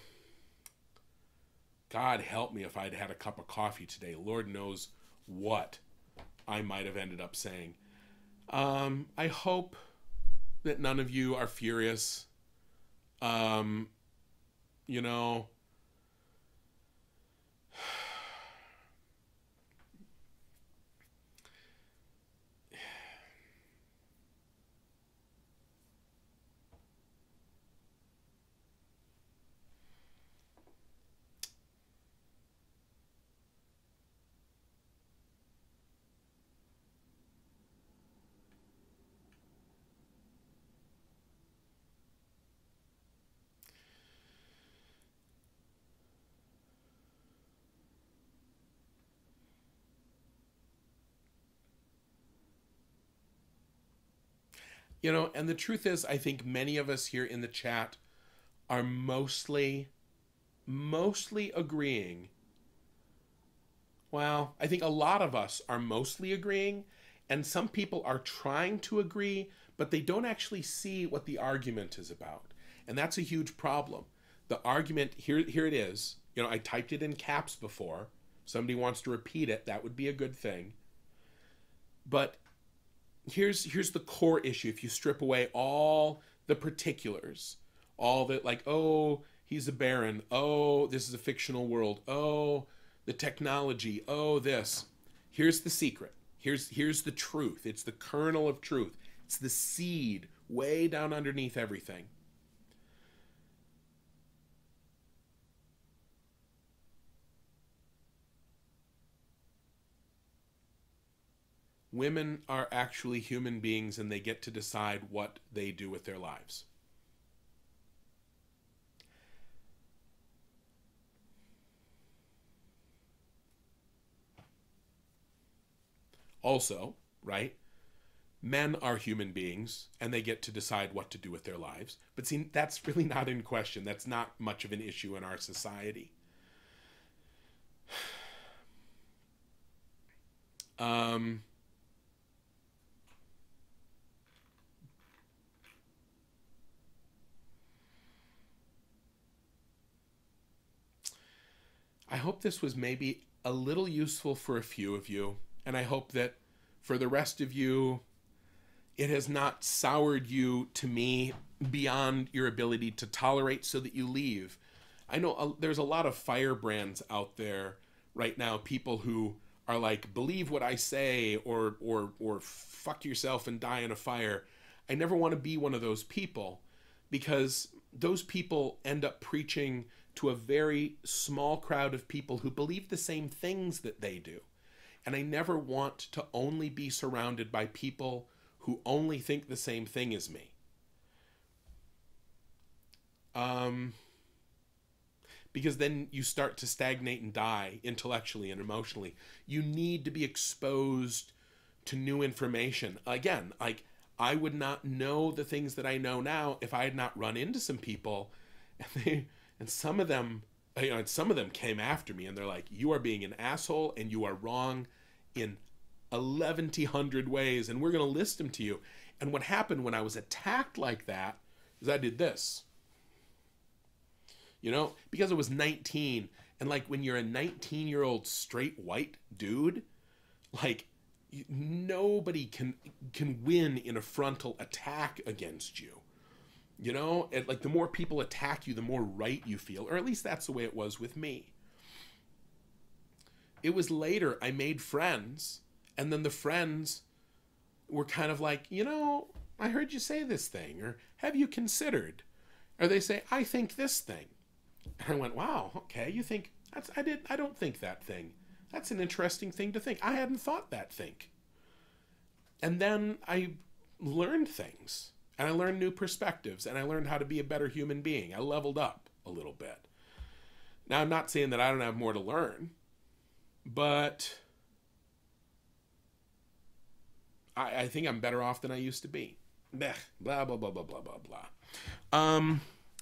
God help me if I'd had a cup of coffee today. Lord knows what I might have ended up saying. Um, I hope that none of you are furious. Um, you know... You know, and the truth is, I think many of us here in the chat are mostly, mostly agreeing. Well, I think a lot of us are mostly agreeing, and some people are trying to agree, but they don't actually see what the argument is about. And that's a huge problem. The argument, here, here it is. You know, I typed it in caps before. If somebody wants to repeat it, that would be a good thing. But Here's here's the core issue. If you strip away all the particulars, all the, like, oh, he's a baron. Oh, this is a fictional world. Oh, the technology. Oh, this. Here's the secret. Here's here's the truth. It's the kernel of truth. It's the seed way down underneath everything. Women are actually human beings and they get to decide what they do with their lives. Also, right? Men are human beings, and they get to decide what to do with their lives. But see, that's really not in question. That's not much of an issue in our society. Um... I hope this was maybe a little useful for a few of you, and I hope that for the rest of you, it has not soured you to me beyond your ability to tolerate so that you leave. I know uh, there's a lot of firebrands out there right now, people who are like, believe what I say, or or or fuck yourself and die in a fire. I never want to be one of those people, because those people end up preaching to a very small crowd of people who believe the same things that they do. And I never want to only be surrounded by people who only think the same thing as me. Um, because then you start to stagnate and die intellectually and emotionally. You need to be exposed to new information. Again, like, I would not know the things that I know now if I had not run into some people, and they... And some of them, you know, and some of them came after me, and they're like, you are being an asshole, and you are wrong in eleven hundred ways, and we're going to list them to you. And what happened when I was attacked like that is I did this. You know, because I was nineteen, and like when you're a nineteen-year-old straight white dude, like, nobody can can win in a frontal attack against you. You know, it, like, the more people attack you, the more right you feel. Or at least that's the way it was with me. It was later I made friends, and then the friends were kind of like, you know, I heard you say this thing, or have you considered? Or they say, I think this thing. And I went, wow, okay, you think, that's, I did, I don't think that thing. That's an interesting thing to think. I hadn't thought that think. And then I learned things. And I learned new perspectives, and I learned how to be a better human being. I leveled up a little bit. Now, I'm not saying that I don't have more to learn, but I, I think I'm better off than I used to be. Bleh, blah, blah, blah, blah, blah, blah, blah. Um,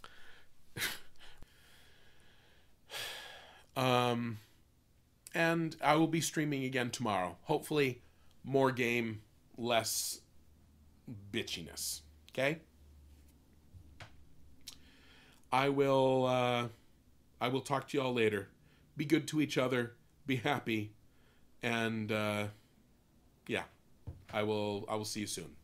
um, and I will be streaming again tomorrow. Hopefully, more game, less bitchiness. Okay? I will uh, I will talk to y'all later. Be good to each other. Be happy. And uh, yeah, I will I will see you soon.